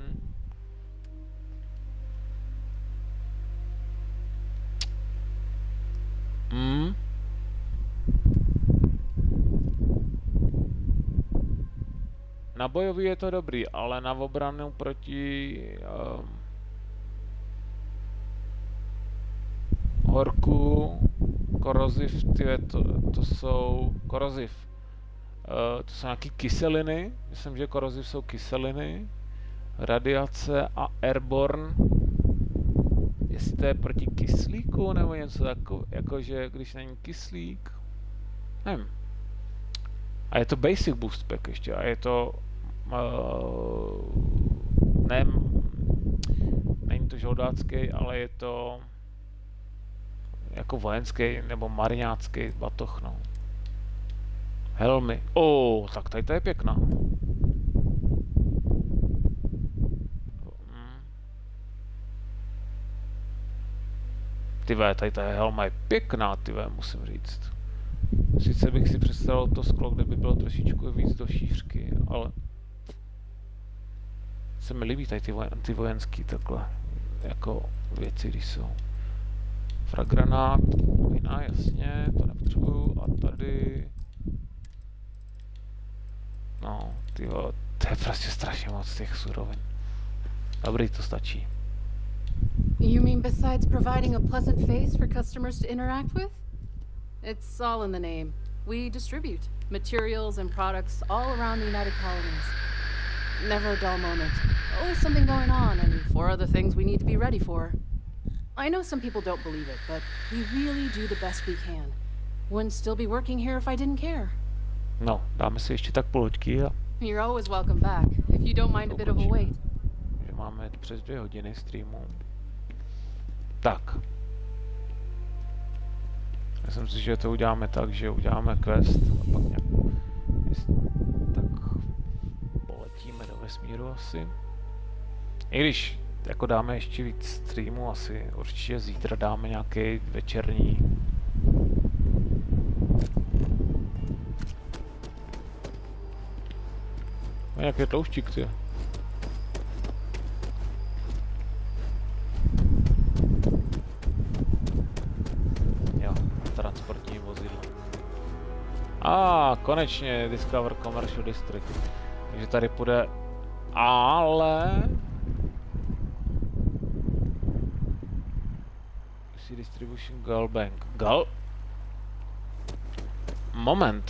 na bojový je to dobrý, ale na obranu proti horku, koroziv, to jsou koroziv. To jsou nějaký kyseliny, myslím, že koroziv jsou kyseliny, radiace a airborne. Jestli to je proti kyslíku nebo něco takového, jakože když není kyslík, nevím. A je to basic boost pack ještě a je to není to žoldácký, ale je to jako vojenský nebo mariňácký batoh, no. Helmy. Tak tady to je pěkná. Tyvé, tady ta helma je pěkná, tyvé, musím říct. Sice bych si představil to sklo, kde by bylo trošičku víc do šířky, ale se mi líbí tady ty vojenský takhle, jako věci, když jsou. Fragranát, jiná, jasně, to nepotřebuju, a tady... No, tyvo, to je prostě strašně moc těch surovin. Dobrý, to stačí. You mean besides providing a pleasant face for customers to interact with? It's all in the name. We distribute materials and products all around the United Colonies. Never a dull moment. Always something going on and 4 other things we need to be ready for. I know some people don't believe it, but we really do the best we can. Wouldn't still be working here if I didn't care. No, dáme si ještě tak půl hoďky a... You're always welcome back, if you don't mind a bit of a wait. Že máme přes 2 hodiny streamu. Tak. Myslím si, že to uděláme tak, že uděláme quest a pak nějak... Tak poletíme do vesmíru asi. I když jako dáme ještě víc streamu, asi určitě zítra dáme nějaký večerní. Nějaký tlouštík, ty. Jo, transportní vozidlo. Konečně Discover Commercial District. Takže tady půjde, ale... Distribution Gal Bank. Moment.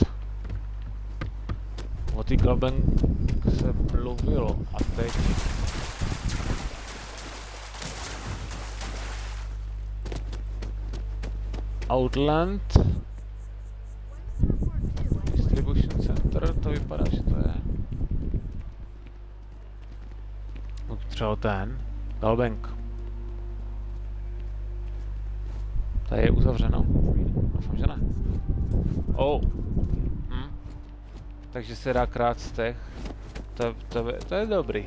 O té Gal Bank se mluvilo a teď... Outland. Distribution Center, to vypadá, že to je. Třeba ten. Gal Bank. Tady je uzavřeno. Doufám, že ne. Takže se dá krát z těch. To je dobrý.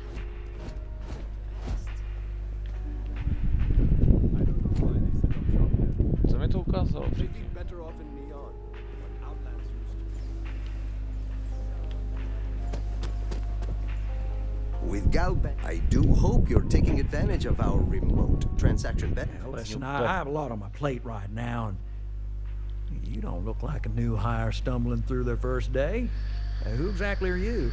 Co mi to ukázalo předtím? With Galbank, I do hope you're taking advantage of our remote transaction benefits. Well, listen, I have a lot on my plate right now, and you don't look like a new hire stumbling through their first day. Who exactly are you?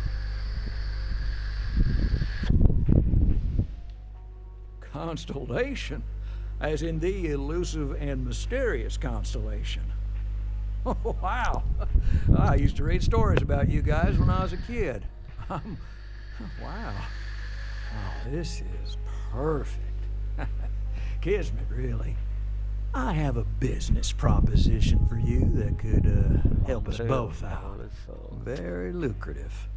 Constellation, as in the elusive and mysterious Constellation. Oh, wow. I used to read stories about you guys when I was a kid. Wow. Oh, this is perfect. Kismet, really. I have a business proposition for you that could help us both out. Very lucrative.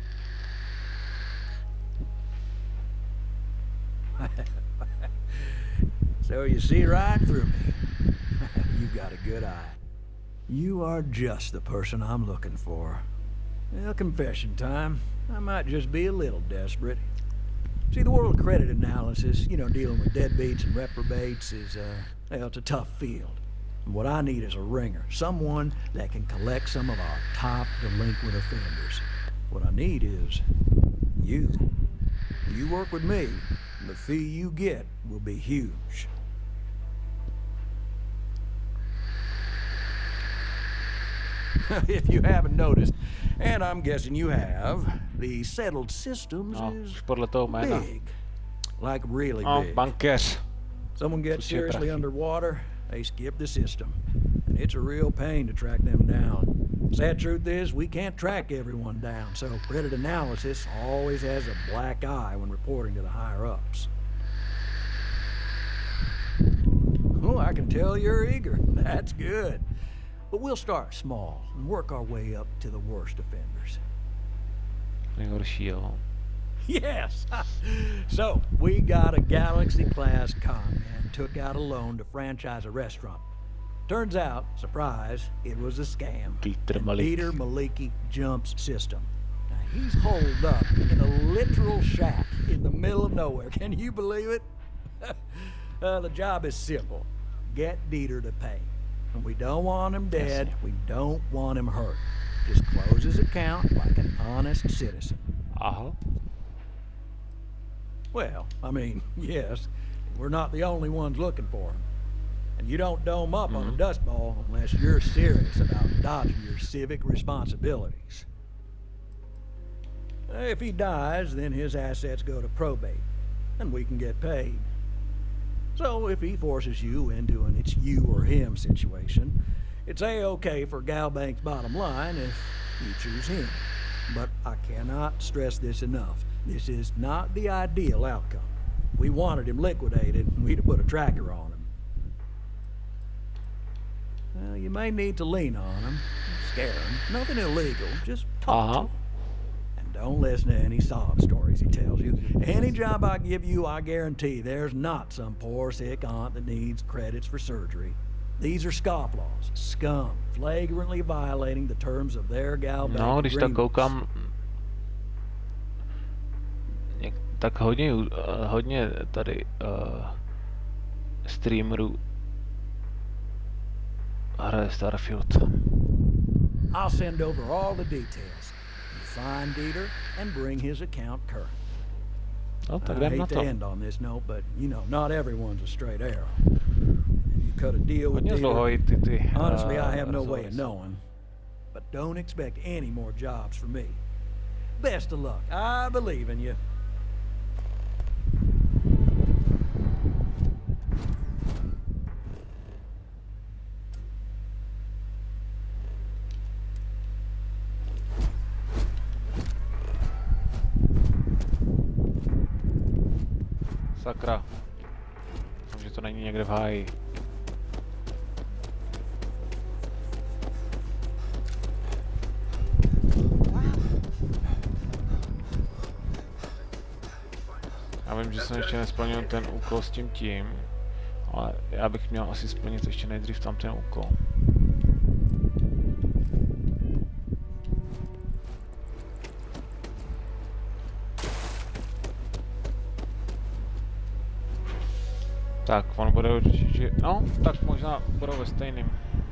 So you see right through me. You've got a good eye. You are just the person I'm looking for. Well, confession time. I might just be a little desperate. See, the world of credit analysis, you know, dealing with deadbeats and reprobates is, well, it's a tough field. And what I need is a ringer, someone that can collect some of our top delinquent offenders. What I need is you. You work with me, and the fee you get will be huge. If you haven't noticed, and I'm guessing you have, the settled systems is big. Like really big. Bankéř. Someone gets seriously underwater, they skip the system. And it's a real pain to track them down. Sad truth is, we can't track everyone down, so credit analysis always has a black eye when reporting to the higher-ups. Oh, I can tell you're eager. That's good. But we'll start small and work our way up to the worst offenders. Yes! So, we got a Galaxy-class conman took out a loan to franchise a restaurant. Turns out, surprise, it was a scam. Peter Maliki jumps system. Now, he's holed up in a literal shack in the middle of nowhere. Can you believe it? The job is simple. Get Dieter to pay. And we don't want him dead, we don't want him hurt. Just close his account like an honest citizen. Well, I mean, yes, we're not the only ones looking for him. And you don't dome up on a dust ball unless you're serious about dodging your civic responsibilities. If he dies, then his assets go to probate, and we can get paid. So if he forces you into an it's you or him situation, it's A-okay for GalBank's bottom line if you choose him. But I cannot stress this enough. This is not the ideal outcome. We wanted him liquidated, and we'd have put a tracker on him. Well, you may need to lean on him, scare him. Nothing illegal, just talk to him. And don't listen to any sob stories he tells you. Any job I give you, I guarantee there's not some poor sick aunt that needs credits for surgery. These are scofflaws, scum, flagrantly violating the terms of their GalBank No, když tak koukám, tak hodně tady streamerů hraje Starfield. I'll send over all the details. You find Dieter and bring his account current. No, tak I hate to end on this note, but you know, not everyone's a straight arrow. And you cut a deal with Dieter. Honestly, I have no way of knowing. But don't expect any more jobs from me. Best of luck. I believe in you. Sakra. Myslím, že to není někde v háji. Já vím, že jsem ještě nesplnil ten úkol s tím, ale já bych měl asi splnit ještě nejdřív tam ten úkol. Tak, on bude určitě, no, tak možná budou ve stejným.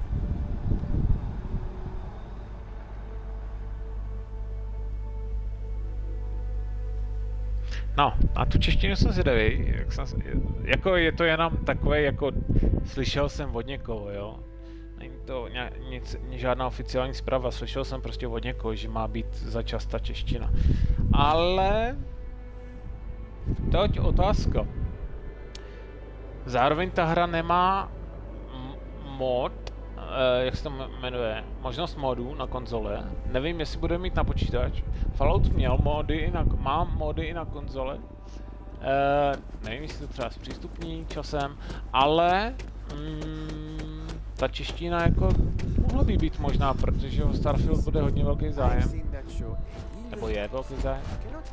No, a tu češtinu jsem zvědavý, jako je to jenom takové, jako slyšel jsem od někoho, jo. Není to žádná oficiální zpráva, slyšel jsem prostě od někoho, že má být začas ta čeština. Ale teď otázka. Zároveň ta hra nemá mod, jak se to jmenuje, možnost modů na konzole. Nevím, jestli bude mít na počítač. Fallout měl mody, má mody i na konzole. Nevím, jestli to třeba zpřístupní časem, ale ta čeština jako mohla by být možná, protože o Starfield bude hodně velký zájem. Nebo je velký zájem.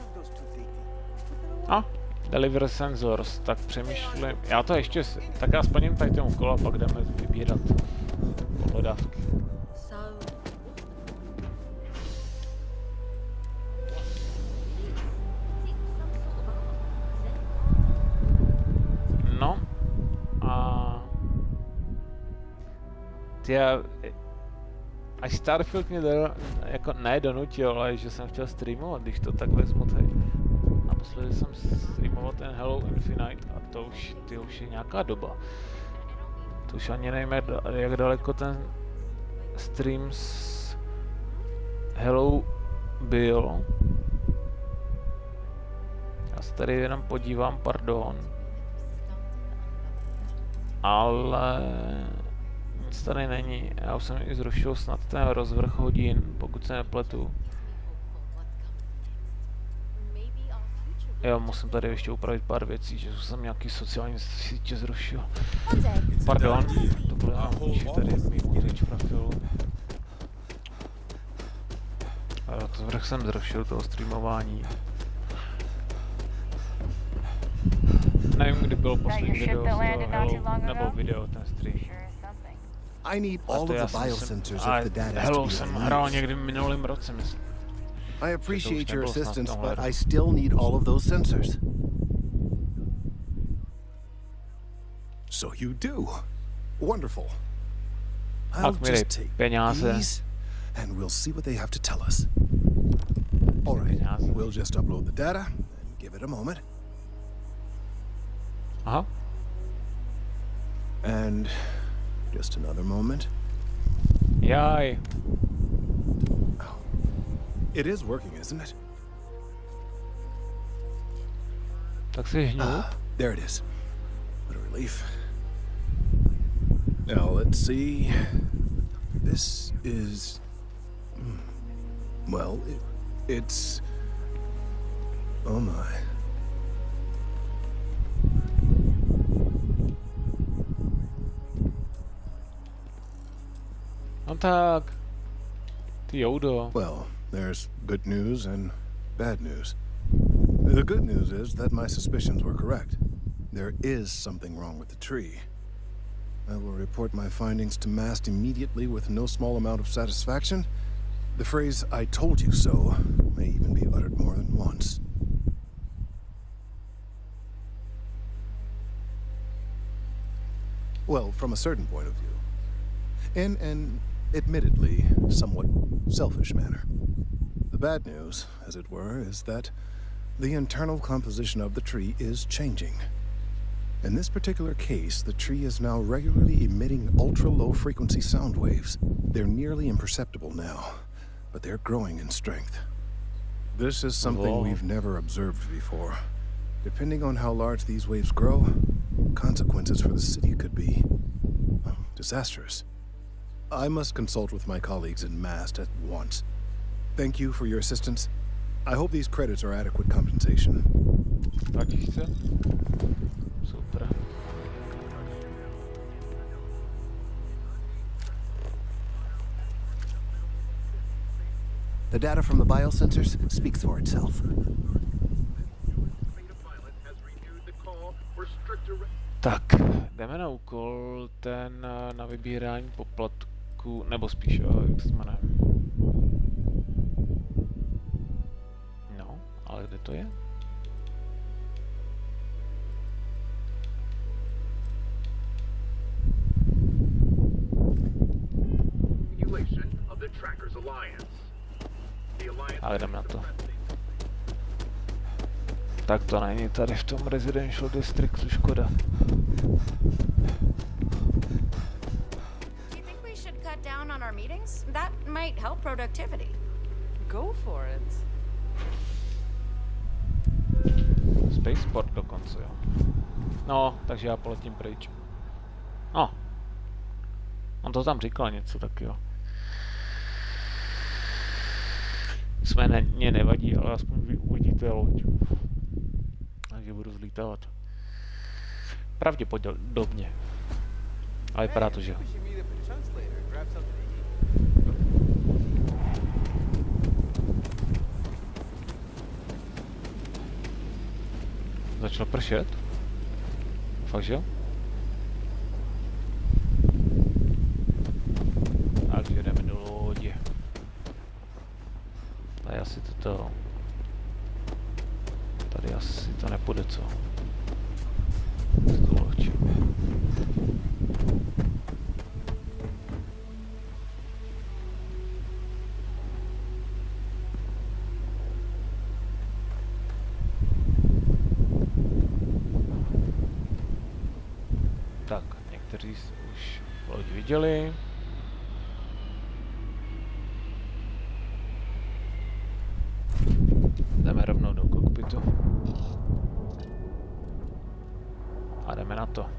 A Deliver Sensors, tak přemýšlím, já to ještě, tak já splním tady ten úkol a pak jdeme vybírat pohledávky. No, a až Starfield mě jako ne donutil, ale že jsem chtěl streamovat, když to tak vezmu tady. Naposledy jsem streamoval ten Halo Infinite a to už je nějaká doba. To už ani nevím, jak daleko ten stream Hello, Bill. Já se tady jenom podívám, pardon. Ale nic tady není. Já už jsem i zrušil snad ten rozvrh hodin, pokud se nepletu. Jo, musím tady ještě upravit pár věcí, že jsem nějaký sociální sítě zrušil. Pardon, to bylo jenom tady mít řeč profilu. Rozvrh jsem zrušil toho streamování. Nevím, kdy bylo poslední video z Hello, nebo video ten stream. I need all of the biosensors of the data. Hello jsem hrál někdy v minulém roce, myslím. I appreciate your assistance, but I still need all of those sensors. So you do. Wonderful. I'll just take these, and we'll see what they have to tell us. All right, we'll just upload the data and give it a moment. Uh-huh. And just another moment. Yay. Oh. It is working, isn't it? There it is. What a relief. Now let's see. This is... Well, it's... Oh my. Tak. Ty joudo. Well, there's good news and bad news. The good news is that my suspicions were correct. There is something wrong with the tree. I will report my findings to MAST immediately with no small amount of satisfaction. The phrase, "I told you so," may even be uttered more than once. Well, from a certain point of view. In an admittedly somewhat selfish manner. The bad news, as it were, is that the internal composition of the tree is changing. In this particular case, the tree is now regularly emitting ultra-low frequency sound waves. They're nearly imperceptible now, but they're growing in strength. This is something we've never observed before. Depending on how large these waves grow, consequences for the city could be disastrous. I must consult with my colleagues in MAST at once. Thank you for your assistance. I hope these credits are adequate compensation. Super. The data from the biosensors speaks for itself. Tak, jdeme na úkol, ten na vybírání poplatku, nebo spíš, jak se jmenuje. No, ale kde to je? Ale jdem na to. Tak to není tady v tom Residential Districtu, škoda. Do you think we should cut down on our meetings? That might help productivity. Go for it. Spaceport dokonce, jo. No, takže já poletím pryč. No. On to tam říkal něco taky, jo. Mě nevadí, ale aspoň vy uvidíte loď. Takže budu zlítávat. Pravděpodobně. Ale vypadá to, že jo. Začalo pršet? Fakt, že jo? Takže jdeme do lodě. Tady asi toto... Tady asi to nepůjde, co? To loď. Tak, někteří už loď viděli. A jdeme na to.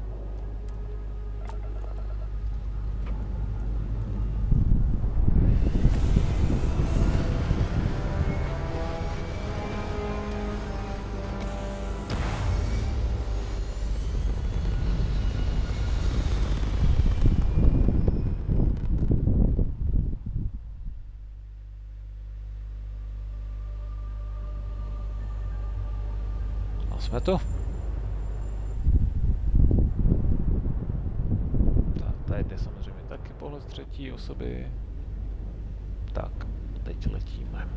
Jsme tu. Tak, tady jde samozřejmě taky pohled z třetí osoby. Tak, teď letíme.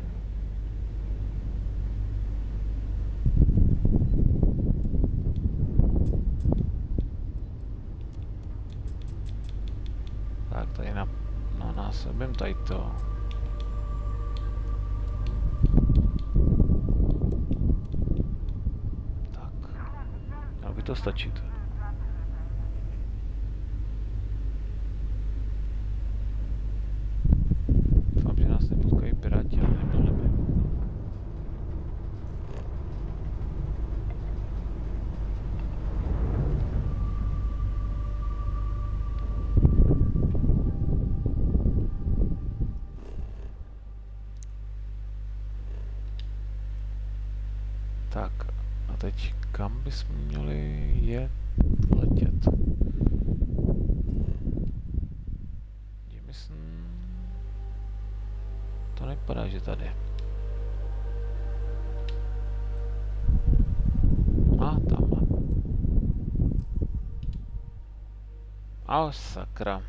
Tak, tady na nás objem tady to. To stačit. Doufám, že nás nepotkají piráti, ale nebyli by. Tak, a teď kam bychom měli je letět? Jameson... To nevypadá, že tady. A tamhle. A sakra.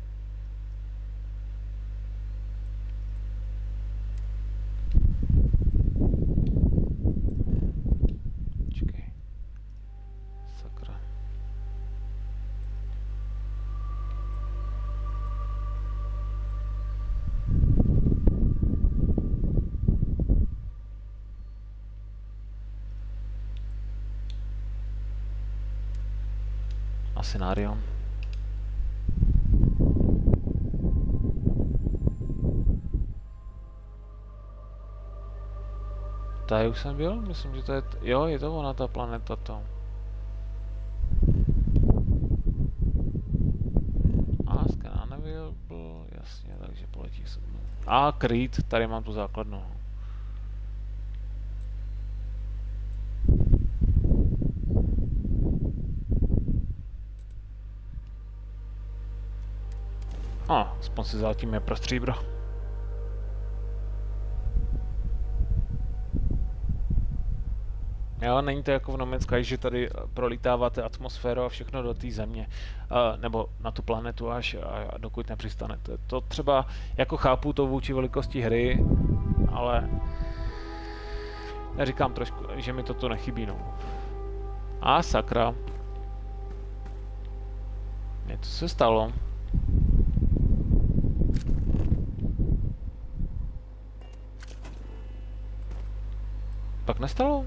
Scenario. Tady už jsem byl? Myslím, že to je... Jo, je to ona, ta planeta to. A scan unavailable, jasně, takže poletí se. A Creed, tady mám tu základnu. Aspoň si zátíme pro stříbro. Jo, není to jako v No Man's Sky, že tady prolítáváte atmosféru a všechno do té země. Nebo na tu planetu až a dokud nepřistanete. To třeba jako chápu to vůči velikosti hry, ale já říkám trošku, že mi to nechybí, no. A sakra. Něco se stalo. Tak nestalo?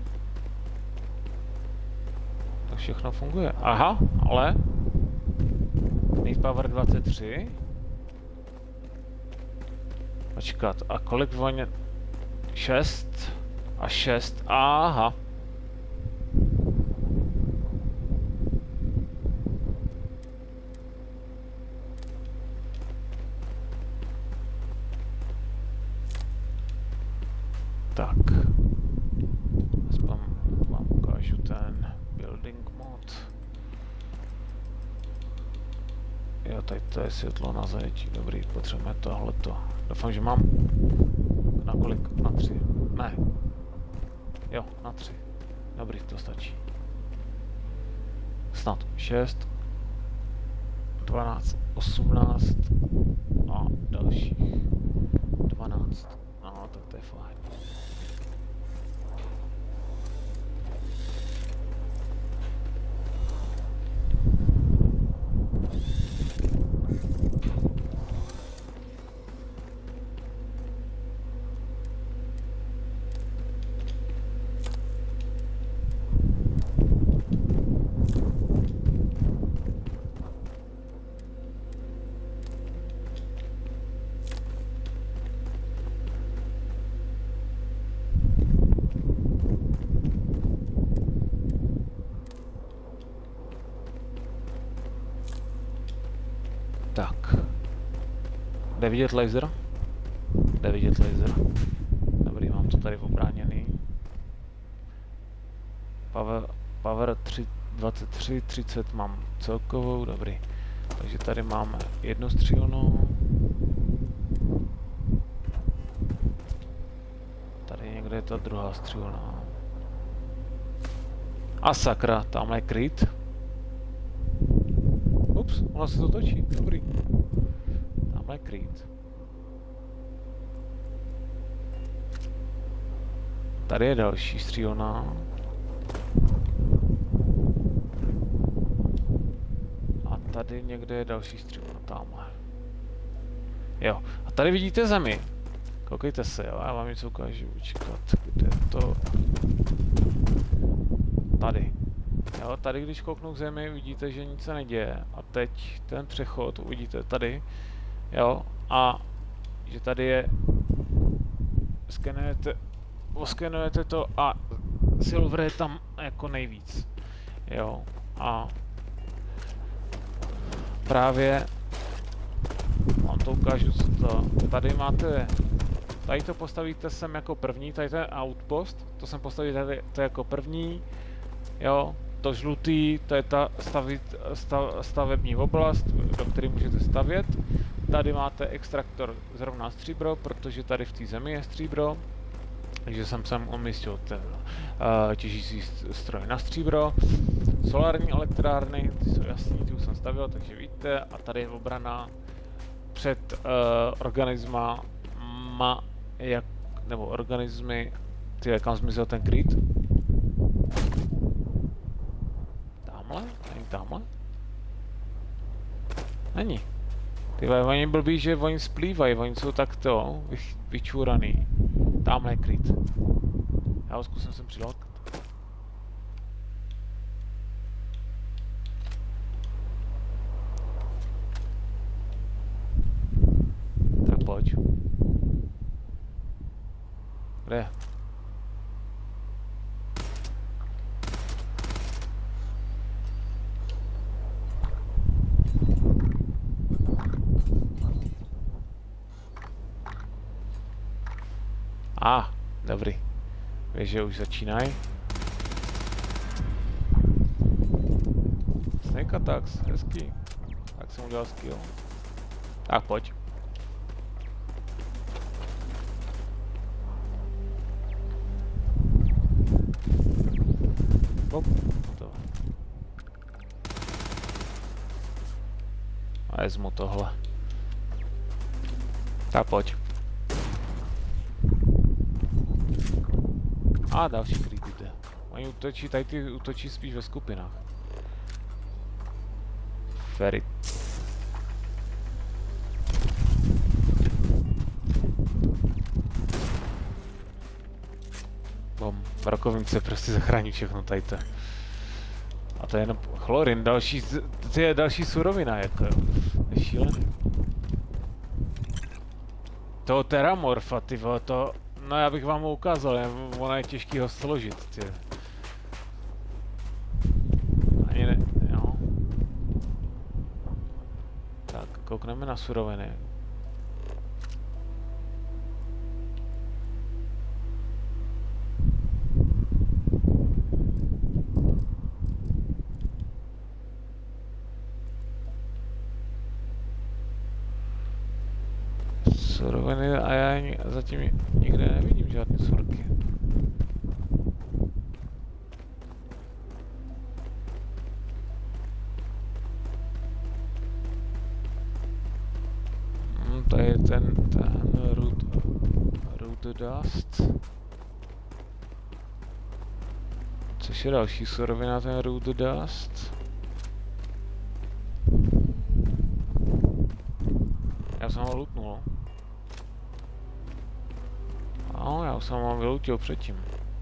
Tak všechno funguje. Aha, ale... Need power 23. Počkat, a kolik voně... 6 a 6, aha. Tak. Aspoň vám ukážu ten building mod. Jo, tady to je světlo na zajetí. Dobrý, potřebujeme tohleto. Doufám, že mám... Na kolik? Na 3. Ne. Jo, na 3. Dobrý, to stačí. Snad 6, 12, 18 a dalších 12. No, tak to je fajn. Tak. Jde vidět laser? Jde vidět laser. Dobrý, mám to tady obráněný. Power 2330 mám celkovou, dobrý. Takže tady máme jednu střílnou. Tady někde je ta druhá střílná. A sakra, tamhle je kryt. Ups, ona se to točí, dobrý. Tamhle je kryt. Tady je další střílná. A tady někde je další střílná, tamhle. Jo, a tady vidíte zemi. Koukejte se, jo, já vám něco ukážu, počkat, kde je to? Tady. Jo, tady když kouknu k zemi, vidíte, že nic se neděje. A teď ten přechod, uvidíte tady, jo, a že tady je, oskenujete to a silver je tam jako nejvíc, jo, a právě vám to ukážu, co to, tady máte, tady to postavíte sem jako první, tady ten outpost, to jsem postavil tady to jako první, jo, to žlutý, to je ta stavební oblast, do které můžete stavět. Tady máte extraktor zrovna stříbro, protože tady v té zemi je stříbro, takže jsem sem umístil ten těžící stroj na stříbro. Solární elektrárny, ty jsou jasný, ty už jsem stavil, takže víte, a tady je obrana před organismy, ty, kam zmizel ten kryt? Tamhle? Není tamhle? Není. Ty oni blbý, že oni splývají, oni jsou takto vyčúraný. Tamhle je kryt. Já ho zkusím sem přilákat. Tak pojď. Kde je? Dobrý. Víš, že už začínají. Snake attacks, hezký. Tak jsem udělal skill. Tak pojď. Hop, to. A vezmu tohle. Tak pojď. A další kryt jde. Oni útočí, tady ty útočí spíš ve skupinách. Ferit. Bom. Rakovince prostě zachrání všechno tady to. A to je jenom chlorin, to je další surovina, jako je šílený. Toho teramorfa, ty vole, to... No já bych vám ho ukázal, ono je těžký ho složit, ty. Ani ne, jo. Tak, koukneme na suroviny. Suroviny a já zatím nikde nevidím žádné surky. To je ten root dust. Což je další surovina, ten root dust. Já jsem ho lootnul. No, já jsem ho vyloutil předtím.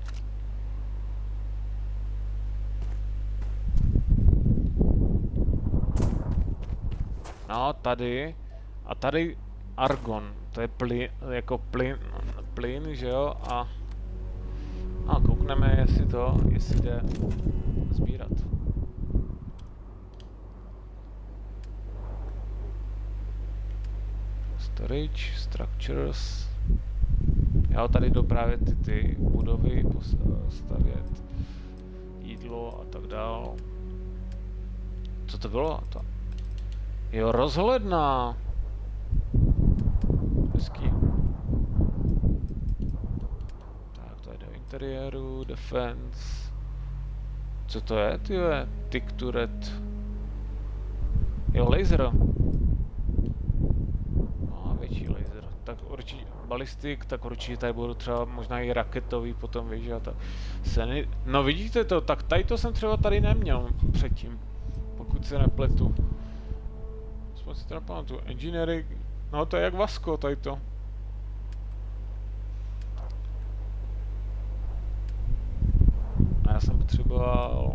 No, tady. A tady argon. To je plyn, jako plyn, že jo? A koukneme, jestli jde sbírat. Storage, structures. Jo, tady jdou právě ty budovy stavět. Jídlo a tak dál. Co to bylo? To? Jo, rozhledna. Hezký. Tak, tady do interiéru, defense. Co to je, tyhle? Tick turret. Jo, laser. No, větší laser. Tak určitě balistik, tak určitě tady budou třeba možná i raketový potom, víš, a tak. No vidíte to, tak tady to jsem třeba tady neměl předtím. Pokud se nepletu. Aspoň si to nepamatuju. Engineering, no to je jak Vasco, tady to. A já jsem potřeboval...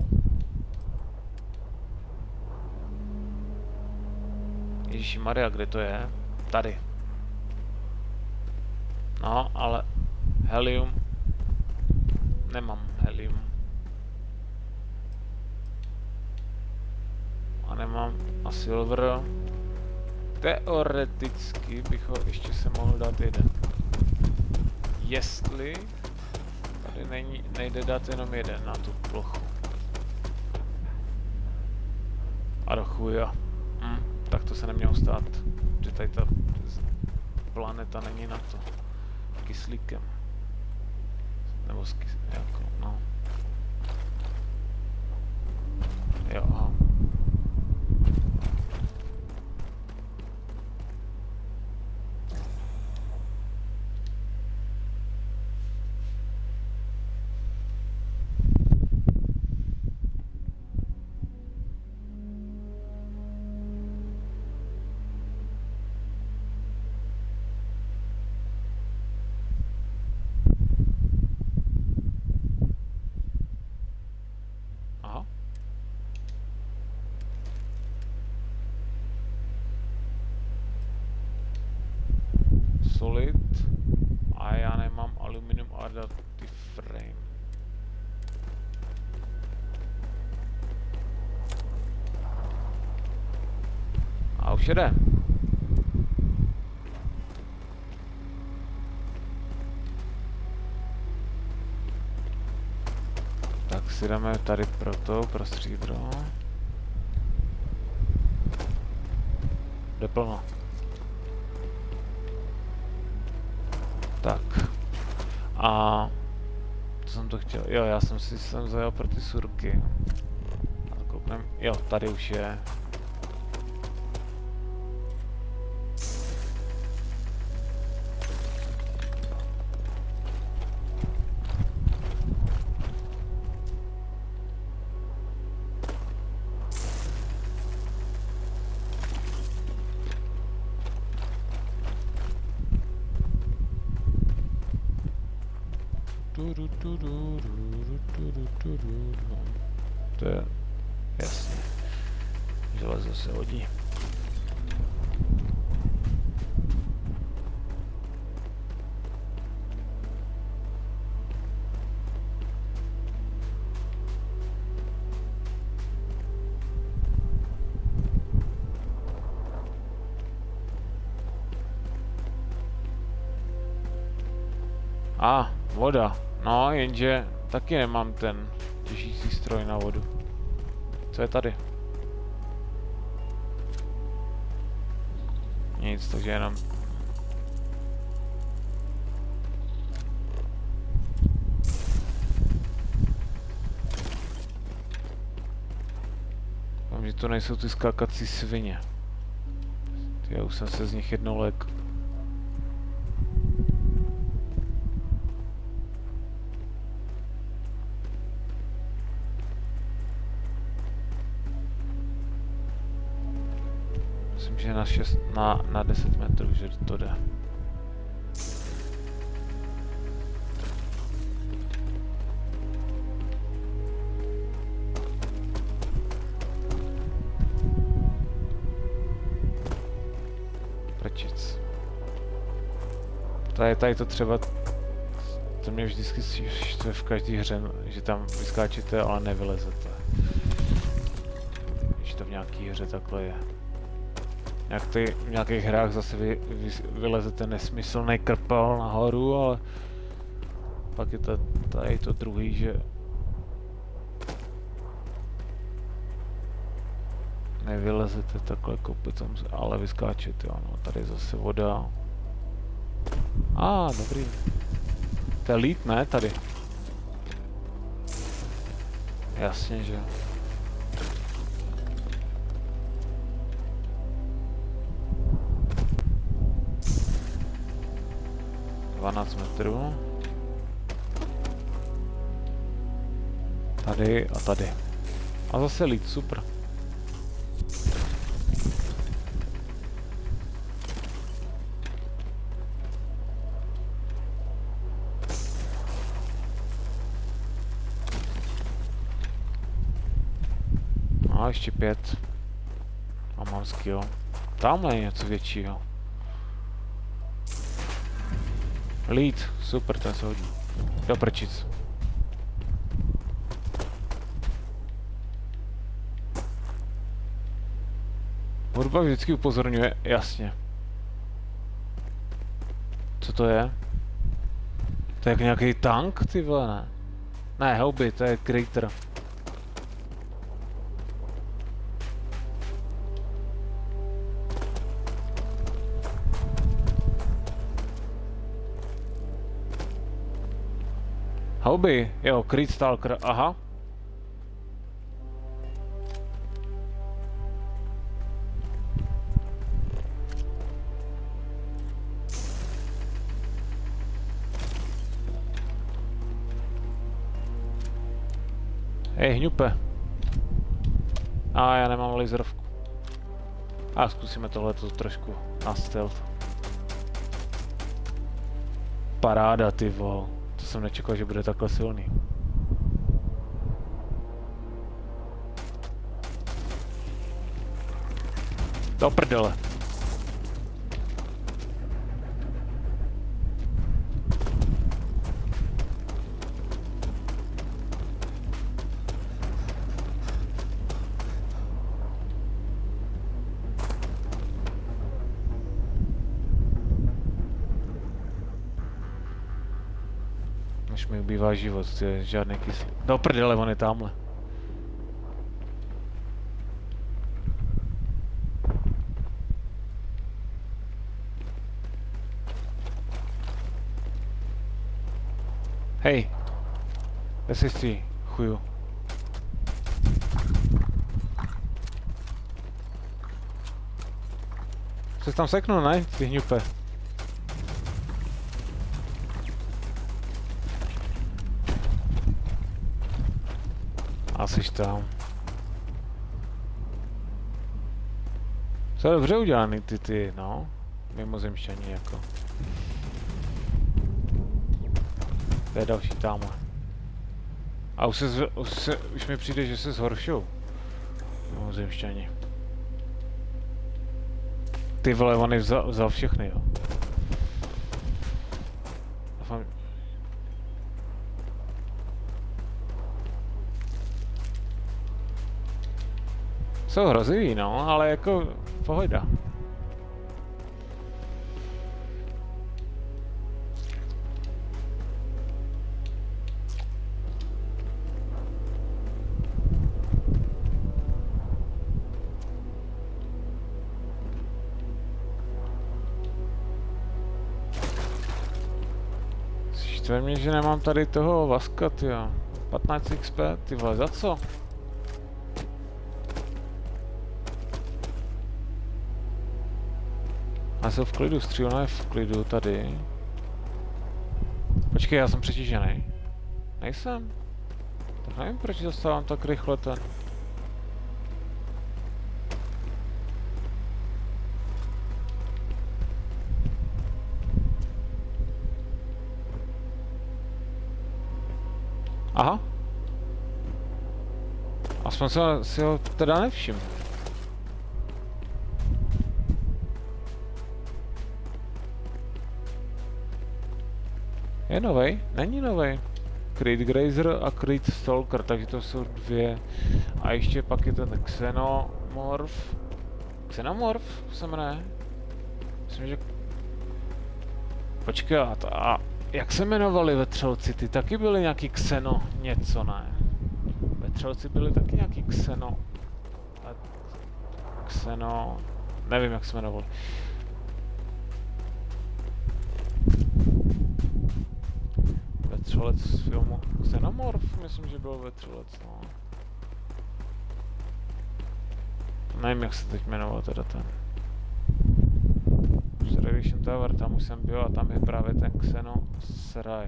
Ježišimaria, kde to je? Tady. No, ale... Helium... Nemám helium. A nemám a silver. Teoreticky bych ho ještě se mohl dát jeden. Jestli tady nejde dát jenom jeden na tu plochu. A do chuja. Tak to se nemělo stát, že tady ta planeta není na to. Kyslíkem. Nebo s jako, no. Jo, aha. Solid a já nemám aluminium adaptive frame. A už jede. Tak si dáme tady pro stříbro. Jde plno. Tak. A co jsem to chtěl? Jo, já jsem si sem zajel pro ty surky. A kouknem. Jo, tady už je. To je jasně. Železo se hodí. Voda. No, jenže taky nemám ten těžící stroj na vodu. Co je tady? Nic, takže jenom... Že to nejsou ty skákací svině. Já už jsem se z nich jednou lék. Myslím, že na 10 metrů, že to jde. Prčic. Tady to třeba... To mě vždycky štve v každé hře, že tam vyskáčete, ale nevylezete. Když to v nějaké hře takhle je. Jak ty v nějakých hrách zase vyleze ten nesmyslný krpel nahoru, ale pak je tady to druhý, že nevylezete takhle kopitom, ale vyskáčete, ano, tady je zase voda. Dobrý. To je líp, ne, tady. Jasně, že. metrů. Tady a tady. A zase lít, super. A ještě 5. A mám skill. Tamhle je něco většího. Lead, super, ten se hodí. Do prčic. Hudba vždycky upozorňuje, jasně. Co to je? To je jak nějaký tank, ty vole, ne? Ne, houby, to je Crater. Houby, jo, Creed Stalker, aha. Hej, hňupe. Já nemám laserovku. Zkusíme tohleto trošku na stealth. Paráda, ty vole. To jsem nečekal, že bude takhle silný. Do prdele. Než mi ubývá život, to je žádný kyslík. Do prdele, on je tamhle. Hej, kde jsi ty, chuju? Jsi tam seknul, ne? Ty hňupe. A jsi tam. To je dobře udělaný ty, no. Mimozemšťaní jako. To je další tamhle. A už mi přijde, že se zhoršou. Mimozemšťani. Ty vole, on vzal všechny, jo. Jsou hrozivý, no, ale jako pohoda. Štve mě, že nemám tady toho Vaska, tyjo. 15 XP, ty vole, za co? Já jsem v klidu, střílna je v klidu tady. Počkej, já jsem přetížený. Nejsem. Tak nevím, proč dostávám tak rychle ten. Aha. Aspoň si ho teda nevšiml. Je novej? Není novej. Creed Grazer a Creed Stalker, takže to jsou dvě. A ještě pak je ten Xenomorph. Xenomorph se jmenuje. Myslím, že... Počkej, a jak se jmenovali vetřelci? Ty taky byli nějaký Xeno něco, ne? Vetřelci byli taky nějaký Xeno... Xeno... Nevím, jak se jmenovali. Vetřelec z filmu Xenomorph, myslím, že byl vetřelec, no. Nevím, jak se teď jmenoval teda ten. Observation Tower, tam už jsem byl a tam je právě ten Xeno Sraj.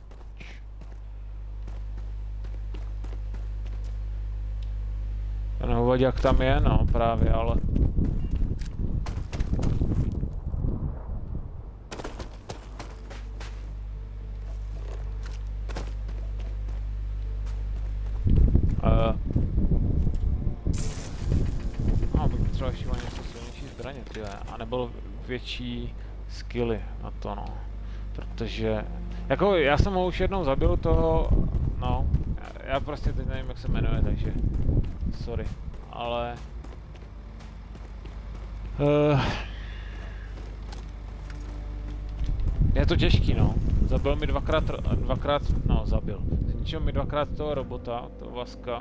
Ten hovaďák tam je, no, právě, ale... bych třeba ještě něco silnější zbraně, tyhle, a nebo větší skilly na to, no. Protože, jako, já jsem ho už jednou zabil toho, no, já prostě teď nevím, jak se jmenuje, takže, sorry, ale... je to těžký, no. Zabil mi dvakrát, no, zabil. Zničil mi dvakrát toho robota, toho Vaska.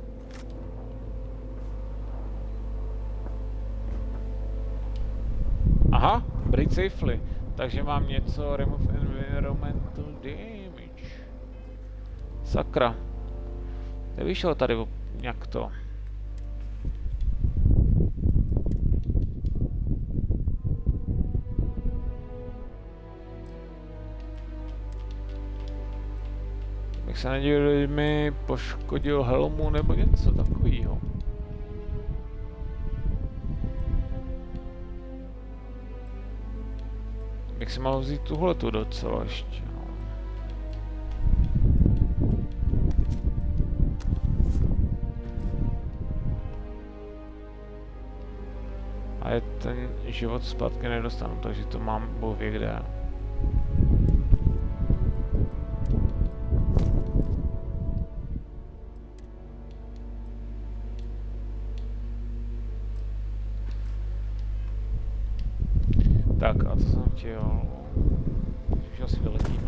Aha, breathe safely. Takže mám něco, remove environmental damage. Sakra. Nevyšlo tady nějak to. Bych se nedělal, že mi poškodil helmu nebo něco takového. Bych si mohl vzít tuhletu docela ještě, no. A je ten život zpátky nedostanu, takže to mám bůh ví kde. Tak a co jsem chtěl? Už asi vyletíme.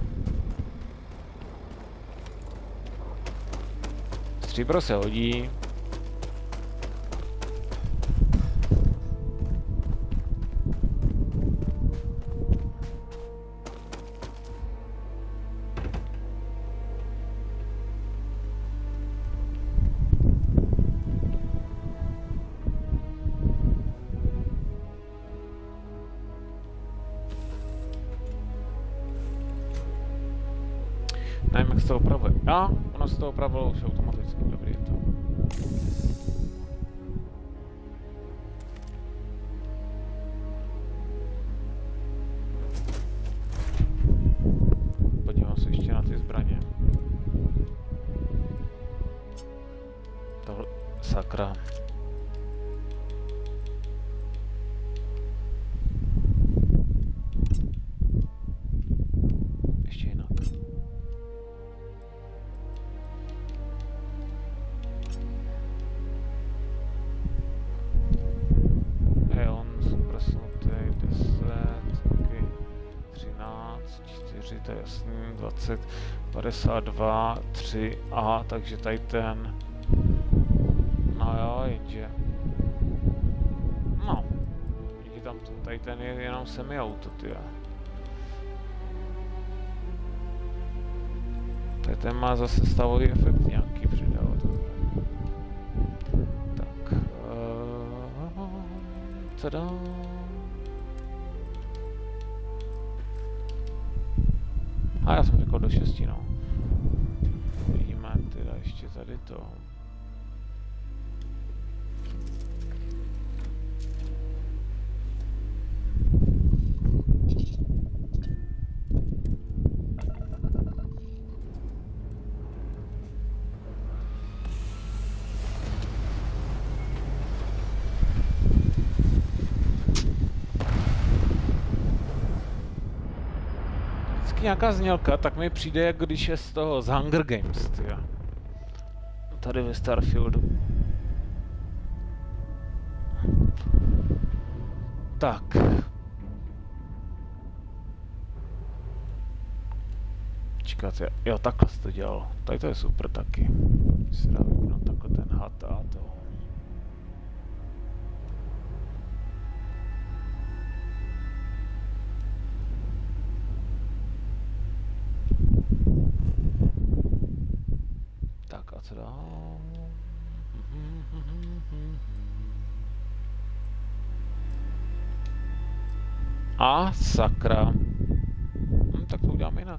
Stříbro se hodí. Nevím, jak se to opravuje. A, ono se to opravilo už automaticky, dobrý je to. Podívám se ještě na ty zbraně. Tohle, sakra. To je jasný, 20, 52, 3 a takže tady ten, no jo, jenže, no, díky tam, tady ten je jenom semi-auto, tyja. Tady ten má zase stavový efekt nějaký přidávat. Tak, tada. A já jsem řekl do 6, no. Vidíme teda ještě tady to. Nějaká znělka, tak mi přijde, jak když je z toho, z Hunger Games, tyjo. Tady ve Starfieldu. Tak. Čekat, jo, takhle se to dělalo. Tady to je super taky. Si dá vypnout takhle ten had a to. Tak a co dál? A sakra. Tak to uděláme jinak.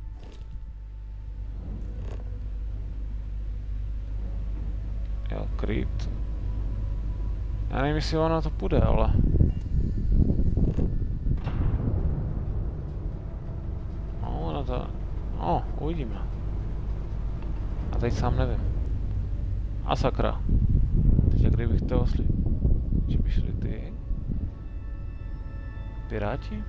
Jo, kryt. Já nevím, jestli ona to půjde, ale... No, ona to... No, uvidíme. A teď sám nevím. A sakra. Teď kdybych to osli... Že by šli ty... Piráti?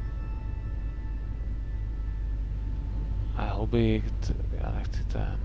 A hobit... Já nechci ten...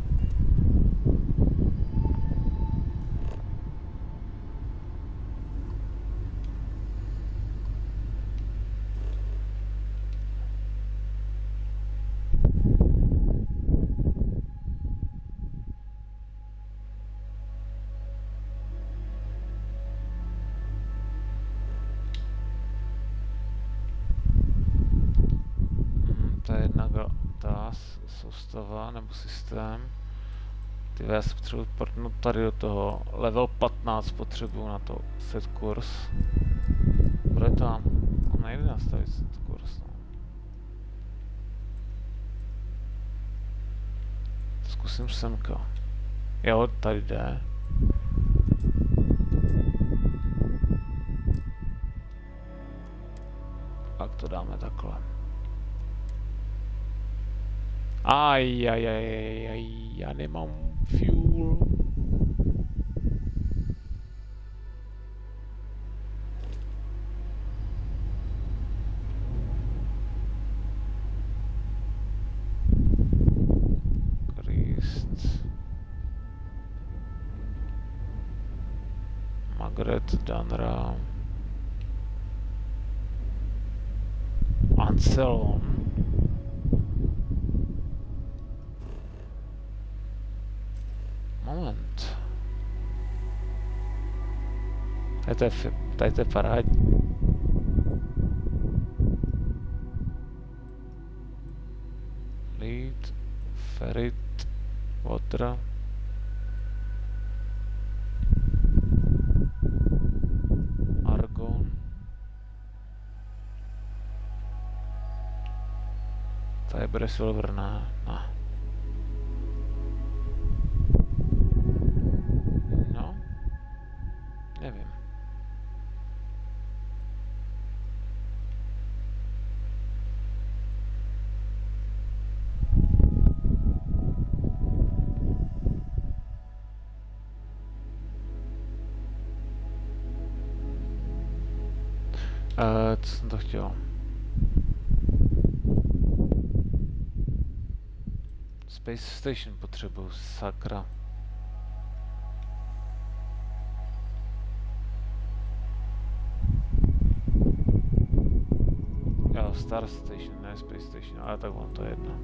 soustava nebo systém. Ty já se potřebuji partnout tady do toho. Level 15 potřebuju na to set kurz. Bude tam. On nejde nastavit set kurz. No. Zkusím semka. Jo, tady jde. Pak to dáme takhle. Aj, já nemám fuel. Krist. Margaret Danra. Anselon. Moment. Tady to je parádní. Lead, Ferit, Water. Argon. Tady bude Silver, ne. Nevím. Co jsem to chtěl? Space Station potřebuju, sakra. Star Station, ne Space Station, ale tak on to je jedno.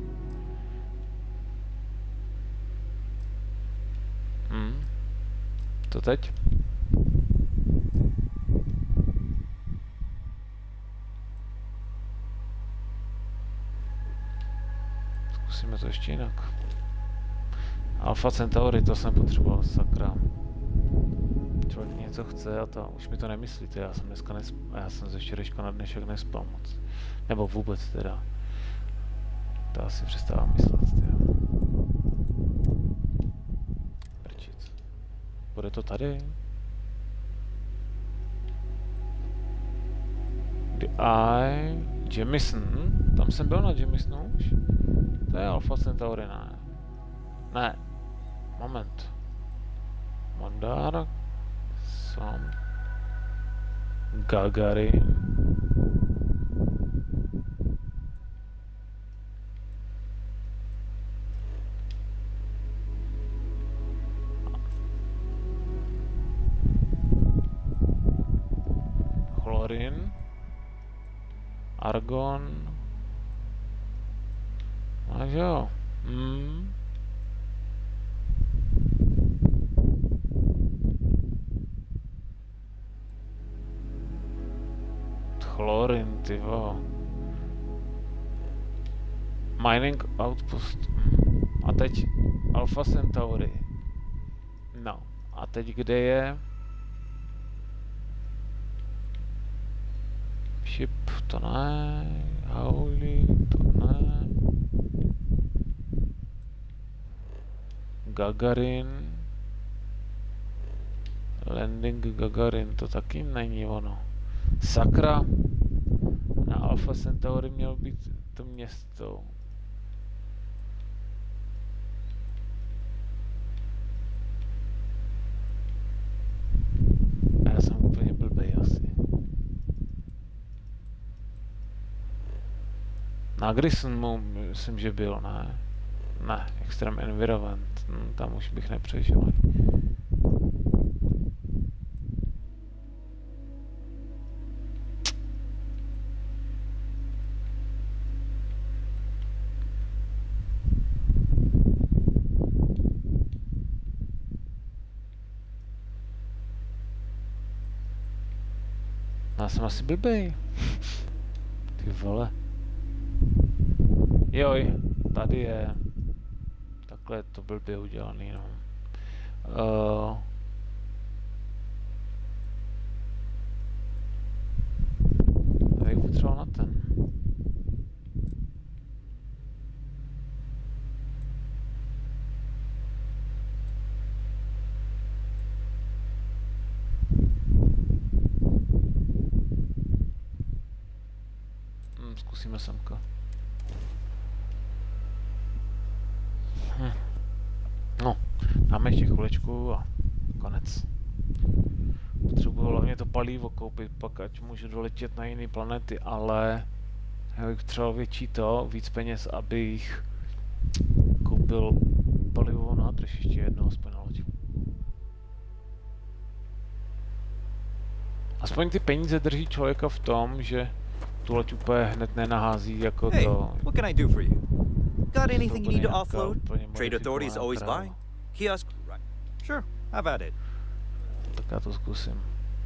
To teď? Zkusíme to ještě jinak. Alpha Centauri, to jsem potřeboval, sakra. Člověk něco chce a to už mi to nemyslíte, já jsem dneska já jsem ze včerejška na dnešek nespal moc. Nebo vůbec teda. To asi přestávám myslet, teda. Prčic. Bude to tady? The Eye... Jemison? Tam jsem byl na Jemisonu už? To je Alpha Centauri, ne. Ne. Moment. Mandar. Sam. Gagarin. chlorin, argon, a jo, chlorin, ty vo. Mining outpost. A teď Alpha Centauri. No, a teď kde je? Ship, to ne. Howley, to ne. Gagarin. Landing Gagarin, to taky není ono. Sakra. Na Alpha Centauri mělo být to město. Já jsem úplně blbej asi. Na Grisonu myslím, že byl, ne? Ne, Extreme Environment, tam už bych nepřežil. Já jsem asi blbej. Ty vole. Joj, tady je. Takhle je to blbě udělaný, no. Já bych potřeboval na ten. Zkusíme semka. No, dáme ještě chviličku a konec. Potřebuji hlavně to palivo koupit, pak ať můžu doletět na jiné planety, ale já bych třeba větší to, víc peněz, abych koupil palivovou nádrž ještě jednou aspoň na loď. Aspoň ty peníze drží člověka v tom, že tu loď úplně hned nenahází jako hey, to. What can I do for you? Got anything you need to offload? Trade authority is always buying. Kiosk, right? Sure, have at it. Tak já to zkusím.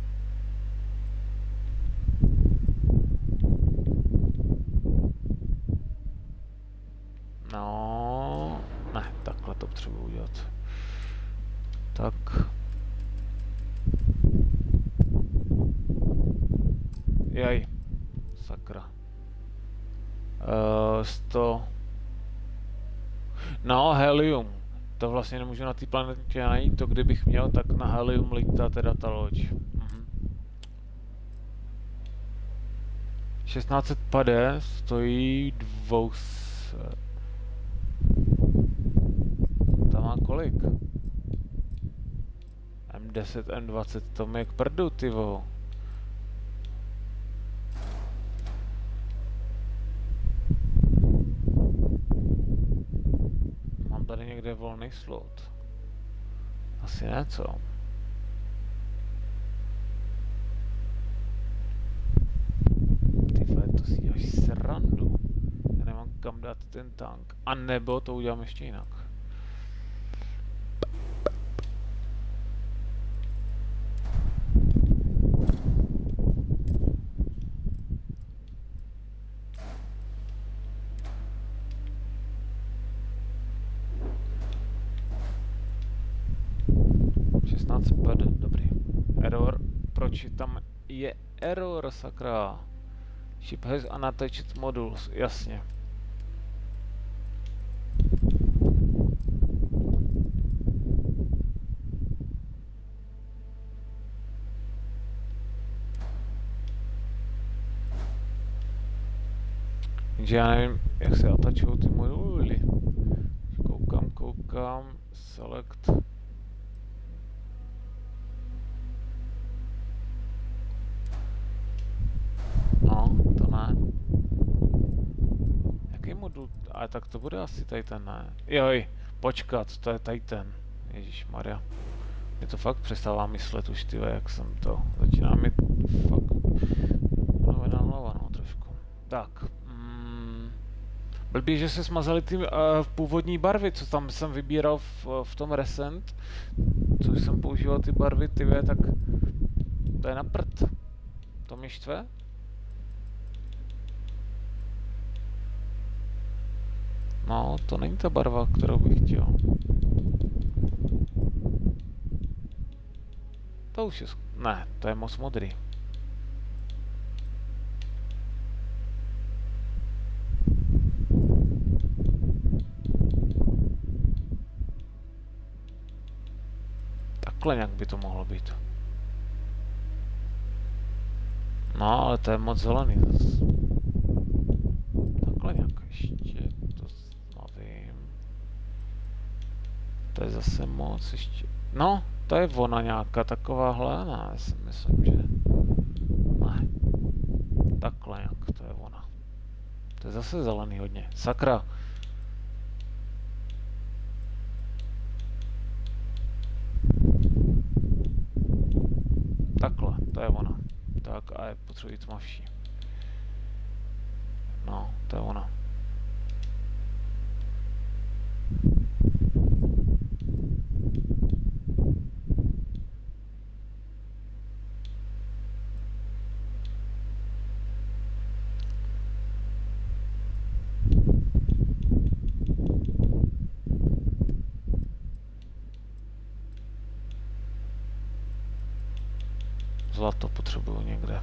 No, ne, takhle to potřebuji udělat. Tak. Jaj. Sakra. 100. No, helium. To vlastně nemůžu na té planetě najít, to kdybych měl, tak na helium lítá teda ta loď. 1650 stojí 200. Tam má kolik? M10, M20, to mi je k prdu, tyvo. Mám tady někde volný slot. Asi ne, co? Ty vole, to si až srandu. Já nemám kam dát ten tank. A nebo to udělám ještě jinak. Dobrý. Error. Proč tam je error, sakra? Ship has unattached modules, jasně. Takže já nevím, jak se atačují ty moduly. Koukám, select. No, to ne. Jaký modul? Ale tak to bude asi tady ten, ne? Joj, počkat, to je tady ten. Ježišmarja. Mě to fakt přestává myslet už, tyhle, jak jsem to. Začíná mi fakt trošku. Tak. Blbý, že se smazaly ty původní barvy, co tam jsem vybíral v tom Recent. Co jsem používal ty barvy, tak to je na prd. To mě štve? No, to není ta barva, kterou bych chtěl. To už je... Ne, to je moc modrý. Takhle nějak by to mohlo být. No, ale to je moc zelený zase. Takhle nějak ještě to znavím. To je zase moc ještě... No, to je ona nějaká takováhle, ne, já si myslím, že... Ne. Takhle nějak, to je ona. To je zase zelený hodně. Sakra. Takhle, to je ona. Tak a je potřebuji tmavší. No, to je ona. Zlato potřebuju někde.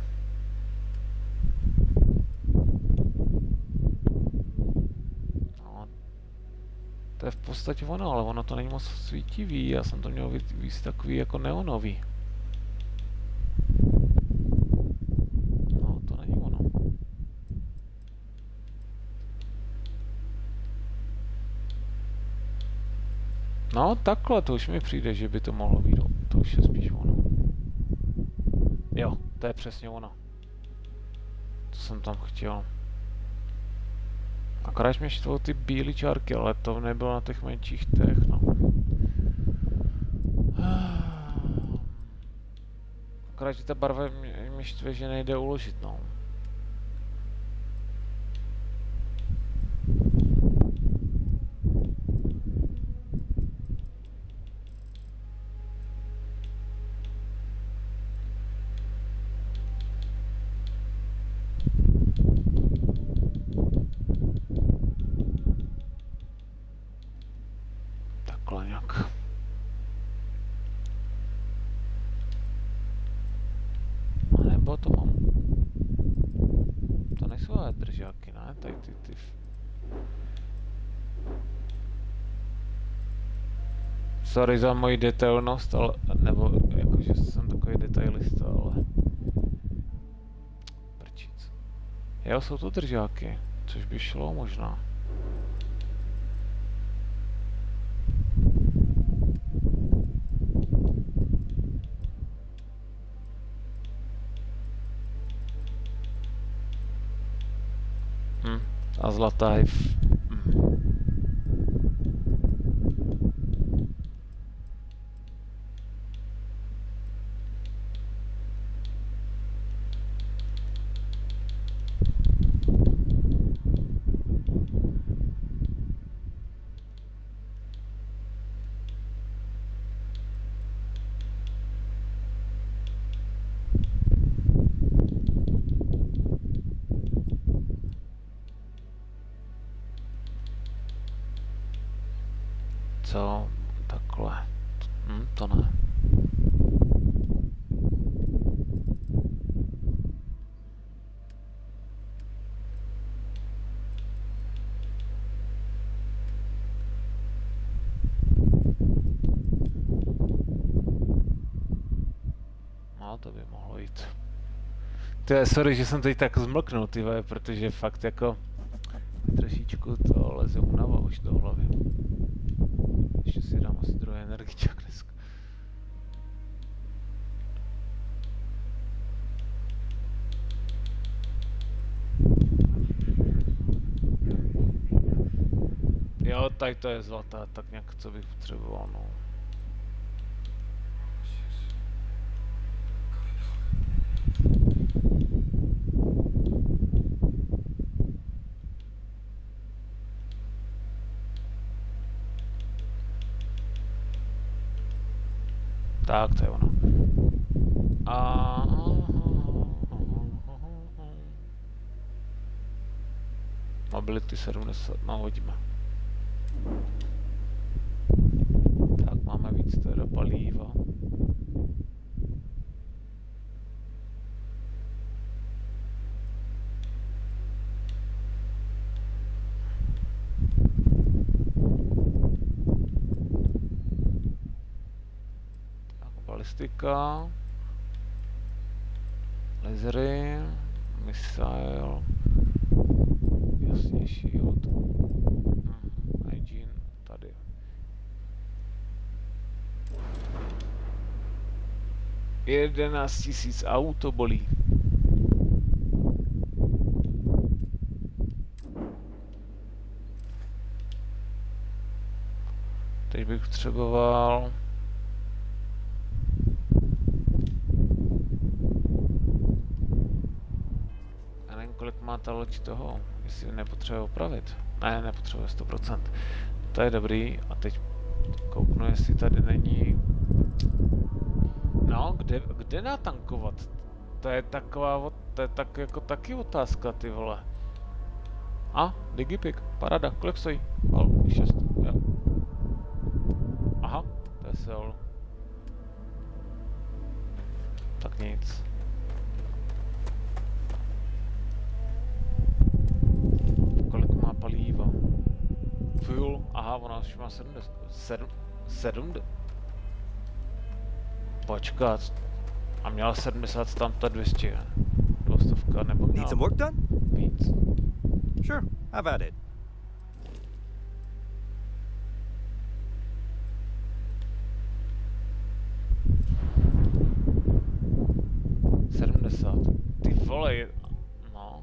No, to je v podstatě ono, ale ono to není moc svítivý. Já jsem to měl víc takový jako neonový. No, to není ono. No, takhle to už mi přijde, že by to mohlo být. To už je spíš ono. Jo, to je přesně ono. Co jsem tam chtěl. Akorát mě štvou ty bílé čárky, ale to nebylo na těch menších těch, no. Akorát, že ta barva mě štve, že nejde uložit, no. Sorry za moji detailnost, ale, nebo jakože jsem takový detailista, ale... Prčic. Jo, jsou to držáky, což by šlo možná. A zlatá je v... Co? Takhle. To ne. No, to by mohlo jít. Tyhle, sorry, že jsem teď tak zmlknul, tyhle, protože fakt jako trošičku to leze únava už do hlavy. Ještě si dám asi druhé energičák dneska. Jo, tady to je zlatá, tak nějak co bych potřeboval, no. Tak, to je ono. A... Mobility 70, no hodíme. Tak máme víc teda paliva. Tak balistika. Lasery. Missile. Jasnější od hygiene tady. $11 000 auto bolí. Teď bych potřeboval kolik má ta loď toho, jestli nepotřebuje opravit. Ne, nepotřebuje 100%. To je dobrý a teď kouknu, jestli tady není... No, kde natankovat? To je taková, to je tak jako taky otázka, ty vole. A, Digipik, parada, kolik stojí? 6, jo. Aha, to je Seoul. Tak nic. Paliva. Fuel, aha, ona už má 7. Počkat. A měla 70, tam ta 200. 200 nebo měla. Need some work done? Víc. Sure, have at it. Ty vole, no.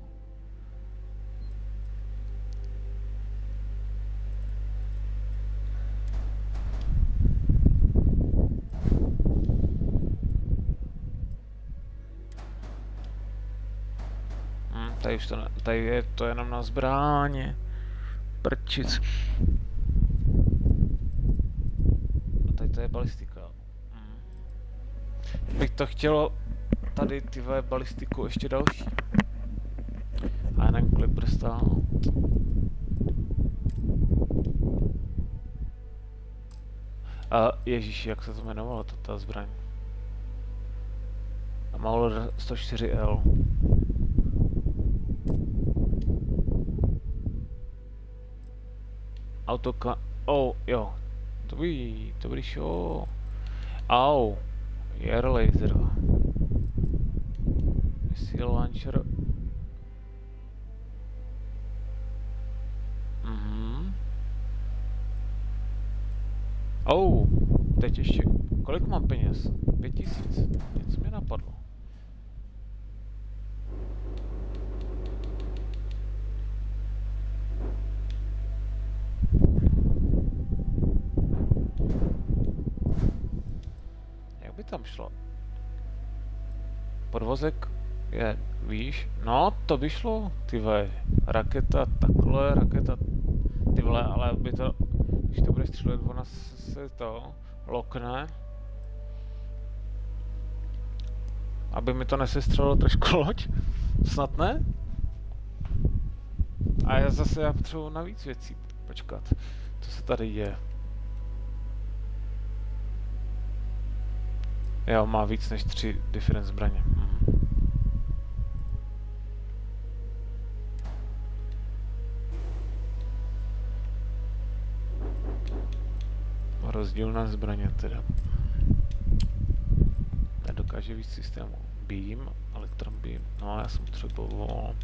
Tady už to ne, tady je to jenom na zbráně. Prčic. A tady to je balistika. Bych to chtělo tady ty balistiku ještě další. A já nevím, kolik bude stát. A ježíši, jak se to jmenovalo, ta zbraň? A Mauler 104L. Autoka... Oh, jo. Dobrý show. Au. Air laser. Missile launcher. Oh, teď ještě. Kolik mám peněz? 5000. Něco mě napadlo. Jak by tam šlo? Podvozek je, víš? No, to by šlo, ty vole. Raketa takhle, raketa, ty vole, ale by to, když to bude střílet, ona se to lokne. Aby mi to nesestřelilo trošku loď? Snad ne? A já potřebuji navíc věcí. Počkat, co se tady děje? Jo, má víc než 3 different zbraně. Rozdílná zbraně teda. Nedokáže víc systému. Beam, Electron Beam. No, já jsem potřeboval.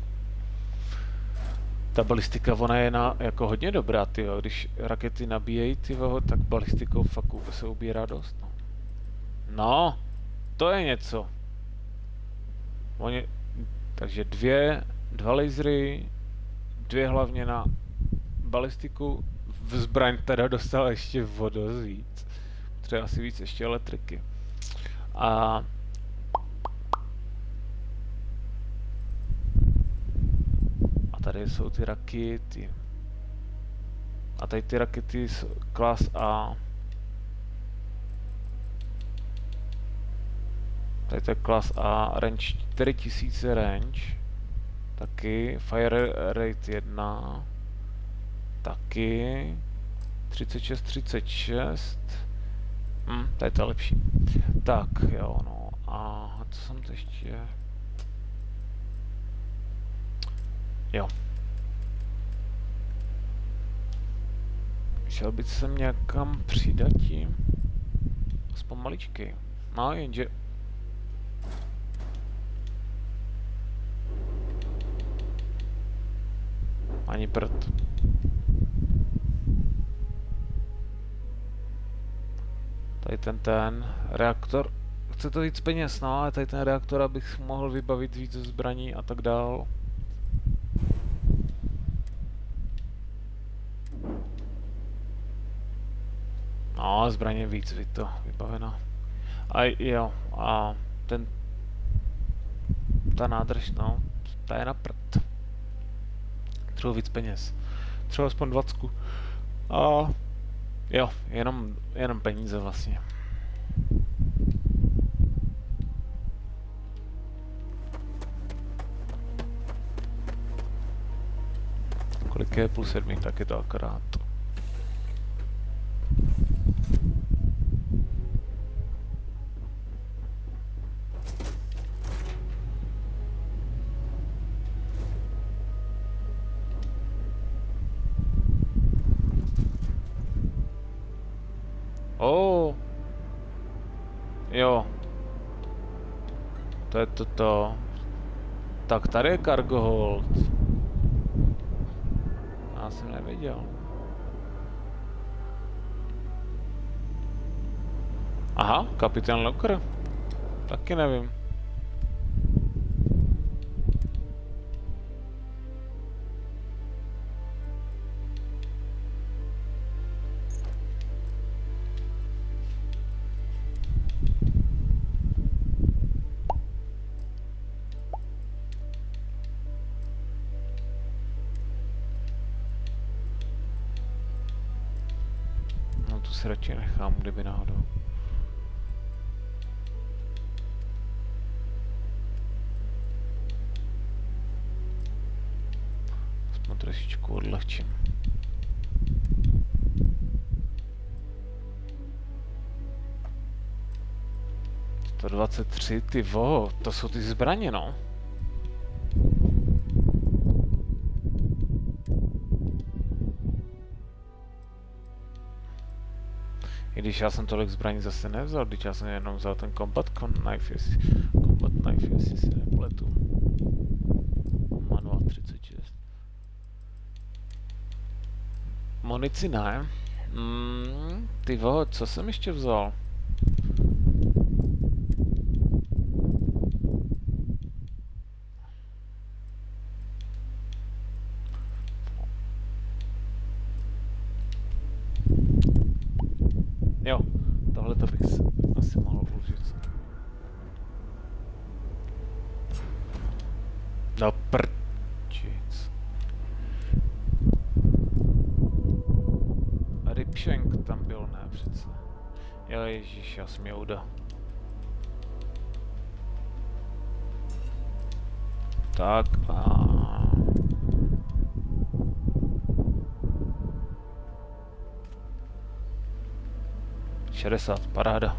Ta balistika, ona je jako hodně dobrá, tyjo. Když rakety nabíjejí, tyjo, tak balistikou fakt se ubírá dost. No, to je něco. Takže dva lasery, 2 hlavně na balistiku. V zbraň teda dostala ještě vodost víc. Třeba asi víc ještě elektriky. A tady jsou ty rakety. A tady ty rakety jsou klas A. Tady to je klas A, range 4000 range. Taky, fire rate 1. Taky. 36. Tady to je lepší. Tak, jo, no. A co jsem to ještě... Jo. Šel bych sem někam přidat tím. Aspoň maličkej. No, jenže... Ani prd. Tady ten reaktor. Chce to víc peněz, no, ale tady ten reaktor, abych mohl vybavit víc zbraní a tak dál. No, zbraně víc, vybaveno. A jo, a ta nádrž, no, ta je na prd. Třeba víc peněz. Třeba aspoň 20. A jo, jenom peníze vlastně. Kolik je +7, tak je to akorát. Jo. To je toto. Tak tady je cargo hold. Já jsem nevěděl. Aha, kapitán Locker. Taky nevím. Si radši nechám, kdyby náhodou. Aspoň trošičku odlehčím. 123, ty vo, to jsou ty zbraně, no. I když já jsem tolik zbraní zase nevzal, když já jsem jenom vzal ten combat knife, jestli si nepletu. Manuál 36. Munici ne. Ty voho, co jsem ještě vzal? Jo, tohle to bych asi mohl užít. No prčic. Ripshank tam byl, ne přece. Jo, ježíš, já jsem Jouda. Tak a... paráda.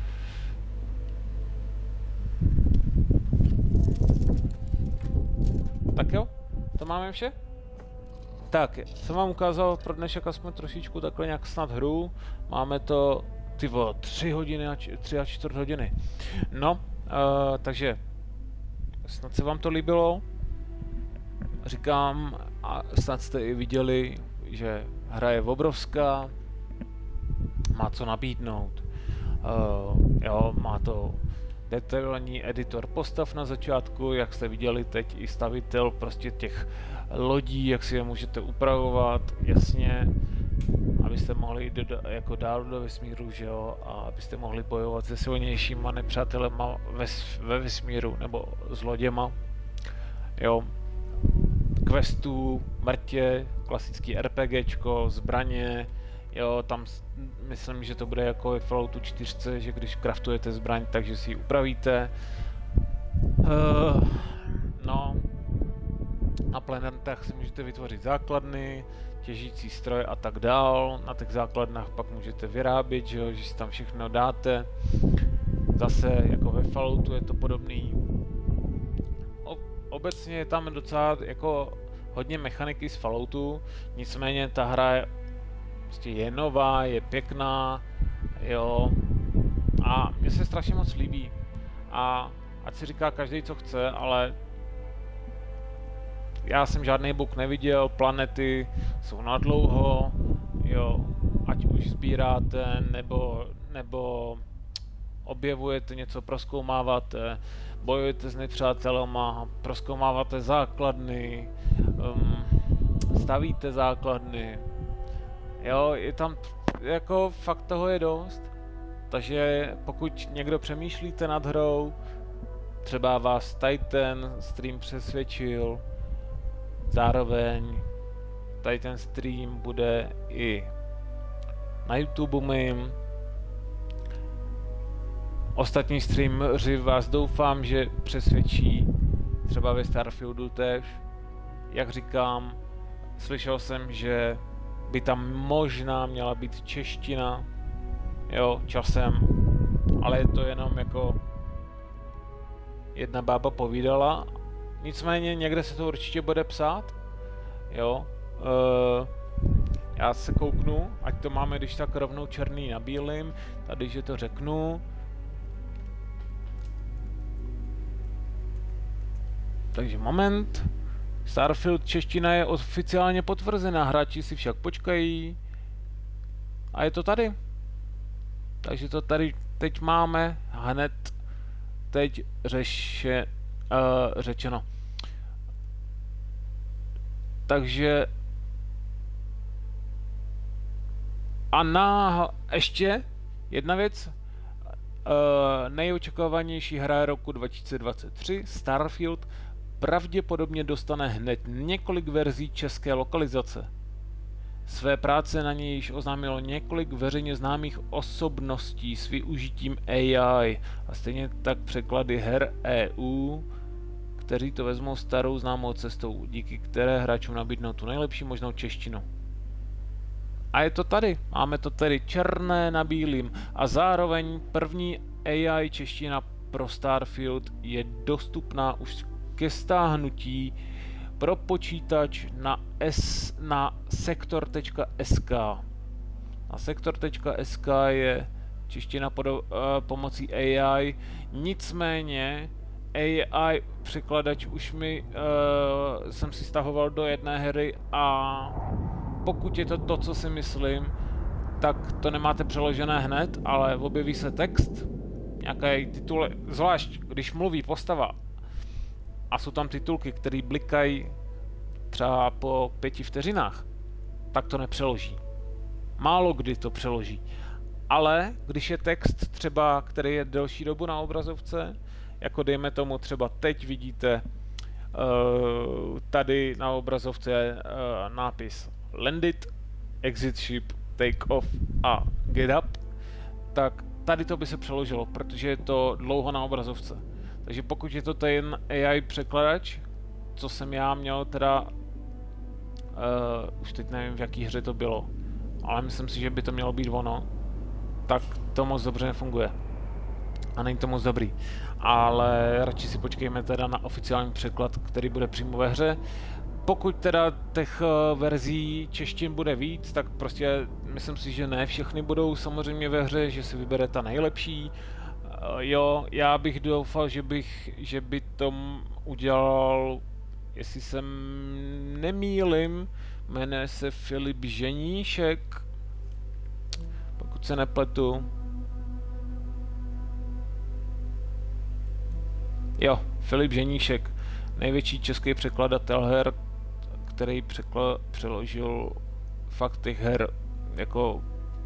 Tak jo, to máme vše? Tak, jsem vám ukázal pro dnešek aspoň trošičku takhle nějak snad hru. Máme to, tyvo, 3 hodiny a 3 hodiny. No, takže snad se vám to líbilo. Říkám, a snad jste i viděli, že hra je obrovská. Má co nabídnout. Jo, má to detailní editor postav na začátku, jak jste viděli teď i stavitel prostě těch lodí, jak si je můžete upravovat, jasně, abyste mohli jít jako dál do vesmíru, že jo, a abyste mohli bojovat se silnějšíma nepřátelema ve vesmíru, nebo s loděma, jo, questů, mrtě, klasický RPGčko, zbraně, Jo, tam myslím, že to bude jako ve Falloutu 4, že když craftujete zbraň, takže si ji upravíte. No, na planetách si můžete vytvořit základny, těžící stroj a tak dál. Na těch základnách pak můžete vyrábět, že si tam všechno dáte. Zase jako ve Falloutu je to podobný. Obecně je tam docela jako hodně mechaniky z Falloutu, nicméně ta hra je, prostě je nová, je pěkná, jo, a mně se strašně moc líbí. A ať si říká každý, co chce, ale já jsem žádný bug neviděl, planety jsou na dlouho, jo, ať už sbíráte, nebo objevujete něco, prozkoumáváte, bojujete s nepřátelema, prozkoumáváte základny, stavíte základny, jo, je tam, jako fakt toho je dost, takže pokud někdo přemýšlíte nad hrou, třeba vás tady ten stream přesvědčil, zároveň tady ten stream bude i na YouTube mým. Ostatní streameři vás doufám, že přesvědčí, třeba ve Starfieldu též. Jak říkám, slyšel jsem, že by tam možná měla být čeština, jo, časem, ale je to jenom jako jedna bába povídala. Nicméně někde se to určitě bude psát, jo. Já se kouknu, ať to máme když tak rovnou černý na bílým, tady, že to řeknu. Takže moment. Starfield čeština je oficiálně potvrzená, hráči si však počkají. A je to tady. Takže to tady teď máme hned teď řečeno. Takže a ještě jedna věc. Nejočekávanější hra roku 2023, Starfield, pravděpodobně dostane hned několik verzí české lokalizace. Své práce na něj již oznámilo několik veřejně známých osobností s využitím AI a stejně tak překlady her EU, kteří to vezmou starou známou cestou, díky které hráčům nabídnou tu nejlepší možnou češtinu. A je to tady, máme to tady černé na bílým a zároveň první AI čeština pro Starfield je dostupná už ke stáhnutí pro počítač na sektor.sk. Na sektor.sk je čeština pomocí AI, nicméně AI překladač už jsem si stahoval do jedné hry a pokud je to to, co si myslím, tak to nemáte přeložené hned, ale objeví se text, nějaké tituly, zvlášť když mluví postava a jsou tam titulky, které blikají třeba po 5 vteřinách, tak to nepřeloží. Málo kdy to přeloží. Ale když je text třeba, který je delší dobu na obrazovce, jako dejme tomu třeba teď vidíte tady na obrazovce nápis Landed, Exit Ship, Take Off a Get Up, tak tady to by se přeložilo, protože je to dlouho na obrazovce. Takže pokud je to ten AI překladač, co jsem já měl teda, už teď nevím, v jaký hře to bylo, ale myslím si, že by to mělo být ono, tak to moc dobře nefunguje. A není to moc dobrý. Ale radši si počkejme teda na oficiální překlad, který bude přímo ve hře. Pokud teda těch verzí češtin bude víc, tak prostě myslím si, že ne všechny budou samozřejmě ve hře, že si vybere ta nejlepší. Jo, já bych doufal, že by tom udělal, jestli se nemýlim, jmenuje se Filip Ženíšek, pokud se nepletu. Jo, Filip Ženíšek, největší český překladatel her, který přeložil fakt těch her jako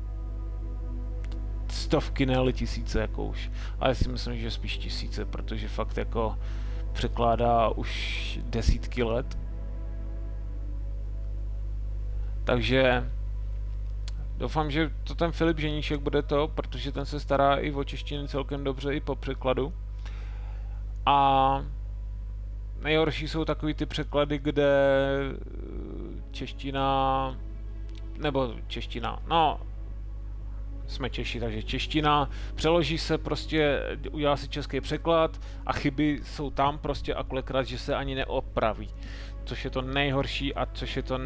stovky, ne tisíce jako už. Ale já si myslím, že spíš tisíce, protože fakt jako překládá už desítky let. Takže Doufám, že to ten Filip Ženíšek bude to, protože ten se stará i o češtiny celkem dobře, i po překladu. A nejhorší jsou takový ty překlady, kde čeština, nebo čeština, no, jsme Češi, takže čeština, přeloží se prostě, udělá si český překlad a chyby jsou tam prostě a kolikrát, že se ani neopraví. Což je to nejhorší a což je to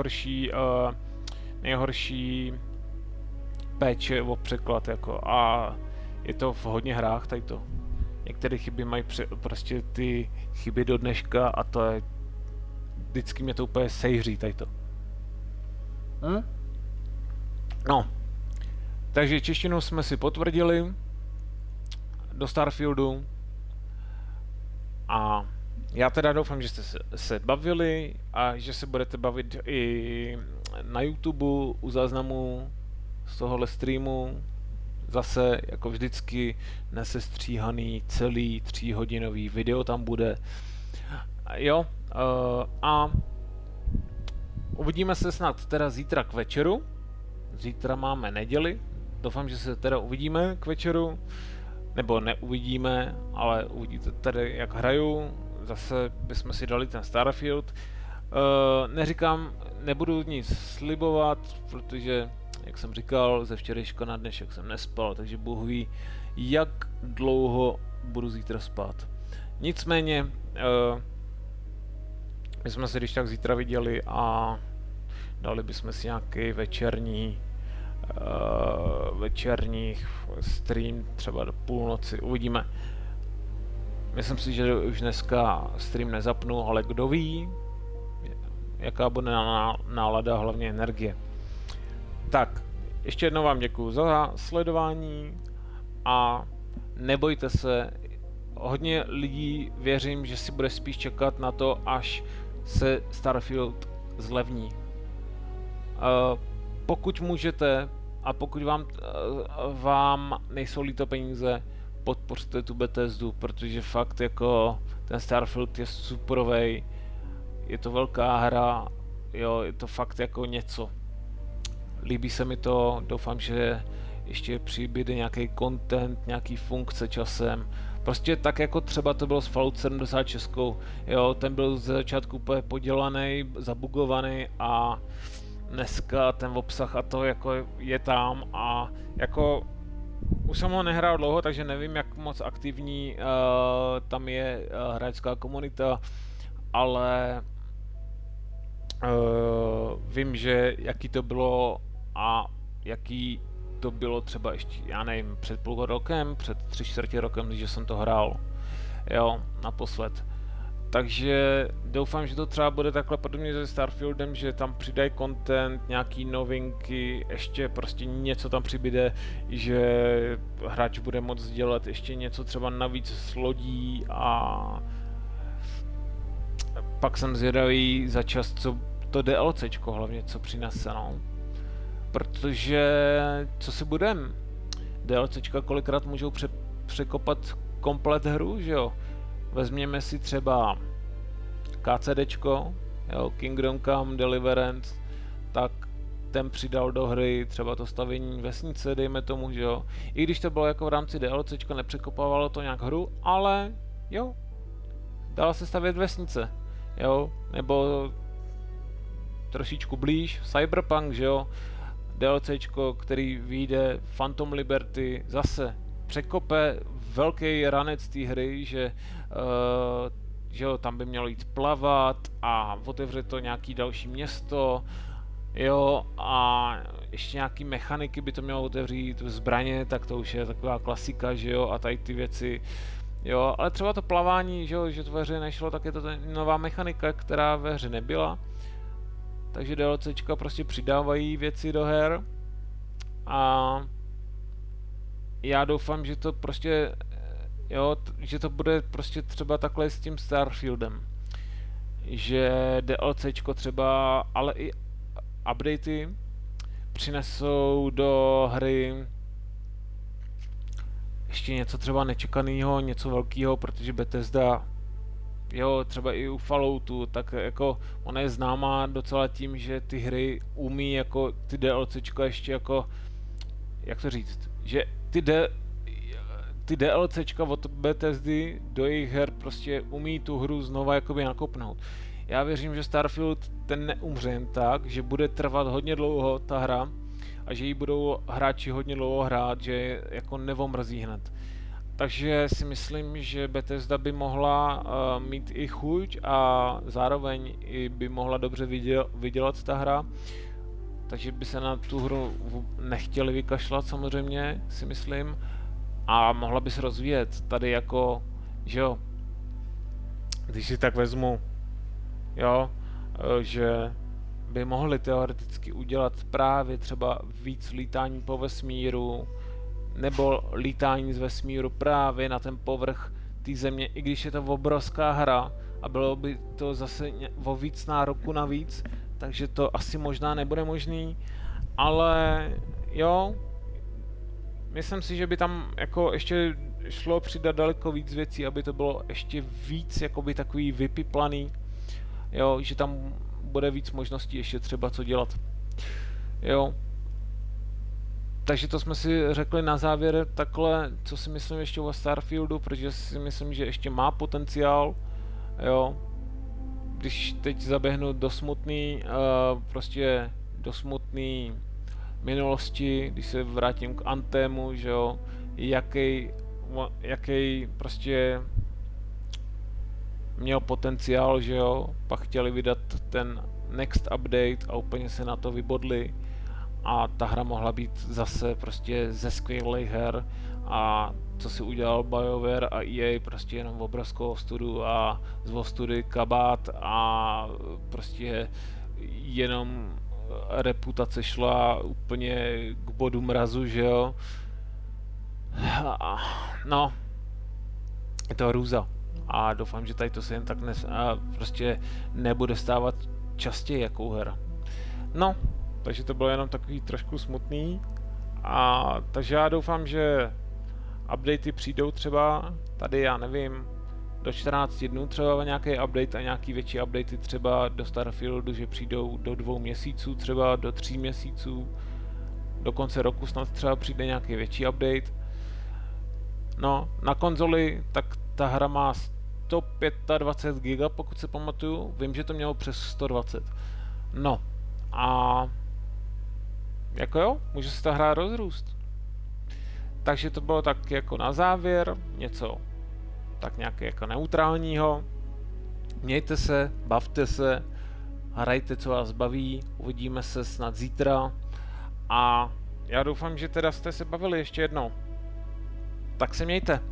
nejhorší péče o překlad jako a je to v hodně hrách tady to. Některé chyby mají prostě ty chyby do dneška a to je vždycky mě to úplně sejří tady to. No. Takže češtinu jsme si potvrdili do Starfieldu a já teda doufám, že jste se bavili a že se budete bavit i na YouTube u záznamu z tohohle streamu. Zase, jako vždycky, nesestříhaný celý 3hodinový video tam bude. Jo, a uvidíme se snad teda zítra k večeru. Zítra máme neděli. Doufám, že se teda uvidíme k večeru. Nebo neuvidíme, ale uvidíte tady, jak hraju. Zase bychom si dali ten Starfield. Neříkám, nebudu nic slibovat, protože, jak jsem říkal, ze včerejška na dnešek jsem nespal, takže Bůh ví, jak dlouho budu zítra spát. Nicméně, my jsme se když tak zítra viděli a dali bychom si nějaký večerní stream, třeba do půlnoci, uvidíme. Myslím si, že už dneska stream nezapnu, ale kdo ví, jaká bude nálada, hlavně energie. Tak, ještě jednou vám děkuju za sledování a nebojte se, hodně lidí věřím, že si bude spíš čekat na to, až se Starfield zlevní. Pokud můžete a pokud vám nejsou líto peníze, podpořte tu Bethesdu, protože fakt jako ten Starfield je superovej, je to velká hra, jo, je to fakt jako něco. Líbí se mi to, doufám, že ještě přibyde nějaký content, nějaký funkce časem. Prostě tak jako třeba to bylo s Fallout 76, jo, ten byl ze začátku úplně podělaný, zabugovaný a dneska ten obsah a to jako je tam a jako už jsem ho nehrál dlouho, takže nevím, jak moc aktivní tam je hráčská komunita, ale vím, že jaký to bylo a jaký to bylo třeba ještě, já nevím, před půl rokem, před 3/4 rokem, když jsem to hrál, jo, naposled. Takže doufám, že to třeba bude takhle podobně se Starfieldem, že tam přidají content, nějaký novinky, ještě prostě něco tam přibyde, že hráč bude moct dělat ještě něco třeba navíc s lodí a pak jsem zvědavý za čas, co to DLCčko hlavně, co přinese, no. Protože, co si budem, DLCčka kolikrát můžou překopat komplet hru, že jo. Vezměme si třeba KCDčko, jo, Kingdom Come Deliverance, tak ten přidal do hry třeba to stavění vesnice, dejme tomu, že jo. I když to bylo jako v rámci DLCčka, nepřekopávalo to nějak hru, ale jo, dala se stavět vesnice, jo, nebo trošičku blíž, Cyberpunk, že jo, DLCčko, který vyjde, Phantom Liberty, zase překope velký ranec té hry, že jo, tam by mělo jít plavat a otevře to nějaký další město, jo, a ještě nějaký mechaniky by to mělo otevřít, zbraně, tak to už je taková klasika, že jo, a tady ty věci, jo, ale třeba to plavání, že jo, že to ve hře nešlo, tak je to nová mechanika, která ve hře nebyla, takže DLCčka prostě přidávají věci do her a já doufám, že to prostě, jo, že to bude prostě třeba takhle s tím Starfieldem. Že DLCčko třeba, ale i updaty přinesou do hry ještě něco třeba nečekaného, něco velkého, protože Bethesda jo, třeba i u Falloutu, tak jako ona je známá docela tím, že ty hry umí jako ty DLCčka ještě jako, jak to říct, že ty DLCčka od Bethesdy do jejich her prostě umí tu hru znova jakoby nakopnout. Já věřím, že Starfield ten neumře jen tak, že bude trvat hodně dlouho ta hra a že ji budou hráči hodně dlouho hrát, že jako nevomrzí hned. Takže si myslím, že Bethesda by mohla mít i chuť a zároveň i by mohla dobře vydělat ta hra. Takže by se na tu hru nechtěli vykašlat samozřejmě, si myslím. A mohla by se rozvíjet tady jako, že jo, když si tak vezmu, jo, že by mohli teoreticky udělat právě třeba víc lítání po vesmíru, nebo lítání z vesmíru právě na ten povrch té země, i když je to obrovská hra a bylo by to zase o víc nároku navíc, takže to asi možná nebude možný, ale jo, myslím si, že by tam jako ještě šlo přidat daleko víc věcí, aby to bylo ještě víc jakoby takový vypiplaný, jo, že tam bude víc možností ještě třeba co dělat, jo. Takže to jsme si řekli na závěr takhle, co si myslím ještě o Starfieldu, protože si myslím, že ještě má potenciál, jo. Když teď zaběhnu do smutný, prostě do smutný minulosti, když se vrátím k Anthemu, že jo, jaký prostě měl potenciál, že jo, pak chtěli vydat ten next update a úplně se na to vybodli a ta hra mohla být zase prostě ze skvělých her a co si udělal BioWare a EA, prostě jenom obrovskou ostudu a z ostudy kabát a prostě jenom reputace šla úplně k bodu mrazu, že jo. No, je to hrůza a doufám, že tady to se jen tak prostě nebude stávat častěji jako her. No, takže to bylo jenom takový trošku smutný a takže já doufám, že updaty přijdou třeba tady, já nevím, do 14 dnů třeba nějaký update a nějaký větší updaty třeba do Starfieldu, že přijdou do 2 měsíců, třeba do 3 měsíců, do konce roku snad třeba přijde nějaký větší update. No, na konzoli, tak ta hra má 125 GB, pokud se pamatuju, vím, že to mělo přes 120. No, a jako jo, může se ta hra rozrůst. Takže to bylo tak jako na závěr, něco tak nějaké jako neutrálního. Mějte se, bavte se, hrajte, co vás baví, uvidíme se snad zítra a já doufám, že teda jste se bavili ještě jednou. Tak se mějte.